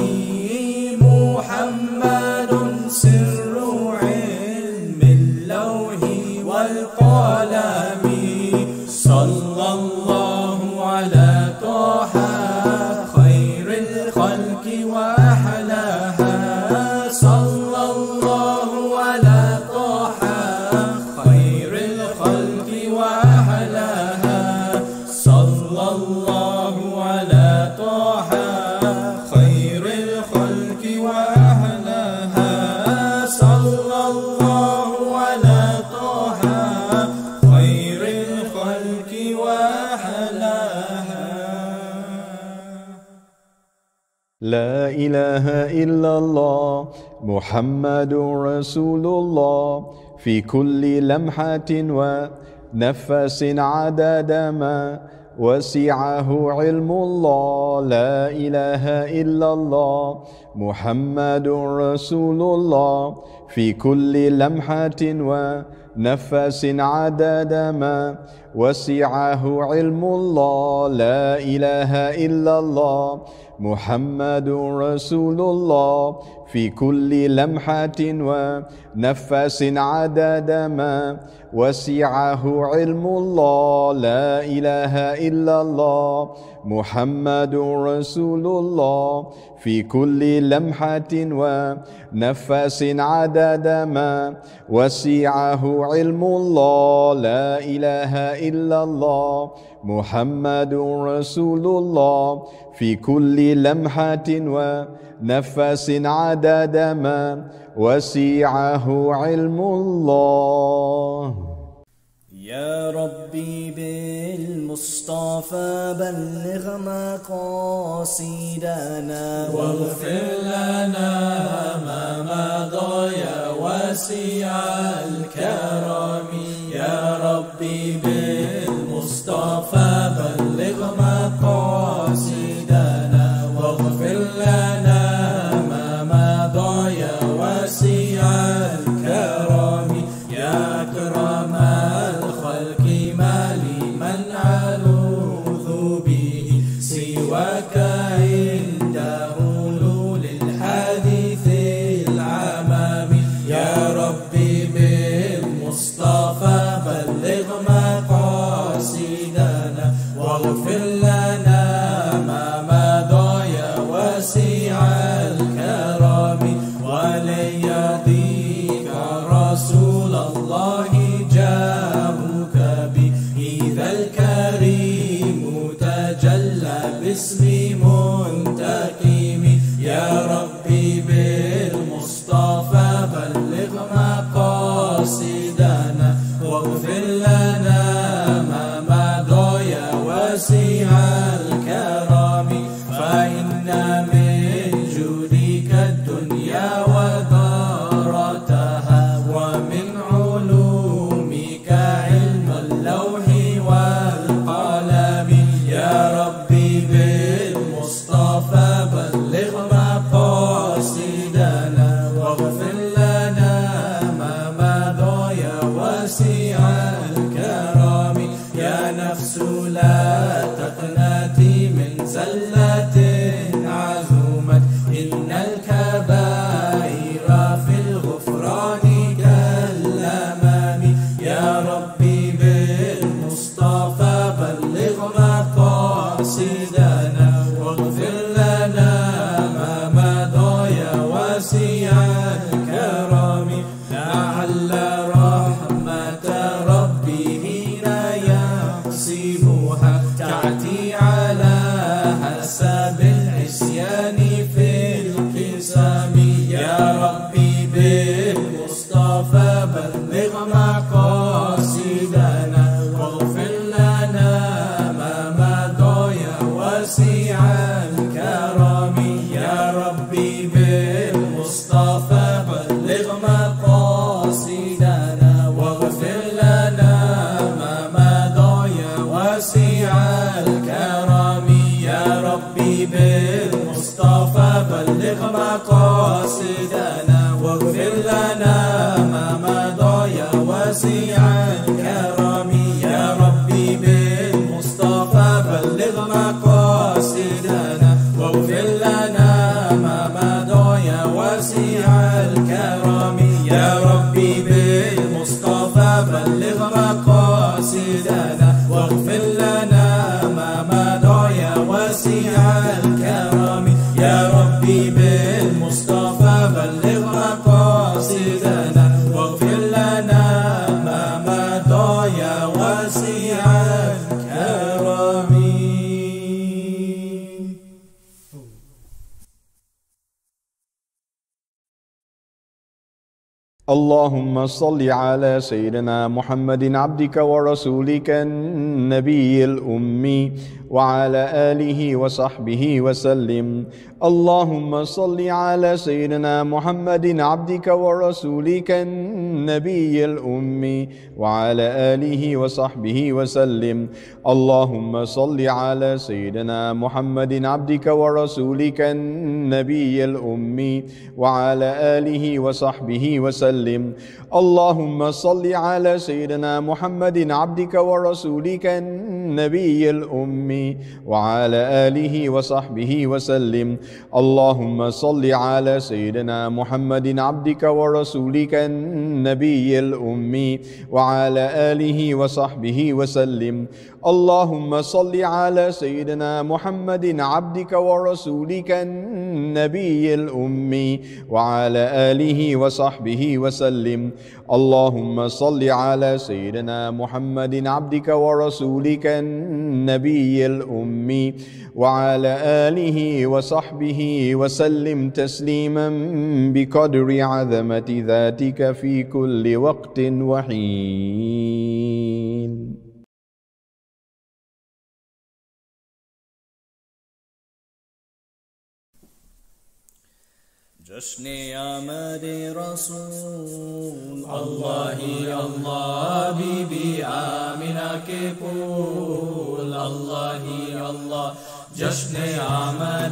محمد سر علم اللوح والقلم صلى الله على طه خير الخلق وأحلاها صلى الله على طه خير الخلق وأحلاها صلى الله على طه خير الخلق وأحلاها صلى الله على طه خير الخلق وأحلاها. لا إله إلا الله محمد رسول الله في كل لمحة ونفس عدد ما وسعه علم الله. لا إله إلا الله محمد رسول الله في كل لمحة ونفس عدد ما وسعه علم الله. لا إله إلا الله محمد رسول الله في كل لمحة ونفس عدد ما وسعه علم الله. لا إله إلا الله محمد رسول الله في كل لمحة ونفس عدد ما وسعه علم الله. لا إله إلا الله محمد رسول الله في كل لمحة ونفس عدد ما وسعه علم الله. يا ربي بالمصطفى بلغ مقاصدنا واغفر لنا ما مضى يا واسع الكرم يا ربي بالمصطفى بلغ مقاصدنا واغفر لنا ما مضى يا واسع الكرم يا أكرم الخلق ما لمن ألوذ به سواك عند حلول الحديث العمام يا ربي بالمصطفى بلغ مقاصدنا واغفر لنا ما مضى يا واسع الكرم ولن مقاصدنا واغفر لنا ما مضى يا واسع الكرم. اللهم صل على سيدنا محمد عبدك ورسولك النبي الأمي وعلى آله وصحبه وسلم. اللهم صل على سيدنا محمد عبدك ورسولك النبي الأمي وعلى آله وصحبه وسلم. اللهم صل على سيدنا محمد عبدك ورسولك النبي الأمي وعلى آله وصحبه وسلم. اللهم صل على سيدنا محمد عبدك ورسولك النبي الأمي وعلى آله وصحبه وسلم. اللهم صل على سيدنا محمد عبدك ورسولك النبي الأمي وعلى آله وصحبه وسلم. اللهم صل على سيدنا محمد عبدك ورسولك النبي الأمي وعلى آله وصحبه وسلم. اللهم صل على سيدنا محمد عبدك ورسولك النبي الأمي وعلى آله وصحبه وسلم تسليما بقدر عظمة ذاتك في كل وقت وحين. जश्न आमद रसूल अल्लाह ही अल्लाह बीबी आमिना के फूल अल्लाह ही अल्लाह जश्न आमद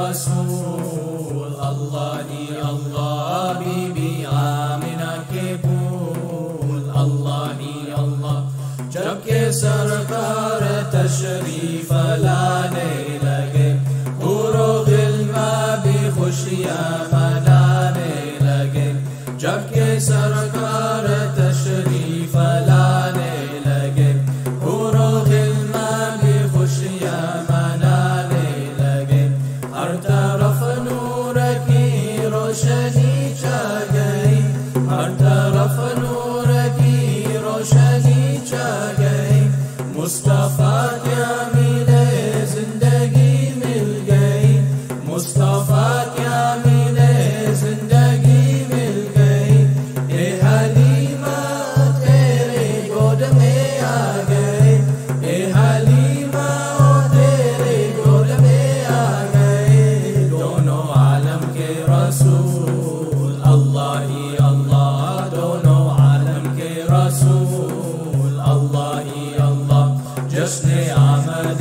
रसूल अल्लाह ही अल्लाह बीबी आमिना के फूल अल्लाह ही अल्लाह जबकि सरकार तशरीफ लाने लगे हुरो गिल्मा भी खुशियाँ मनाने लगे जबकि सरकार तशरीफ लाने लगे हुरो गिल्मा भी खुशियाँ मनाने लगे हर तरफ नूर की रोशनी छा गई हर तरफ नूर की रोशनी छा गई मुस्तफा क्या मिले जिंदगी मिल गई मुस्तफा क्या मिले जिंदगी मिल गई ए हलीमा तेरे गोद में आ गए ए हलीमा तेरे गोद में आ गए दोनों आलम के रसूल अल्लाह ही अल्लाह दोनों आलम के रसूल अल्लाह ही अल्लाह जश्न आमद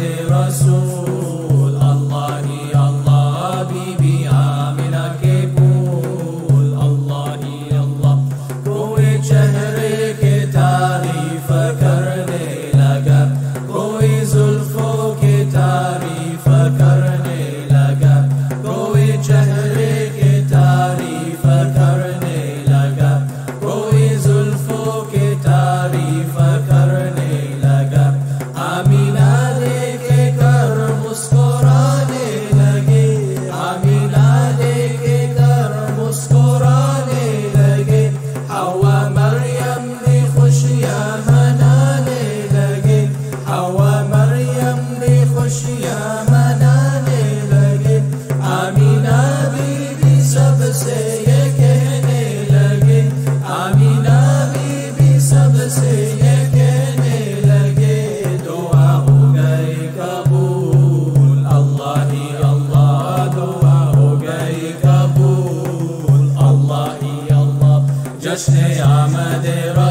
रसूल अल्लाह ही अल्लाह बीबी आमिना के फूल अल्लाह ही अल्लाह कोई चेहरे के तारीफ करने लगा कोई जुल्फों की तारीफ करने लगा कोई चेहरे के तारीफ करने लगा कोई जुल्फों की तारीफ करने लगा आमीना लेके कर मुस्कुराने लगे आमीना लेके कर मुस्कुराने लगे हवा मरियम भी खुशियाँ मनाने लगे हवा मरियम भी खुशियाँ मनाने लगे आमीना बीबी सबसे ये कहने लगे आमीना बीबी सबसे ये कहने लगे दुआ हो गई कबूल अल्लाह ही अल्लाह दुआ हो गई कबूल अल्लाह ही अल्लाह जश्न आमद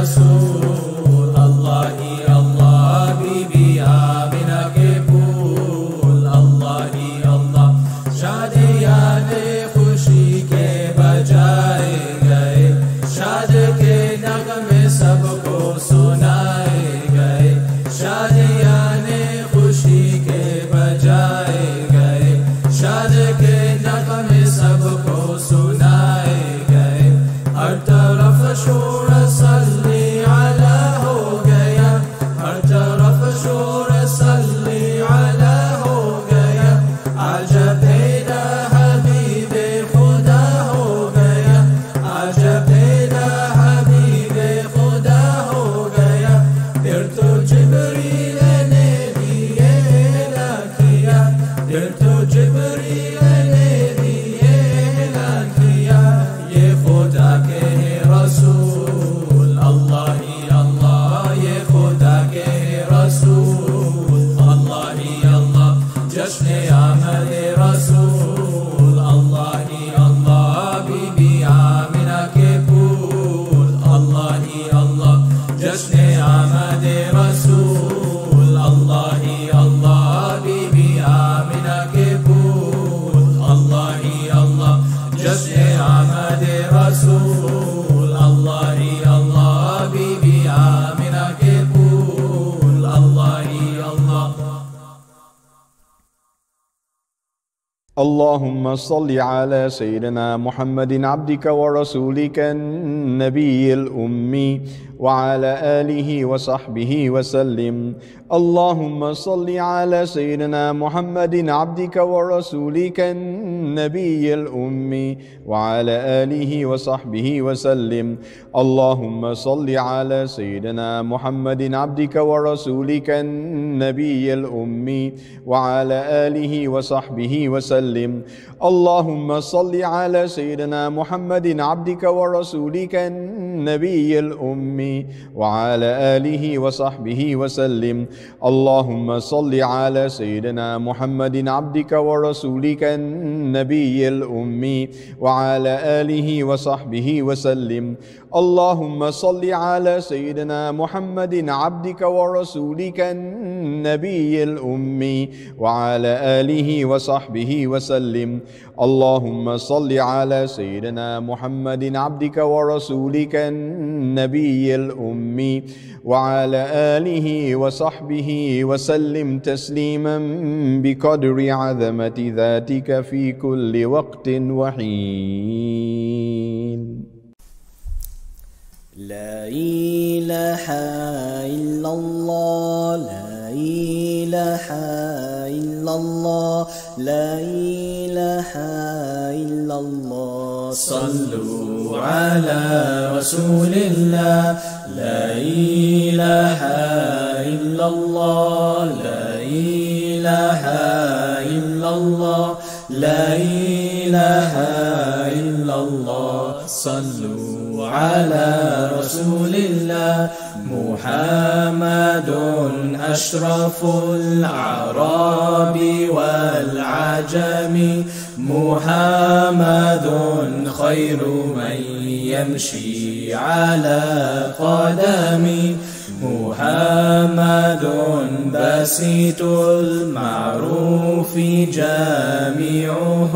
रसूल अल्लाह ही अल्लाह बीबी आमिना के फूल अल्लाह ही अल्लाह शादियाने खुशी के बजाए गए शाद के नगमे सबको सुनाए गए शादियाने खुशी के बजाए गए शाद के नगमे सबको सुनाए गए हर तरफ शोर सल्ली अला हो गया हर तरफ शोर सल्ली अला हो गया आज पैदा हबीबे खुदा हो गया आज जब तेरा हबीब खुदा हो गया, फिर तो जिब्रील ने भी ऐलान किया, फिर तो जिब्रील ने भी ऐलान किया, ये खुदा के रसूल अल्लाह ही अल्लाह, ये खुदा के रसूल अल्लाह ही अल्लाह, जश्न आमद रसूल अल्लाह ही अल्लाह, बीबी आमिना के फूल अल्लाह ही अल्लाह, जश्न आमद रसूल अल्लाह ही अल्लाह, बीबी आमिना के फूल अल्लाह ही अल्लाह, जश्न आमद रसूल अल्लाह ही अल्लाह, बीबी आमिना के फूल अल्लाह ही अल्लाह। اللهم صل على سيدنا محمد عبدك ورسولك النبي الأمي وعلى آله وصحبه وسلم. اللهم صل على سيدنا محمد عبدك ورسولك النبي الأمي وعلى آله وصحبه وسلم. اللهم صل على سيدنا محمد عبدك ورسولك النبي الأمي وعلى آله وصحبه وسلم. اللهم صل على سيدنا محمد عبدك ورسولك النبي الأمي وعلى آله وصحبه وسلم. اللهم صل على سيدنا محمد عبدك ورسولك النبي الأمي وعلى آله وصحبه وسلم. اللهم صل على سيدنا محمد عبدك ورسولك النبي الأمي وعلى آله وصحبه وسلم. اللهم صل على سيدنا محمد عبدك ورسولك النبي الأمي وعلى آله وصحبه وسلم تسليما بقدر عظمة ذاتك في كل وقت وحين. لا إله إلا الله، لا إله إلا الله، لا إله إلا الله. صلوا على رسول الله. لا إله إلا الله، لا إله إلا الله، لا إله إلا الله. صلوا على رسول الله. محمد أشرف الأعراب والعجم، محمد خير من يمشي على قدم، محمد بسيط المعروف جامعه،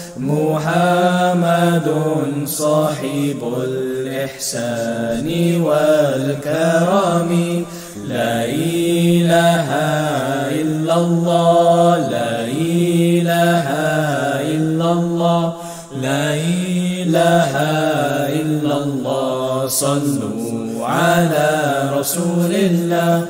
محمد صاحب الإحسان والكرم. لا إله إلا الله، لا إله إلا الله، لا إله إلا الله. صلوا على رسول الله.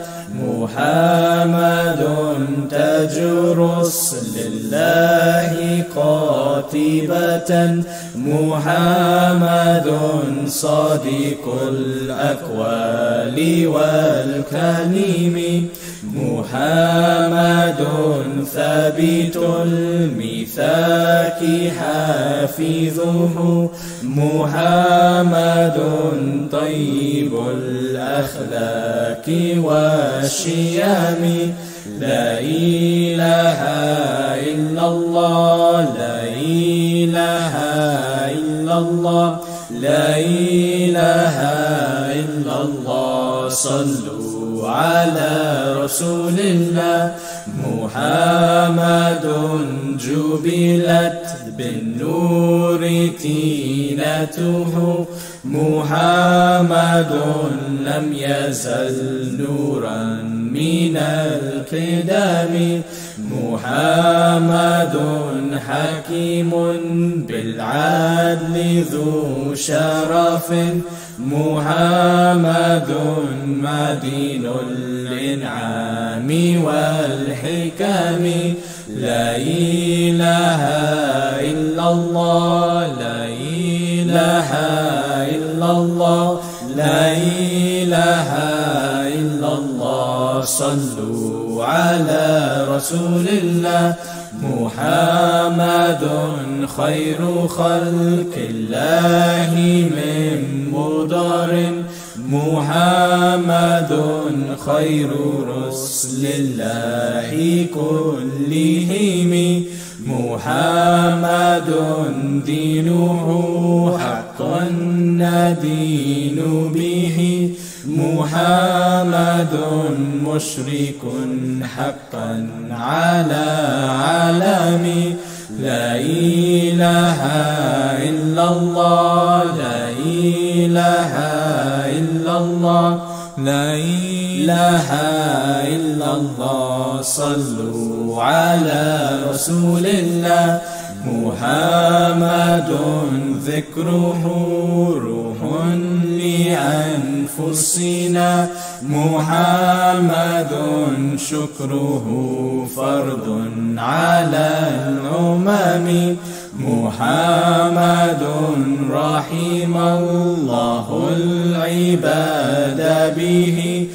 محمد تاج رسل الله قاطبة، محمد صادق الأقوال والكلم، محمد ثابت الميثاق حافظه، محمد طيب الأخلاق والشيم. لا إله إلا الله، لا إله إلا الله، لا إله إلا الله. صلوا على رسول الله. محمد جبلت بالنور تينته، محمد لم يزل نورا من القدم، محمد حكيم بالعدل ذو شرف، محمد مدين الإنعام والحكم. لا إله إلا الله، لا إله إلا الله لا إله إلا الله صلوا على رسول الله محمد خير خلق الله من مضر محمد خير رسل الله كلهم محمد دينه حقا ندين به محمد مشرك حقا على علمي لا إله إلا الله لا إله إلا الله لا إله إلا الله صلوا على رسول الله محمد ذكره روح لأنفسنا محمد شكره فرض على الأمم محمد رحم الله العباد به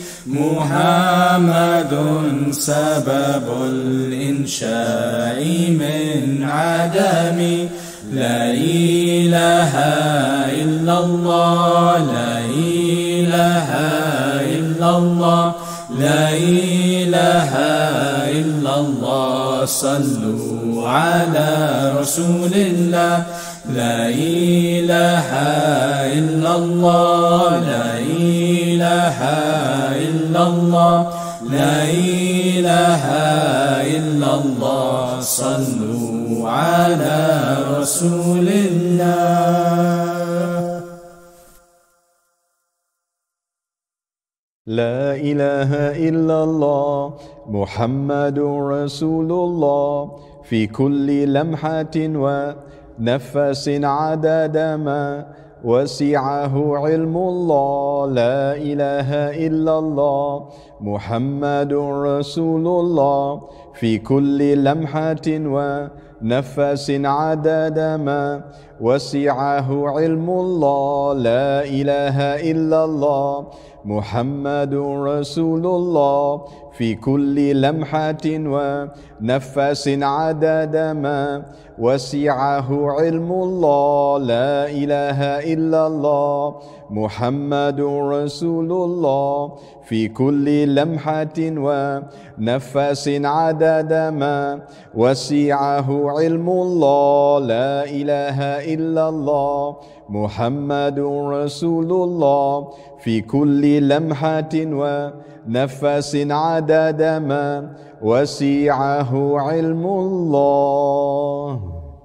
محمد سبب الإنشاء من عدم لا إله إلا الله لا إله إلا الله لا إله إلا الله صلوا على رسول الله لا إله إلا الله لا إله إلا الله لا إله إلا الله صلوا على رسول الله لا إله إلا الله محمد رسول الله في كل لمحة ونفس عدد ما وسعه علم الله لا إله إلا الله محمد رسول الله في كل لمحة ونفس عدد ما وسعه علم الله لا إله إلا الله محمد رسول الله في كل لمحة ونفس عدد ما وسعه علم الله لا إله إلا الله محمد رسول الله في كل لمحة ونفس عدد ما وسعه علم الله لا إله إلا الله محمد رسول الله في كل لمحة ونفس عدد ما وسعه علم الله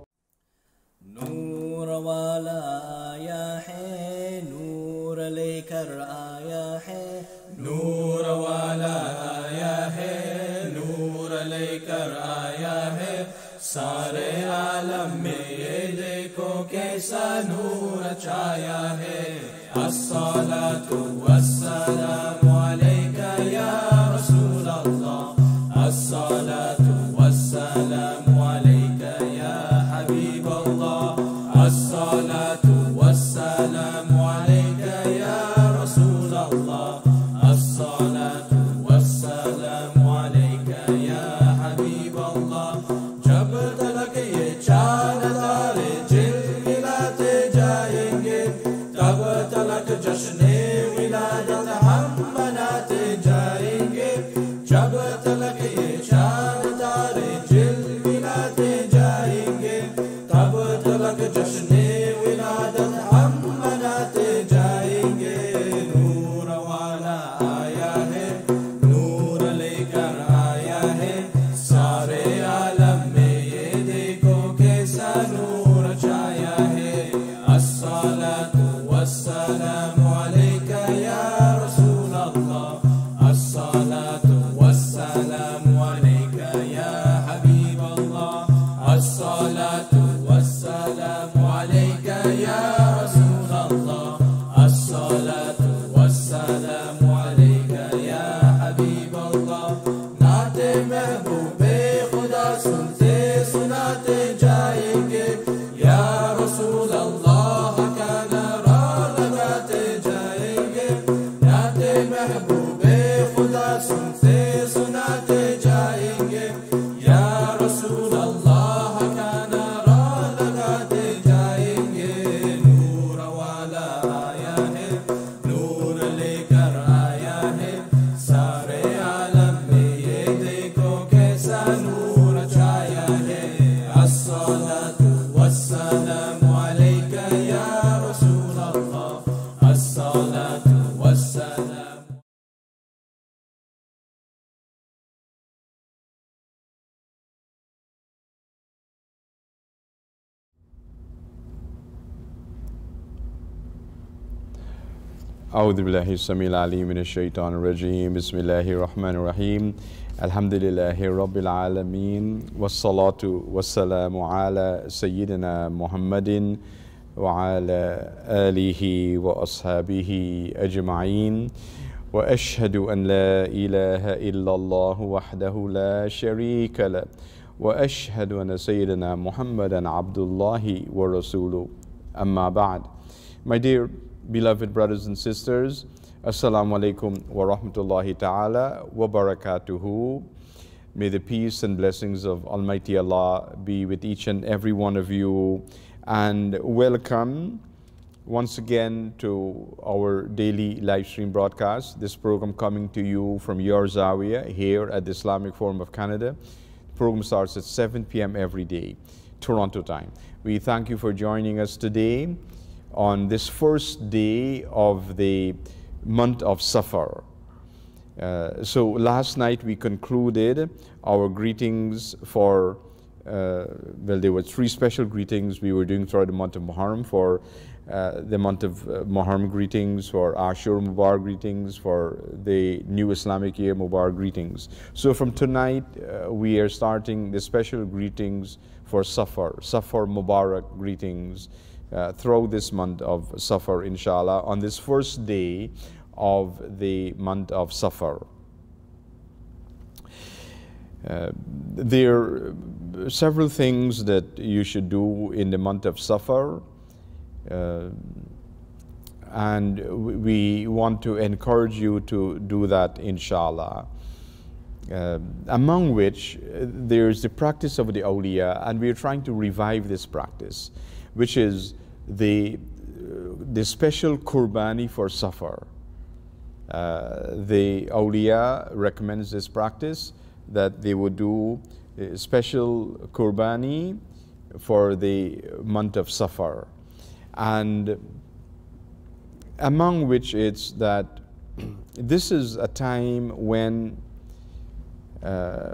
نور والا آیا ہے نور لے کر آیا ہے نور والا آیا ہے نور لے کر آیا ہے سارے عالم میں یہ دیکھو کیسا نور چھایا ہے الصلاة والسلام علیکہ یا رسول اللہ الصلاة والسلام علیکہ یا حبیب اللہ الصلاة والسلام علیکہ یا رسول اللہ الصلاة والسلام علیکہ یا حبیب اللہ جب تلک یہ چاند تارے جلولاتے جائیں گے تب تلک جشن ولادت ہم مناتے جائیں گے جب تلک یہ چاند تارے جلولاتے جائیں گے تب تلک جشن ولادت ہم مناتے جائیں گے نور والا آیا ہے نور لے کر آیا ہے سارے عالم میں یہ دیکھو کیسا نور چھایا ہے الصلاة والسلام علیکہ یا رسول اللہ الصلاة والسلام علیکہ یا حبیب اللہ الصلاة والسلام علیکہ یا رسول اللہ الصلاة والسلام علیکہ یا حبیب اللہ نعت محبوب خدا سنتے سناتے جائیں گے یا رسول اللہ کا نعرہ لگاتے أعوذ بالله السميع العليم من الشيطان الرجيم بسم الله الرحمن الرحيم الحمد لله رب العالمين والصلاة والسلام على سيدنا محمد وعلى آله وأصحابه أجمعين وأشهد أن لا إله إلا الله وحده لا شريك له وأشهد أن سيدنا محمدا عبد الله ورسوله أما بعد. My dear beloved brothers and sisters, Assalamu alaikum wa rahmatullahi ta'ala wa barakatuhu. May the peace and blessings of Almighty Allah be with each and every one of you, and welcome once again to our daily live stream broadcast. This program coming to you from your Zawiya here at the Islamic Forum of Canada. The program starts at seven p m every day, Toronto time. We thank you for joining us today on this first day of the month of Safar. Uh, so last night we concluded our greetings for, uh, well, there were three special greetings we were doing throughout the month of Muharram, for uh, the month of uh, Muharram greetings, for Ashur Mubarak greetings, for the new Islamic year Mubarak greetings. So from tonight uh, we are starting the special greetings for Safar, Safar Mubarak greetings, Uh, throughout this month of Safar, inshallah, on this first day of the month of Safar. Uh, there are several things that you should do in the month of Safar, uh, and we want to encourage you to do that, inshallah. Uh, among which uh, there's the practice of the awliya, and we're trying to revive this practice, which is the, uh, the special qurbani for Safar. Uh, the awliya recommends this practice, that they would do a special qurbani for the month of Safar. And among which it's that this is a time when uh,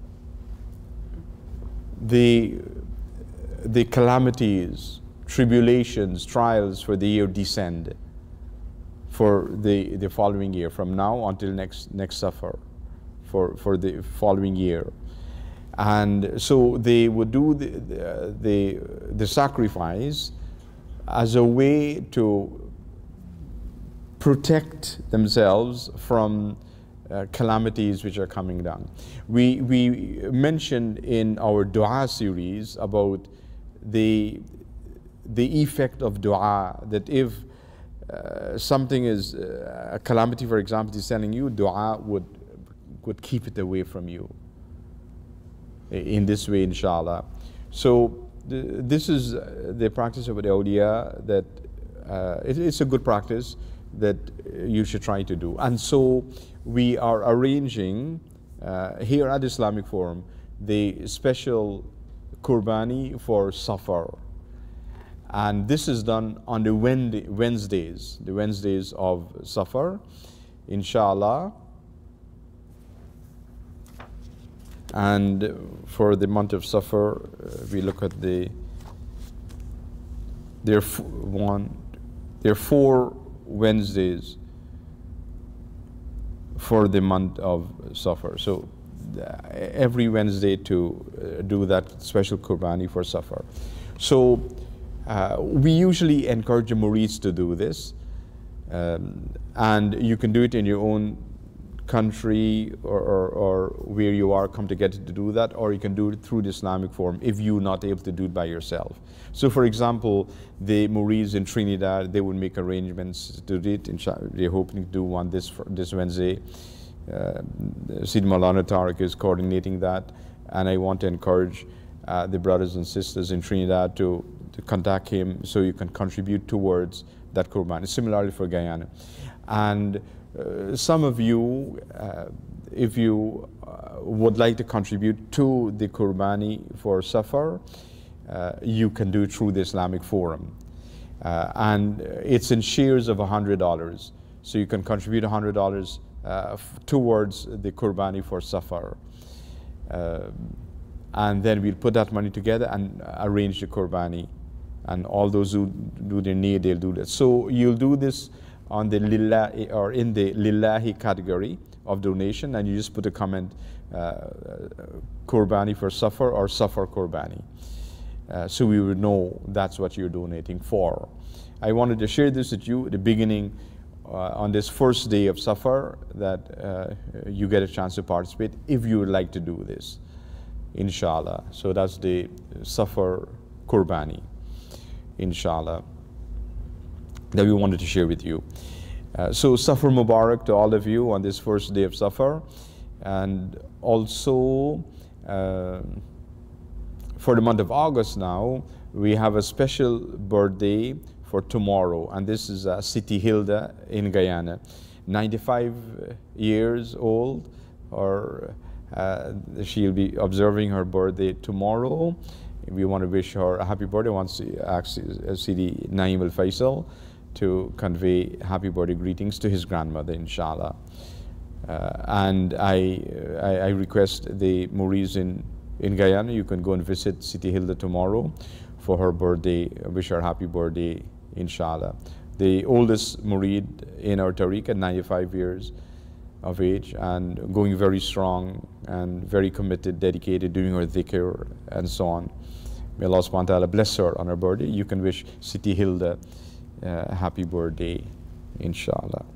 the, the calamities, tribulations, trials for the year descend for the, the following year, from now until next, next Safar, for, for the following year. And so they would do the, the, the, the sacrifice as a way to protect themselves from uh, calamities which are coming down. We, we mentioned in our dua series about the the effect of dua, that if uh, something is uh, a calamity, for example, descending you, dua would would keep it away from you in this way, inshallah. So the, this is the practice of the awliya, that uh, it, it's a good practice that you should try to do. And so we are arranging uh, here at the Islamic Forum the special qurbani for Safar. And this is done on the Wednesdays, the Wednesdays of Safar, inshallah. And for the month of Safar, uh, we look at the, there are one, there are four Wednesdays for the month of Safar. So uh, every Wednesday to uh, do that special qurbani for Safar. So Uh, we usually encourage the murids to do this, um, and you can do it in your own country or, or, or where you are, come together to do that, or you can do it through the Islamic Forum if you're not able to do it by yourself. So for example, the murids in Trinidad, they would make arrangements to do it. They're hoping to do one this, this Wednesday. Uh, Sid Maulana Tariq is coordinating that, and I want to encourage uh, the brothers and sisters in Trinidad to to contact him so you can contribute towards that qurbani. Similarly for Guyana. And uh, some of you, uh, if you uh, would like to contribute to the qurbani for Safar, uh, you can do it through the Islamic Forum. Uh, and it's in shares of one hundred dollars. So you can contribute one hundred dollars uh, towards the qurbani for Safar. Uh, and then we'll put that money together and arrange the qurbani. And all those who do their need, they'll do that. So you'll do this on the lillahi or in the lillahi category of donation, and you just put a comment, uh, Qurbani for Safar or Safar Qurbani. Uh, so we would know that's what you're donating for. I wanted to share this with you at the beginning uh, on this first day of Safar, that uh, you get a chance to participate if you would like to do this, inshallah. So that's the Safar Qurbani, inshallah, that we wanted to share with you. Uh, so Safar Mubarak to all of you on this first day of Safar. And also uh, for the month of August now, we have a special birthday for tomorrow, and this is uh, Siti Hilda in Guyana, ninety-five years old, or uh, she'll be observing her birthday tomorrow. We want to wish her a happy birthday. I want to ask Sidi Naim Al Faisal to convey happy birthday greetings to his grandmother, inshallah. Uh, and I, I, I request the Murids in, in Guyana, you can go and visit Siti Hilda tomorrow for her birthday. Wish her happy birthday, inshallah. The oldest Murid in our tariqah, ninety-five years of age, and going very strong and very committed, dedicated, doing her dhikr and so on. May Allah subhanahu wa ta'ala bless her on her birthday. You can wish Siti Hilda uh, happy birthday, inshallah.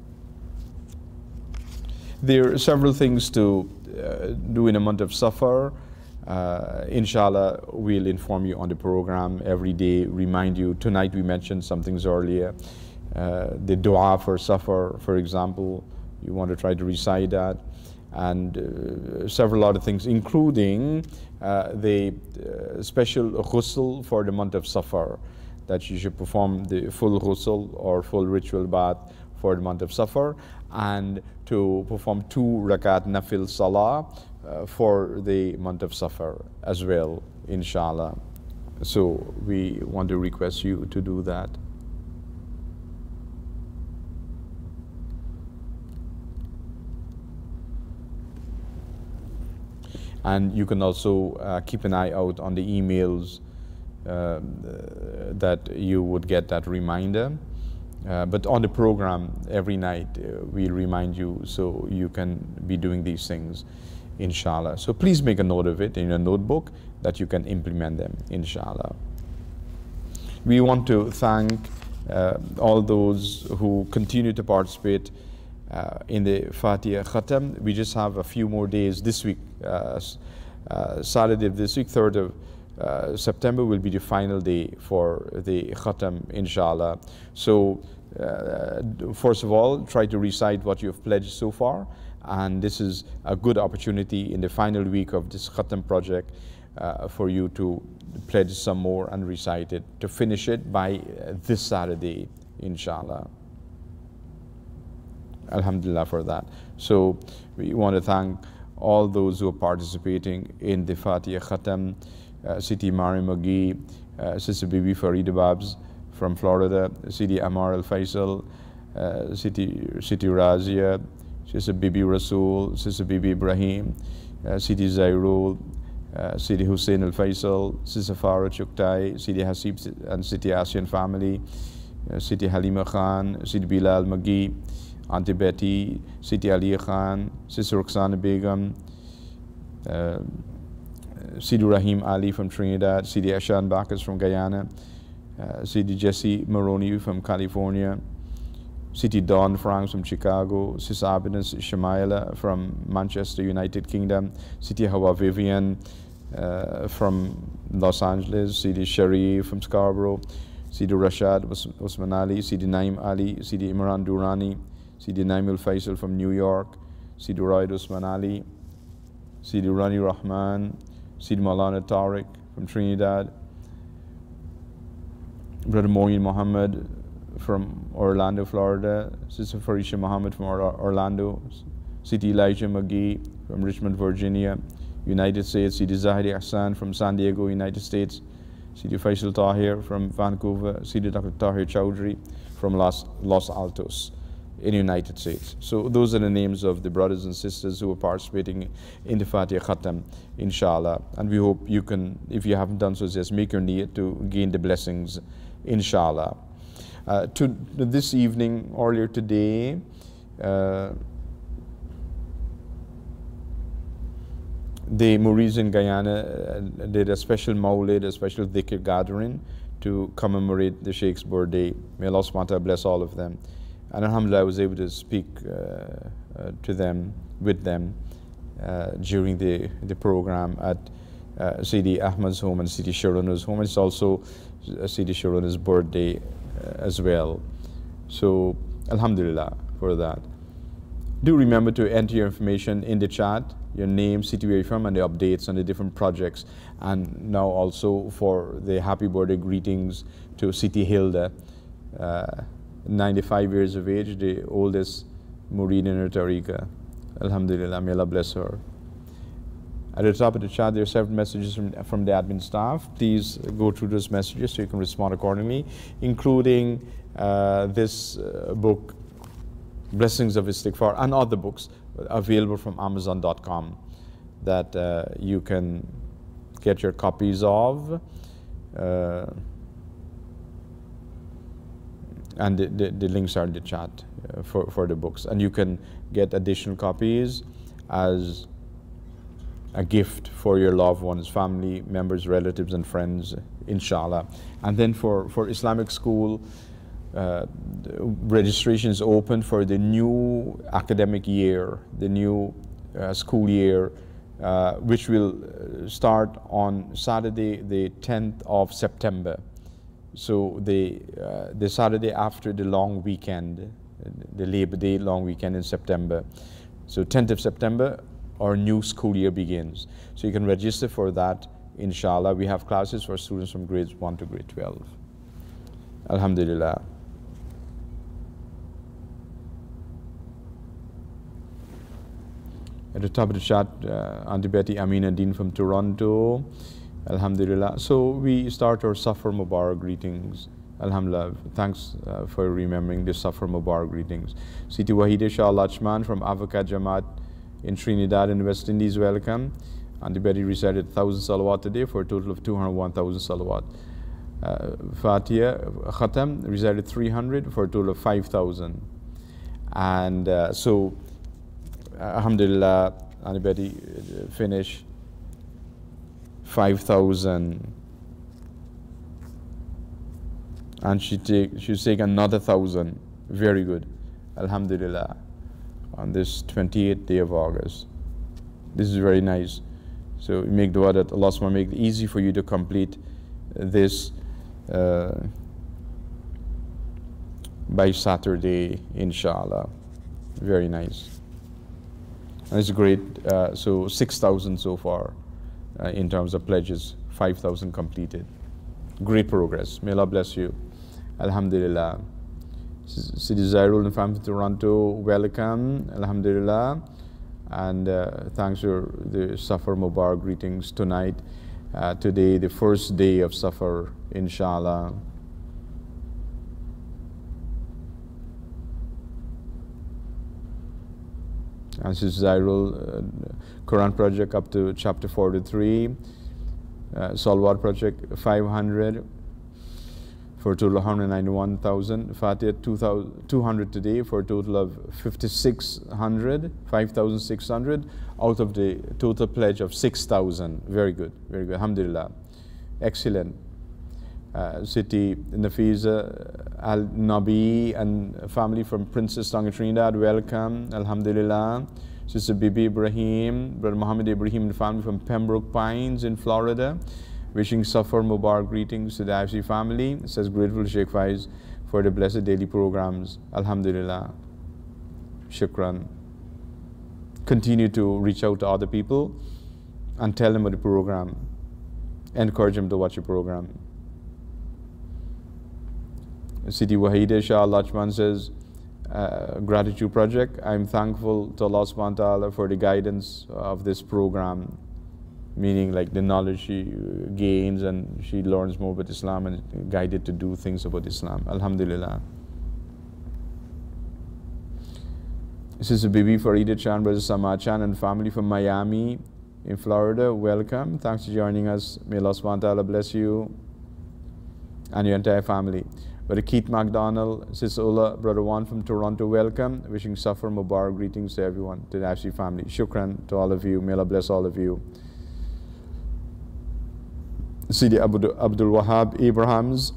There are several things to uh, do in a month of Safar. Uh, inshallah, we'll inform you on the program every day, remind you. Tonight we mentioned some things earlier. Uh, the dua for Safar, for example, you want to try to recite that. And uh, several other things, including uh, the uh, special ghusl for the month of Safar, that you should perform the full ghusl or full ritual bath for the month of Safar, and to perform two rakat nafil salah uh, for the month of Safar as well, inshallah. So we want to request you to do that. And you can also uh, keep an eye out on the emails uh, that you would get that reminder. Uh, but on the program every night uh, we remind you, so you can be doing these things, inshallah. So please make a note of it in your notebook that you can implement them, inshallah. We want to thank uh, all those who continue to participate uh, in the Fatiha Khatam. We just have a few more days this week. Uh, uh, Saturday of this week, third of Uh, September will be the final day for the Khatam, inshallah. So uh, first of all, try to recite what you have pledged so far, and this is a good opportunity in the final week of this Khatam project uh, for you to pledge some more and recite it, to finish it by uh, this Saturday, inshallah. Alhamdulillah for that. So we want to thank all those who are participating in the Fatiha Khatam. Uh, Siti Mari Magi, uh, Sister Bibi Farida Babs from Florida, Sidi Amar Al Faisal, uh, Siti, Siti Razia, Sister Bibi Rasul, Sister Bibi Ibrahim, uh, Sidi Zairul, uh, Sidi Hussein Al Faisal, Sister Farah Chuktai, Sidi Hasib and Siti Asian family, uh, Siti Halima Khan, Sidi Bilal Magi, Auntie Betty, Siti Aliya Khan, Sister Roxana Begum, uh, Sidi Rahim Ali from Trinidad, Sidi Ashan Bacchus from Guyana, uh, Sidi Jesse Maroney from California, Sidi Dawn Franks from Chicago, Sis Abinus Shamaila from Manchester, United Kingdom, Sidi Hawa Vivian uh, from Los Angeles, Sidi Sharif from Scarborough, Sidi Rashad Usman Ali, Sidi Naim Ali, Sidi Imran Durrani, Sidi Naim Al Faisal from New York, Sidi Raid Usman Ali, Sidi Rani Rahman, Sidi Maulana Tariq from Trinidad, Brother Moeen Muhammad from Orlando, Florida, Sister Farisha Muhammad from or Orlando, Sidi Elijah McGee from Richmond, Virginia, United States, Sidi Zahiri Hassan from San Diego, United States, Sidi Faisal Tahir from Vancouver, Sidi Doctor Tahir Chowdhury from Los, Los Altos in the United States. So those are the names of the brothers and sisters who are participating in the Fatiha Khatam, inshallah. And we hope you can, if you haven't done so, just make your niyat to gain the blessings, inshallah. Uh, to, to this evening, earlier today, uh, the Maurice in Guyana uh, did a special maulid, a special dhikr gathering to commemorate the Sheikh's birthday. May Allah subhanahu wa ta'ala bless all of them. And alhamdulillah, I was able to speak uh, uh, to them, with them, uh, during the, the program at uh, Sidi Ahmad's home and Sidi Sharona's home. It's also uh, Sidi Sharona's birthday uh, as well. So, alhamdulillah for that. Do remember to enter your information in the chat, your name, city where you're from, and the updates on the different projects. And now also for the happy birthday greetings to Siti Hilda, uh, ninety-five years of age, the oldest murid in her tariqah. Alhamdulillah, may Allah bless her. At the top of the chat, there are several messages from, from the admin staff. Please go through those messages so you can respond accordingly, including uh, this uh, book, Blessings of Istighfar, and other books available from Amazon dot com that uh, you can get your copies of. Uh, and the, the, the links are in the chat uh, for, for the books. And you can get additional copies as a gift for your loved ones, family members, relatives, and friends, inshallah. And then for, for Islamic school, uh, registration is open for the new academic year, the new uh, school year, uh, which will start on Saturday, the tenth of September. So the, uh, the Saturday after the long weekend, the Labor Day long weekend in September. So tenth of September, our new school year begins. So you can register for that, inshallah. We have classes for students from grades one to grade twelve. Alhamdulillah. At the top of the chat, uh, Auntie Betty Amina Dean from Toronto. Alhamdulillah. So we start our Safar Mubarak greetings. Alhamdulillah. Thanks uh, for remembering the Safar Mubarak greetings. Siti Wahida Shah Lachman from Avocat Jamaat in Trinidad and West Indies, welcome. Auntie Betty recited one thousand salawat today for a total of two hundred one thousand salawat. Uh, Fatiha Khatam recited three hundred for a total of five thousand. And uh, so, alhamdulillah, Auntie Betty uh, finished five thousand. And she take, she's take another thousand. Very good. Alhamdulillah. On this twenty-eighth day of August. This is very nice. So we make dua that Allah subhanahu wa ta'ala make it easy for you to complete this uh, by Saturday, inshallah. Very nice. And it's great. Uh, so six thousand so far uh, in terms of pledges, five thousand completed. Great progress. May Allah bless you. Alhamdulillah. Sidi Zairul and family Toronto, welcome. Alhamdulillah. And uh, thanks for the Safar Mubarak greetings tonight. Uh, today, the first day of Safar, inshallah. And Sidi Zairul, uh, Quran project up to chapter forty-three. Uh, Salawat project five hundred. For a total of one hundred ninety-one thousand. Fatiha two hundred today for a total of fifty-six hundred, five thousand six hundred out of the total pledge of six thousand. Very good, very good. Alhamdulillah. Excellent. Uh, City Nafiza Al Nabi and family from Princess Tonga Trinidad, welcome. Alhamdulillah. Sister Bibi Ibrahim, Brother Muhammad Ibrahim and family from Pembroke Pines in Florida. Wishing Safar Mubarak greetings to the I F C family. It says grateful to Sheikh Faiz for the blessed daily programs. Alhamdulillah. Shukran. Continue to reach out to other people and tell them about the program. Encourage them to watch the program. Siti Wahida Shah Lachman says, uh, gratitude project. I'm thankful to Allah subhanahu wa ta'ala for the guidance of this program. Meaning like the knowledge she gains and she learns more about Islam and guided to do things about Islam. Alhamdulillah. This is a Bibi Farida Chan, Brother Sama Chan and family from Miami in Florida. Welcome. Thanks for joining us. May Allah subhanahu wa ta'ala bless you and your entire family. Brother Keith McDonald, Sister Ola, Brother Juan from Toronto, welcome. Wishing Safar Mubarak greetings to everyone, to the I F C family. Shukran to all of you. May Allah bless all of you. Sidi Abdul, Abdul Wahab Abrahams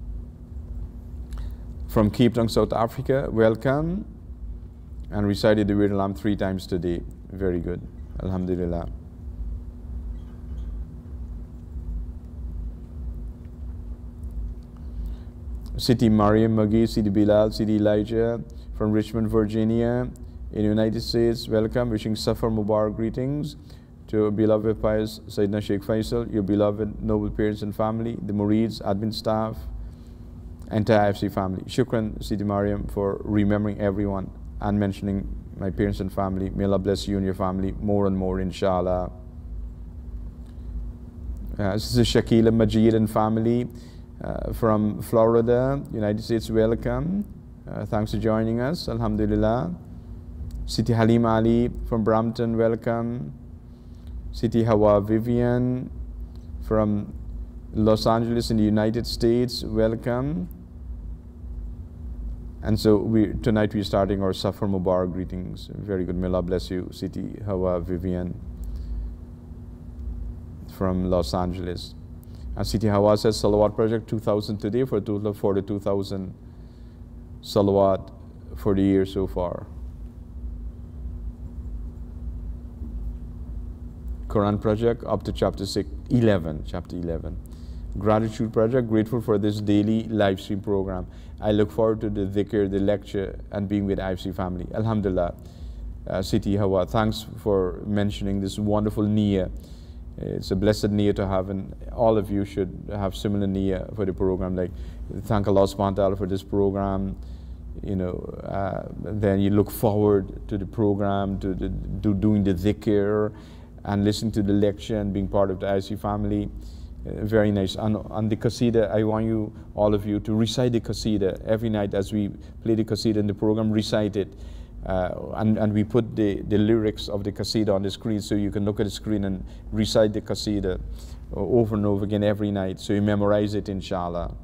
from Cape Town, South Africa, welcome. And recited the Word Alam three times today. Very good. Alhamdulillah. Sidi Mariam Magi, Sidi Bilal, Sidi Elijah from Richmond, Virginia, in the United States, welcome. Wishing Safar Mubarak greetings to beloved pious Sayyidina Sheikh Faisal, your beloved noble parents and family, the Murids, admin staff, entire I F C family. Shukran, Sidi Mariam, for remembering everyone and mentioning my parents and family. May Allah bless you and your family more and more, inshallah. Uh, this is Shakila Majid and family uh, from Florida, United States, welcome. Uh, thanks for joining us, alhamdulillah. Siti Halim Ali from Brampton, welcome. Siti Hawa Vivian from Los Angeles in the United States, welcome. And so we, tonight we're starting our Safar Mubarak greetings. Very good. May Allah bless you, Siti Hawa Vivian from Los Angeles. And Siti Hawa says Salawat Project two thousand today for a total of forty-two thousand Salawat for the year so far. Quran Project up to chapter six, eleven, chapter eleven. Gratitude Project, grateful for this daily live stream program. I look forward to the dhikr, the lecture, and being with I F C family. Alhamdulillah. Uh, Siti Hawa, thanks for mentioning this wonderful niyyah. It's a blessed niyyah to have, and all of you should have similar niyyah for the program. Like, thank Allah subhanahu wa ta'ala for this program. You know, uh, then you look forward to the program, to, the, to doing the dhikr, and listening to the lecture and being part of the I F C family. Uh, very nice. And on the Qasida, I want you, all of you, to recite the Qasida every night as we play the Qasida in the program, recite it. Uh, and, and we put the, the lyrics of the Qasida on the screen so you can look at the screen and recite the Qasida over and over again every night. So you memorize it, inshallah.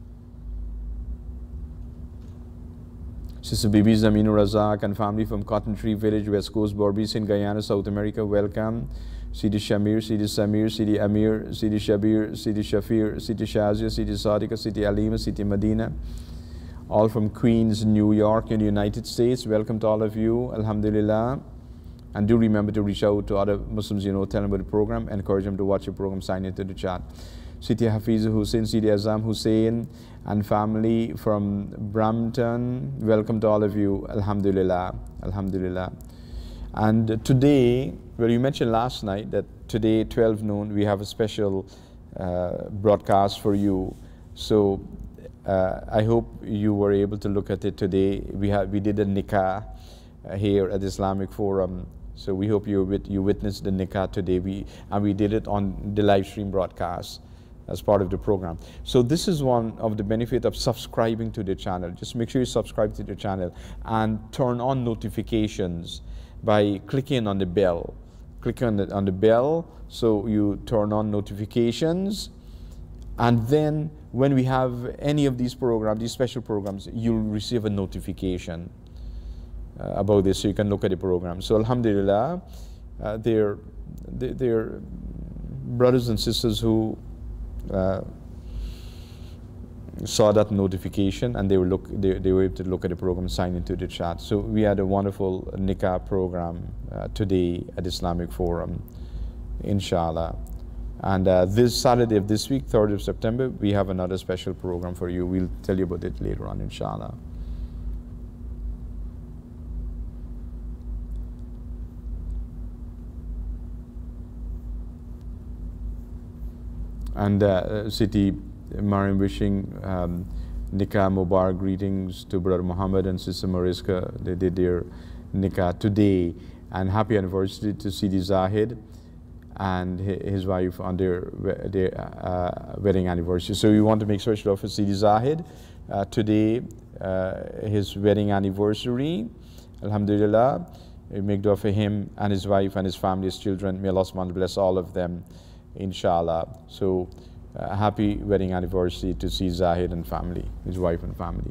Sister Bibi Zaminu Razak and family from Cotton Tree Village, West Coast, Berbice in Guyana, South America, welcome. Sidi Shamir, Sidi Samir, Sidi Amir, Sidi Shabir, Sidi Shafir, Sidi Shazia, Sidi Sadiqa, Sidi Alima, Sidi Medina, all from Queens, New York in the United States. Welcome to all of you, alhamdulillah. And do remember to reach out to other Muslims you know, tell them about the program, encourage them to watch the program, sign into the chat. Sidi Hafiz Hussein, Sidi Azam Hussein and family from Brampton, welcome to all of you, alhamdulillah, alhamdulillah. And today, well, you mentioned last night that today, twelve noon, we have a special uh, broadcast for you. So uh, I hope you were able to look at it today. We have we did a nikah uh, here at the Islamic Forum. So we hope you wit you witnessed the nikah today. We and we did it on the live stream broadcast as part of the program. So this is one of the benefit of subscribing to the channel. Just make sure you subscribe to the channel and turn on notifications by clicking on the bell. Click on the, on the bell so you turn on notifications, and then when we have any of these programs, these special programs, you'll receive a notification uh, about this so you can look at the program. So alhamdulillah, uh, they're, they're brothers and sisters who uh, saw that notification and they were look they, they were able to look at the program, sign into the chat. So we had a wonderful nikah program uh, today at Islamic Forum, inshallah. And uh, this Saturday of this week, third of September, we have another special program for you. We'll tell you about it later on, inshallah. And uh, Siti Mariam wishing um, Nikah Mubarak greetings to Brother Muhammad and Sister Mariska. They did their Nikah today. And happy anniversary to Sidi Zahid and his wife on their, their uh, wedding anniversary. So we want to make special offer for Sidi Zahid uh, today, uh, his wedding anniversary. Alhamdulillah. We make dua for him and his wife and his family, his children. May Allah subhanahu wa ta'ala bless all of them, inshallah. So uh, happy wedding anniversary to see Zahid and family, his wife and family.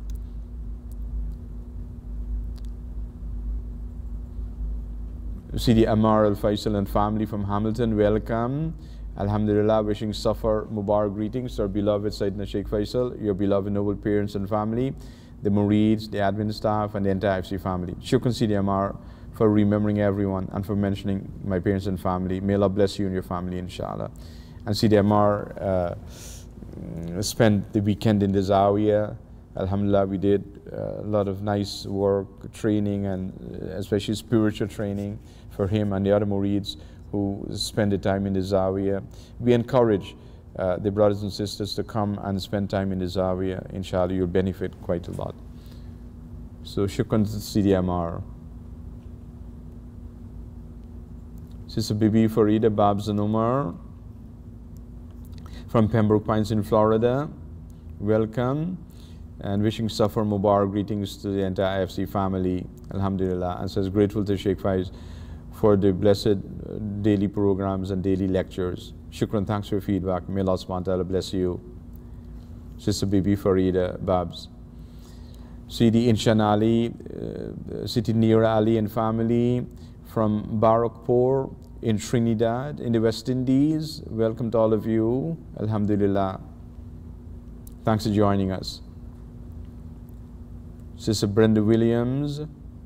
Sidi Ammar Al Faisal and family from Hamilton, welcome. Alhamdulillah, wishing Safar Mubarak greetings to our beloved Sayyidina Sheikh Faisal, your beloved noble parents and family, the Murids, the admin staff, and the entire I F C family. Shukran Sidi Ammar for remembering everyone and for mentioning my parents and family. May Allah bless you and your family, inshallah. And Sidi Ammar uh, spent the weekend in the Zawiya. Alhamdulillah, we did uh, a lot of nice work, training, and especially spiritual training for him and the other Murids who spend the time in the Zawiya. We encourage uh, the brothers and sisters to come and spend time in the Zawiya. Inshallah, you'll benefit quite a lot. So, shukran Sidi Ammar. Sister Bibi Farida Babs and Umar from Pembroke Pines in Florida, welcome, and wishing Safar Mubarak greetings to the entire I F C family, alhamdulillah, and says grateful to Sheikh Faiz for the blessed daily programs and daily lectures. Shukran, thanks for your feedback. May Allah subhanahu wa ta'ala bless you. Sister Bibi Farida Babs. Sidi Inshan Ali, uh, Sidi Nira Ali and family from Barakpur in Trinidad, in the West Indies. Welcome to all of you. Alhamdulillah. Thanks for joining us. Sister Brenda Williams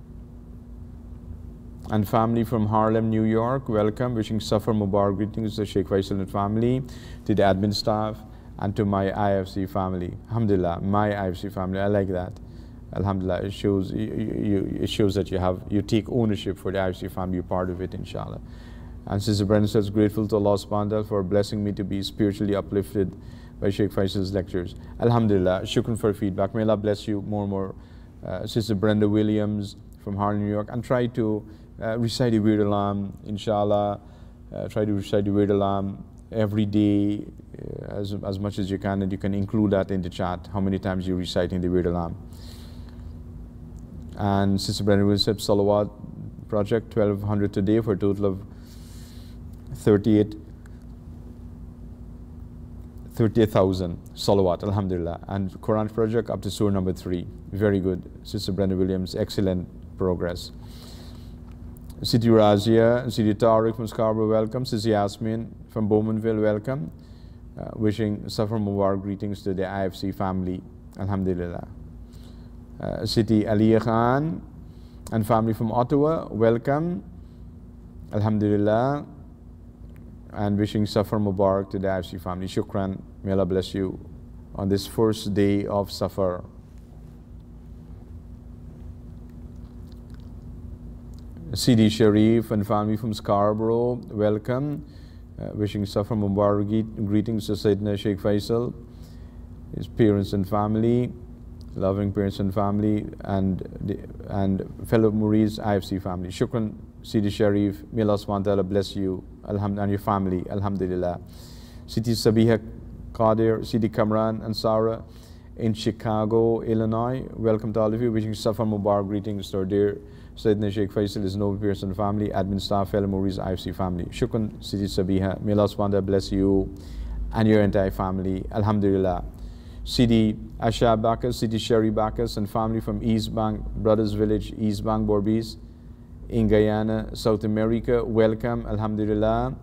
and family from Harlem, New York. Welcome. Wishing Safar Mubarak greetings to Sheikh Faisal and family, to the admin staff, and to my I F C family. Alhamdulillah, my I F C family. I like that. Alhamdulillah, it shows, you, you, it shows that you have, you take ownership for the I F C family, you're part of it, inshallah. And Sister Brenda says, grateful to Allah subhanahu wa ta'ala for blessing me to be spiritually uplifted by Sheikh Faisal's lectures. Alhamdulillah, shukran for feedback. May Allah bless you more and more. Uh, Sister Brenda Williams from Harlem, New York, and try to uh, recite the Wird Alam, inshallah. Uh, try to recite the Wird Alam every day uh, as, as much as you can, and you can include that in the chat, how many times you're reciting the Wird Alam. And Sister Brenda Williams said, Salawat project, twelve hundred today for a total of thirty-eight thousand salawat, alhamdulillah. And Quran project up to surah number three. Very good. Sister Brenda Williams, excellent progress. Sidi Razia, Sidi Tariq from Scarborough, welcome. Sister Yasmin from Bowmanville, welcome. Uh, wishing Safar Mubarak greetings to the I F C family, alhamdulillah. Uh, Sidi Aliyah Khan and family from Ottawa, welcome, alhamdulillah. And wishing Safar Mubarak to the I F C family. Shukran. May Allah bless you on this first day of Safar. Sidi Sharif and family from Scarborough, welcome. Uh, wishing Safar Mubarak greetings to Sayyidina Sheikh Faisal, his parents and family, loving parents and family, and the, and fellow Murids I F C family. Shukran, Sidi Sharif. May Allah subhanahu wa ta'ala bless you and your family, alhamdulillah. Sidi Sabiha Qadir, Sidi Kamran and Sarah in Chicago, Illinois. Welcome to all of you. Wishing Safar Mubarak greetings to our dear Sayyidina Sheikh Faisal, his noble parents and family, admin staff, fellow Murids I F C family. Shukran, Sidi Sabiha. May Allah subhanahu wa ta'ala bless you and your entire family, alhamdulillah. Sidi Asha Bacchus, Sidi Sherry Bacchus and family from East Bank Brothers Village, East Bank Borbis in Guyana, South America, welcome, alhamdulillah.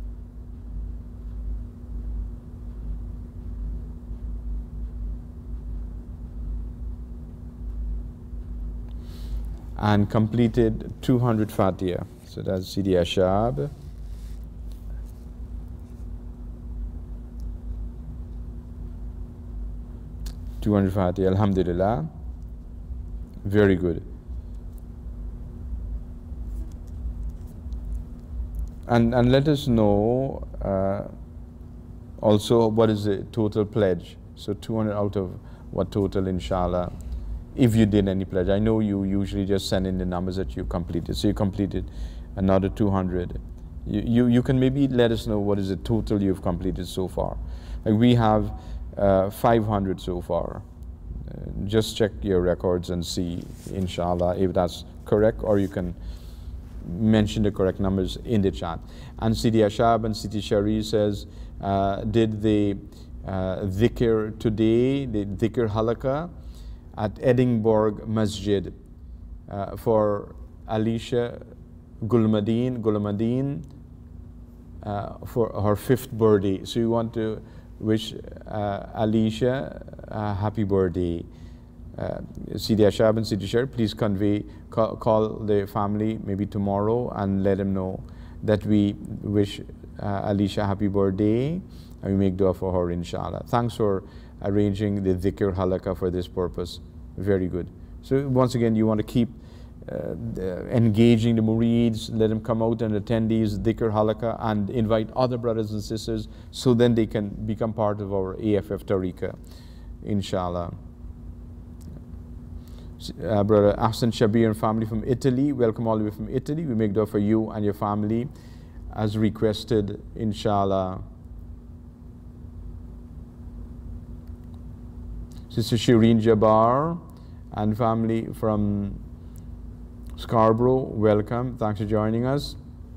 And completed two hundred Fatiha. So that's Sidi Ashab. two hundred Fatiha, alhamdulillah. Very good. And, and let us know uh, also what is the total pledge. So two hundred out of what total, inshallah, if you did any pledge. I know you usually just send in the numbers that you completed. So you completed another two hundred. You, you, you can maybe let us know what is the total you've completed so far. Like we have uh, five hundred so far. Uh, just check your records and see, inshallah, if that's correct, or you can mention the correct numbers in the chat. And Sidi Ashab and Sidi Shari says, uh, did the uh, dhikr today, the dhikr halaqah at Edinburgh Masjid uh, for Alicia Gulmadeen, Gulmadeen uh, for her fifth birthday. So you want to wish uh, Alicia a happy birthday. Uh, Sidi Ashab and Sidi Sher, please convey, call, call the family maybe tomorrow and let them know that we wish uh, Alicia happy birthday and we make dua for her, inshallah. Thanks for arranging the dhikr halaqah for this purpose. Very good. So once again, you want to keep uh, engaging the murids, let them come out and attend these dhikr halaqah and invite other brothers and sisters so then they can become part of our A F F tariqah, inshallah. Uh, brother Ahsan Shabir and family from Italy, welcome all the way from Italy. We make dua for you and your family as requested, inshallah. Sister Shireen Jabbar and family from Scarborough, welcome. Thanks for joining us.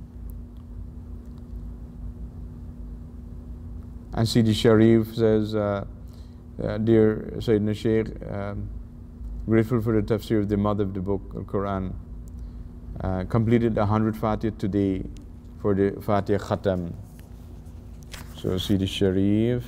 And Sidi Sharif says, uh, uh, dear Sayyidina Shaykh, um, grateful for the tafsir of the mother of the book, Al-Quran. Uh, completed a hundred Fatiha today for the Fatiha Khatam. So Sidi Sharif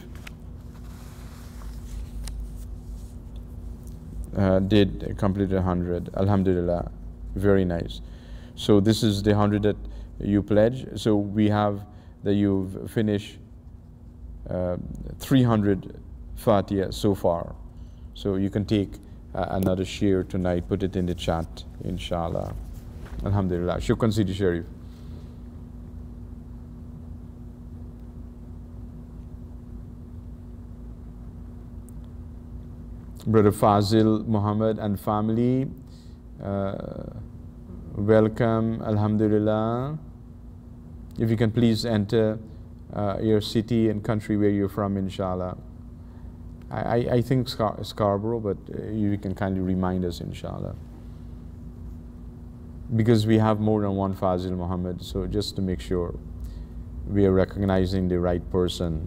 uh, did complete a hundred. Alhamdulillah, very nice. So this is the hundred that you pledge. So we have that you've finished uh, three hundred Fatiha so far. So you can take Uh, another share tonight, put it in the chat, inshallah. Alhamdulillah. Shukran Sidi Sharif. Brother Fazil Muhammad and family, uh, welcome, alhamdulillah. If you can please enter uh, your city and country where you're from, inshallah. I, I think Scar Scarborough, but uh, you can kindly remind us, inshallah. Because we have more than one Fazil Muhammad, so just to make sure we are recognizing the right person.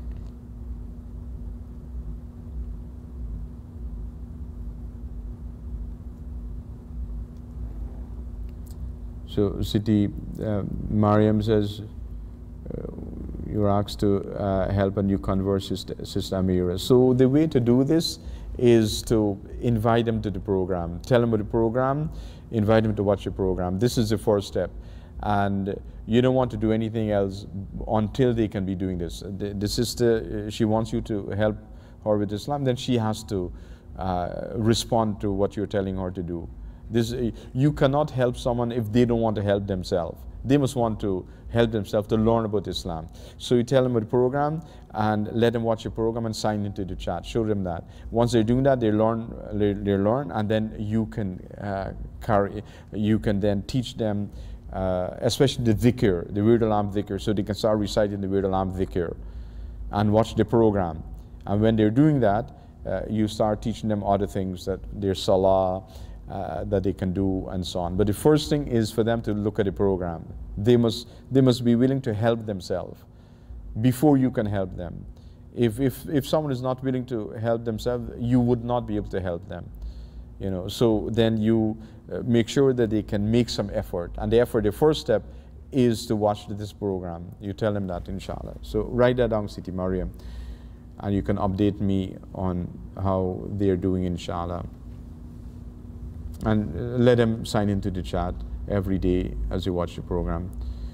So Siti uh, Mariam says, uh, you're asked to uh, help a new convert, Sister, Sister Amira. So the way to do this is to invite them to the program. Tell them about the program, invite them to watch the program. This is the first step. And you don't want to do anything else until they can be doing this. The, the sister, she wants you to help her with Islam, then she has to uh, respond to what you're telling her to do. This, you cannot help someone if they don't want to help themselves. They must want to help themselves to learn about Islam. So you tell them about the program and let them watch the program and sign into the chat. Show them that. Once they're doing that, they learn, they, they learn, and then you can uh, carry, you can then teach them, uh, especially the dhikr, the Wird al-Am dhikr, so they can start reciting the Wird al-Am dhikr and watch the program. And when they're doing that, uh, you start teaching them other things, that their salah, Uh, that they can do, and so on. But the first thing is for them to look at the program. They must, they must be willing to help themselves before you can help them. If, if, if someone is not willing to help themselves, you would not be able to help them. You know, so then you uh, make sure that they can make some effort. And the effort, the first step is to watch this program. You tell them that, inshallah. So write that down, Siti Mariam, and you can update me on how they're doing, inshallah. And let them sign into the chat every day as you watch the program.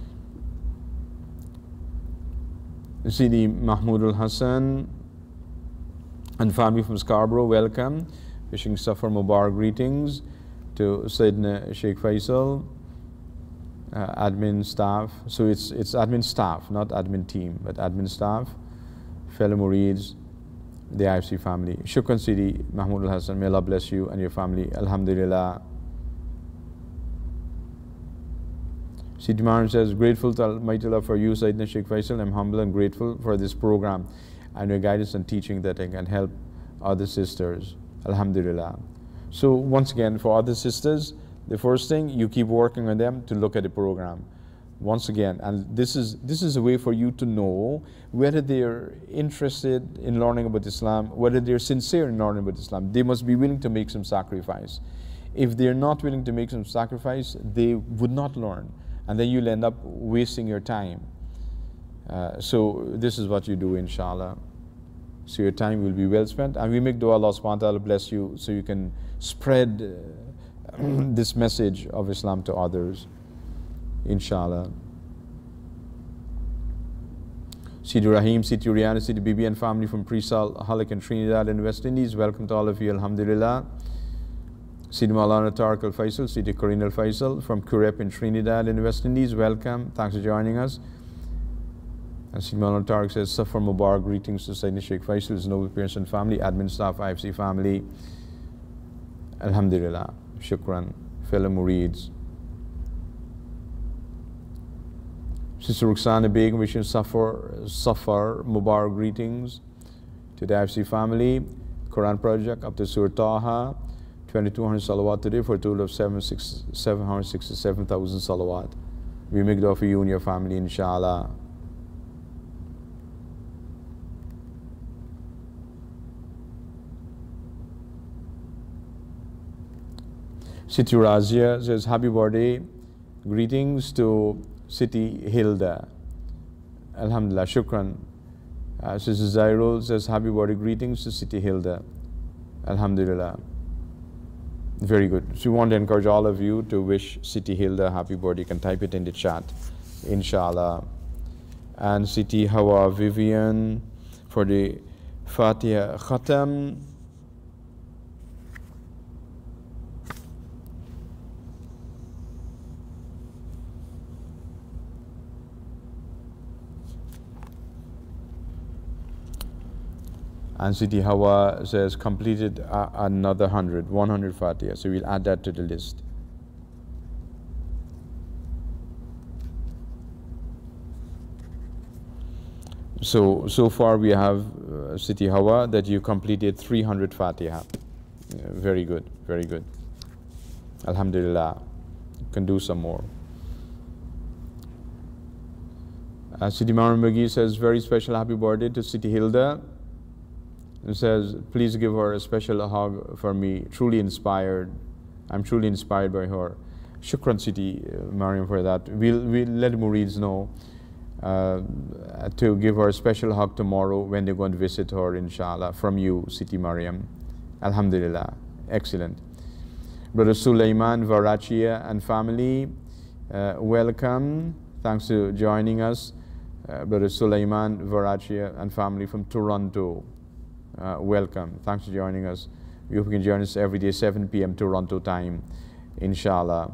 Sidi Mahmoud al-Hassan and family from Scarborough, welcome. Wishing Safar Mubarak greetings to Sayyidina Sheikh Faisal, uh, admin staff. So it's, it's admin staff, not admin team, but admin staff, fellow Murids, the I F C family. Shukran Sidi Mahmoud al-Hassan, may Allah bless you and your family. Alhamdulillah. Sidi Maran says, grateful to Almighty Allah for you, Sayyidina Sheikh Faisal. I'm humble and grateful for this program and your guidance and teaching that I can help other sisters. Alhamdulillah. So once again, for other sisters, the first thing, you keep working on them to look at the program. once again, and this is, this is a way for you to know whether they're interested in learning about Islam, whether they're sincere in learning about Islam. They must be willing to make some sacrifice. If they're not willing to make some sacrifice, they would not learn, and then you'll end up wasting your time. Uh, so this is what you do, inshallah. So your time will be well spent, and we make dua Allah subhanahu wa ta'ala bless you so you can spread uh, this message of Islam to others, inshallah. Sidi Rahim, Sidi Rihanna, Sidi Bibi and family from Presal, Halak and Trinidad and West Indies, welcome to all of you, alhamdulillah. Sidi Maulana Tariq Al Faisal, Sidi Karin Al Faisal from Kurep in Trinidad and West Indies, welcome, thanks for joining us. And Sidi Maulana Tariq says, Safar Mubarak, greetings to Sayyidina Sheikh Faisal, his noble parents and family, admin staff, I F C family, alhamdulillah, shukran, fellow murids. Sister Ruxana Begum wishing Safar, Safar Mubarak greetings to the I F C family, Quran Project up to Surah Taha, twenty-two hundred salawat today for a total of seven hundred sixty-seven thousand salawat. We make dua for you and your family, inshallah. Siti Razia says, happy birthday, greetings to Siti Hilda. Alhamdulillah, shukran. Uh, Sister Zairul says, happy birthday, greetings to Siti Hilda. Alhamdulillah. Very good. So we want to encourage all of you to wish Siti Hilda happy birthday. You can type it in the chat, inshallah. And Siti Hawa Vivian for the Fatiha Khatam. And Siti Hawa says completed uh, another hundred, one hundred Fatiha. So we'll add that to the list. So, so far we have uh, Siti Hawa that you completed three hundred Fatiha. Yeah, very good, very good. Alhamdulillah. You can do some more. Uh, Siti Maran Magi says, very special happy birthday to Siti Hilda. And says, please give her a special hug for me. Truly inspired. I'm truly inspired by her. Shukran Siti uh, Mariam for that. We'll, we'll let Murids know uh, to give her a special hug tomorrow when they're going to visit her, inshallah, from you, Siti Mariam. Alhamdulillah. Excellent. Brother Sulaiman Varachia and family, uh, welcome. Thanks for joining us. Uh, Brother Sulaiman Varachia and family from Toronto. Uh, welcome. Thanks for joining us. We hope you can join us every day, seven P M Toronto time, inshallah.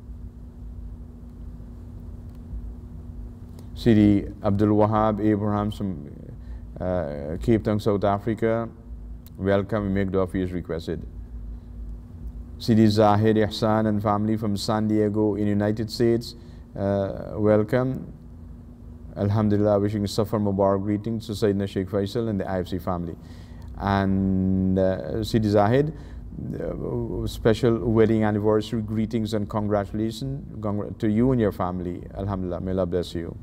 Sidi Abdul Wahab Abraham from uh, Cape Town, South Africa. Welcome. We make dua for you as requested. Sidi Zahid Ihsan and family from San Diego in United States. Uh, welcome. Alhamdulillah, wishing Safar Mubarak greetings to Sayyidina Sheikh Faisal and the I F C family. And uh, Sidi Zahid, uh, special wedding anniversary greetings and congratulations congr to you and your family. Alhamdulillah, may Allah bless you.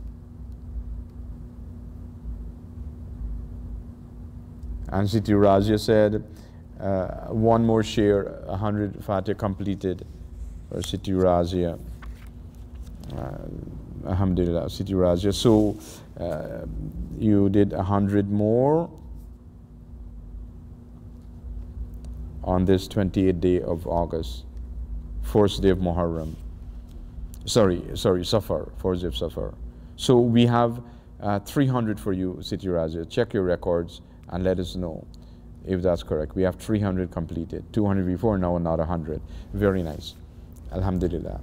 And Siti Razia said, uh, one more share, one hundred Fatiha completed for Siti Razia. Uh, Alhamdulillah, Siti Razia. So uh, you did a hundred more on this twenty-eighth day of August, fourth day of Muharram. Sorry, sorry, Safar, fourth day of Safar. So we have uh, three hundred for you, Siti Razia. Check your records and let us know if that's correct. We have three hundred completed, two hundred before, now not one hundred. Very nice. Alhamdulillah.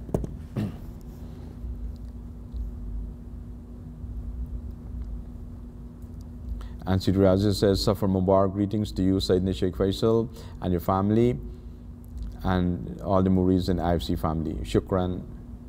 And Sidi Razia says, Safar Mubarak greetings to you, Sayyidina Sheikh Faisal, and your family, and all the Murids and I F C family. Shukran.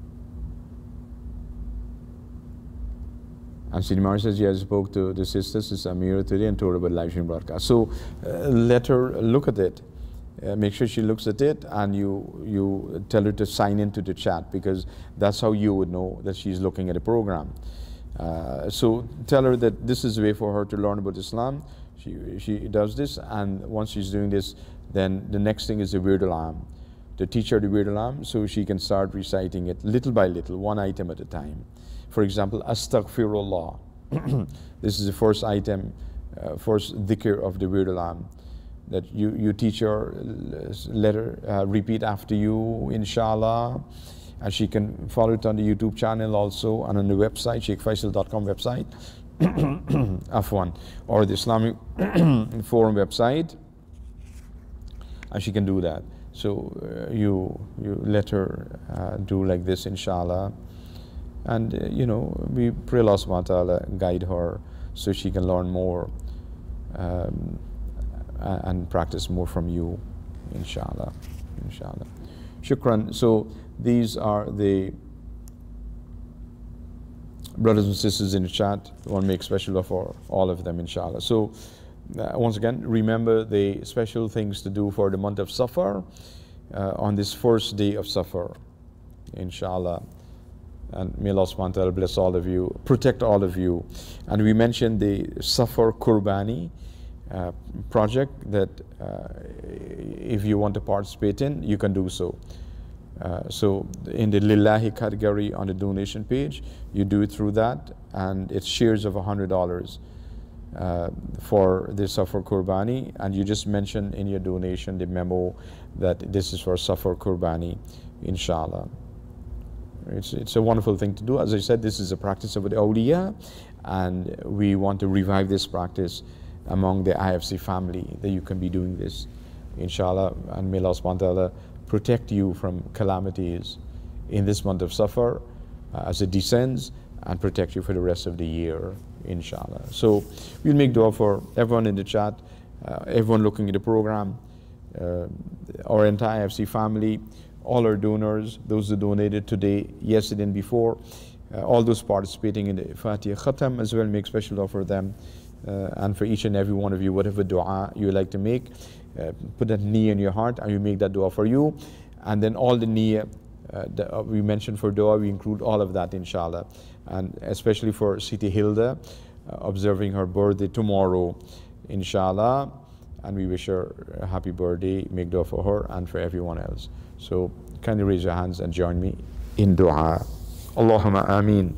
And Sidi Mari says, yes, spoke to the sisters, Sister Amira today, and told her about live stream broadcast. So uh, let her look at it. uh, make sure she looks at it, and you, you tell her to sign into the chat, because that's how you would know that she's looking at a program. Uh, so tell her that this is a way for her to learn about Islam. She, she does this, and once she's doing this, then the next thing is the Wird al-Am. To teach her the Wird al-Am so she can start reciting it little by little, one item at a time. For example, Astaghfirullah. This is the first item, uh, first dhikr of the Wird al-Am. That you, you teach her, let her uh, repeat after you, inshallah. And she can follow it on the YouTube channel also, and on the website, sheikh faisal dot com website, Afwan, or the Islamic Forum website, and she can do that. So uh, you, you let her uh, do like this, inshallah. And uh, you know, we pray Allah subhanahu wa ta'ala guide her so she can learn more um, and practice more from you, inshallah, inshallah. Shukran. So these are the brothers and sisters in the chat. I want to make special love for all of them, inshallah. So uh, once again, remember the special things to do for the month of Safar uh, on this first day of Safar, inshallah. And may Allah subhanahu wa ta'ala bless all of you, protect all of you. And we mentioned the Safar Qurbani uh, project that uh, if you want to participate in, you can do so. Uh, so in the Lillahi category on the donation page, you do it through that, and it's shares of one hundred dollars uh, for the Safar Qurbani, and you just mention in your donation the memo that this is for Safar Qurbani, inshallah. It's, it's a wonderful thing to do. As I said, this is a practice of the awliya, and we want to revive this practice among the I F C family, that you can be doing this, inshallah. And may Allah subhanahu wa ta'ala protect you from calamities in this month of Safar uh, as it descends, and protect you for the rest of the year, inshallah. So we'll make dua for everyone in the chat, uh, everyone looking at the program, uh, our entire I F C family, all our donors, those who donated today, yesterday and before, uh, all those participating in the Fatiha Khatam as well, make special dua for them, uh, and for each and every one of you, whatever dua you like to make, uh, put that niyyah in your heart, and we make that dua for you. And then all the niyyah uh, that uh, we mentioned for dua, we include all of that, inshallah. And especially for Siti Hilda, uh, observing her birthday tomorrow, inshallah. And we wish her a happy birthday, make dua for her and for everyone else. So kindly raise your hands and join me in dua. Allahumma ameen.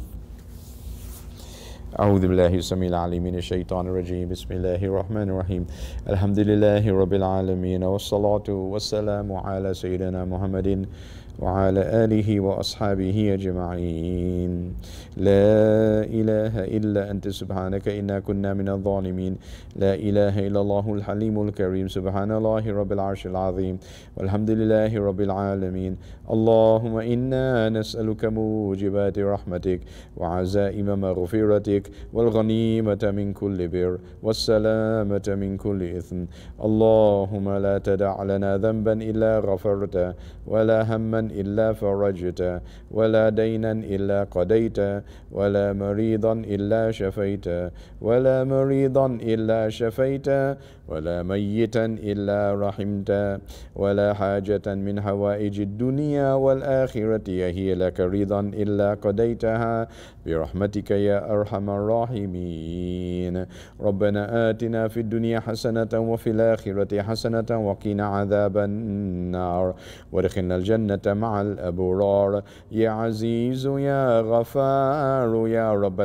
أعوذ بالله السميع العليم من الشيطان الرجيم بسم الله الرحمن الرحيم الحمد لله رب العالمين والصلاة والسلام على سيدنا محمد وعلى آله وأصحابه أجمعين لا إله إلا أنت سبحانك إنا كنا من الظالمين لا إله إلا الله الحليم الكريم سبحان الله رب العرش العظيم والحمد لله رب العالمين اللهم إنا نسألك موجبات رحمتك وعزائم مغفرتك والغنيمة من كل بر والسلامة من كل إثم اللهم لا تدع لنا ذنبا إلا غفرته ولا هما إلا فرجته ولا دينا إلا قضيته ولا مريضا إلا شفيته ولا مريضا إلا شفيته ولا ميتا إلا رحمته ولا حاجة من حوائج الدنيا والآخرة هي لك رضا إلا قضيتها برحمتك يا أرحم الراحمين ربنا آتنا في الدنيا حسنة وفي الآخرة حسنة وقنا عذاب النار وادخلنا الجنة مع الأبرار يا عزيز يا غفار يا رب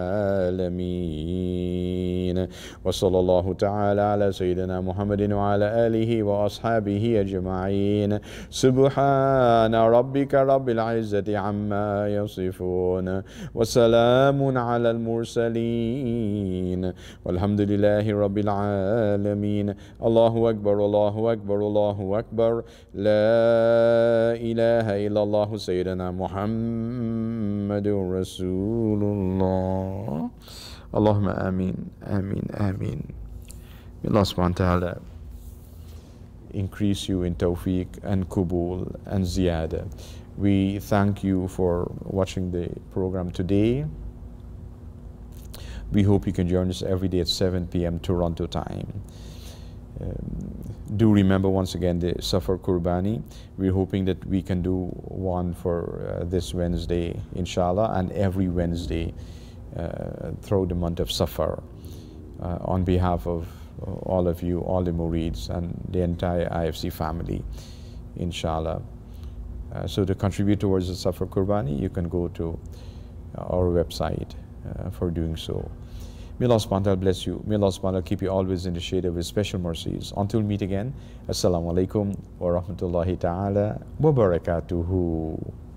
العالمين وصلى الله تعالى على سيدنا محمد وعلى آله وأصحابه أجمعين سبحان ربك رب العزة عما يصفون وسلام على المرسلين والحمد لله رب العالمين الله أكبر الله أكبر الله أكبر لا إله إلا الله سيدنا محمد رسول الله اللهم آمين آمين آمين. May Allah subhanahu wa ta'ala increase you in tawfiq and kubul and ziyada. We thank you for watching the program today. We hope you can join us every day at seven p m Toronto time. Um, do remember once again the Safar Qurbani. We're hoping that we can do one for uh, this Wednesday, inshallah, and every Wednesday uh, throughout the month of Safar, uh, on behalf of uh, all of you, all the Murids, and the entire I F C family, inshallah. Uh, so to contribute towards the Safar Qurbani, you can go to our website uh, for doing so. May Allah subhanahu wa ta'ala bless you. May Allah subhanahu wa ta'ala keep you always in the shade of His special mercies. Until we meet again, Assalamu alaikum wa rahmatullahi ta'ala wa barakatuhu.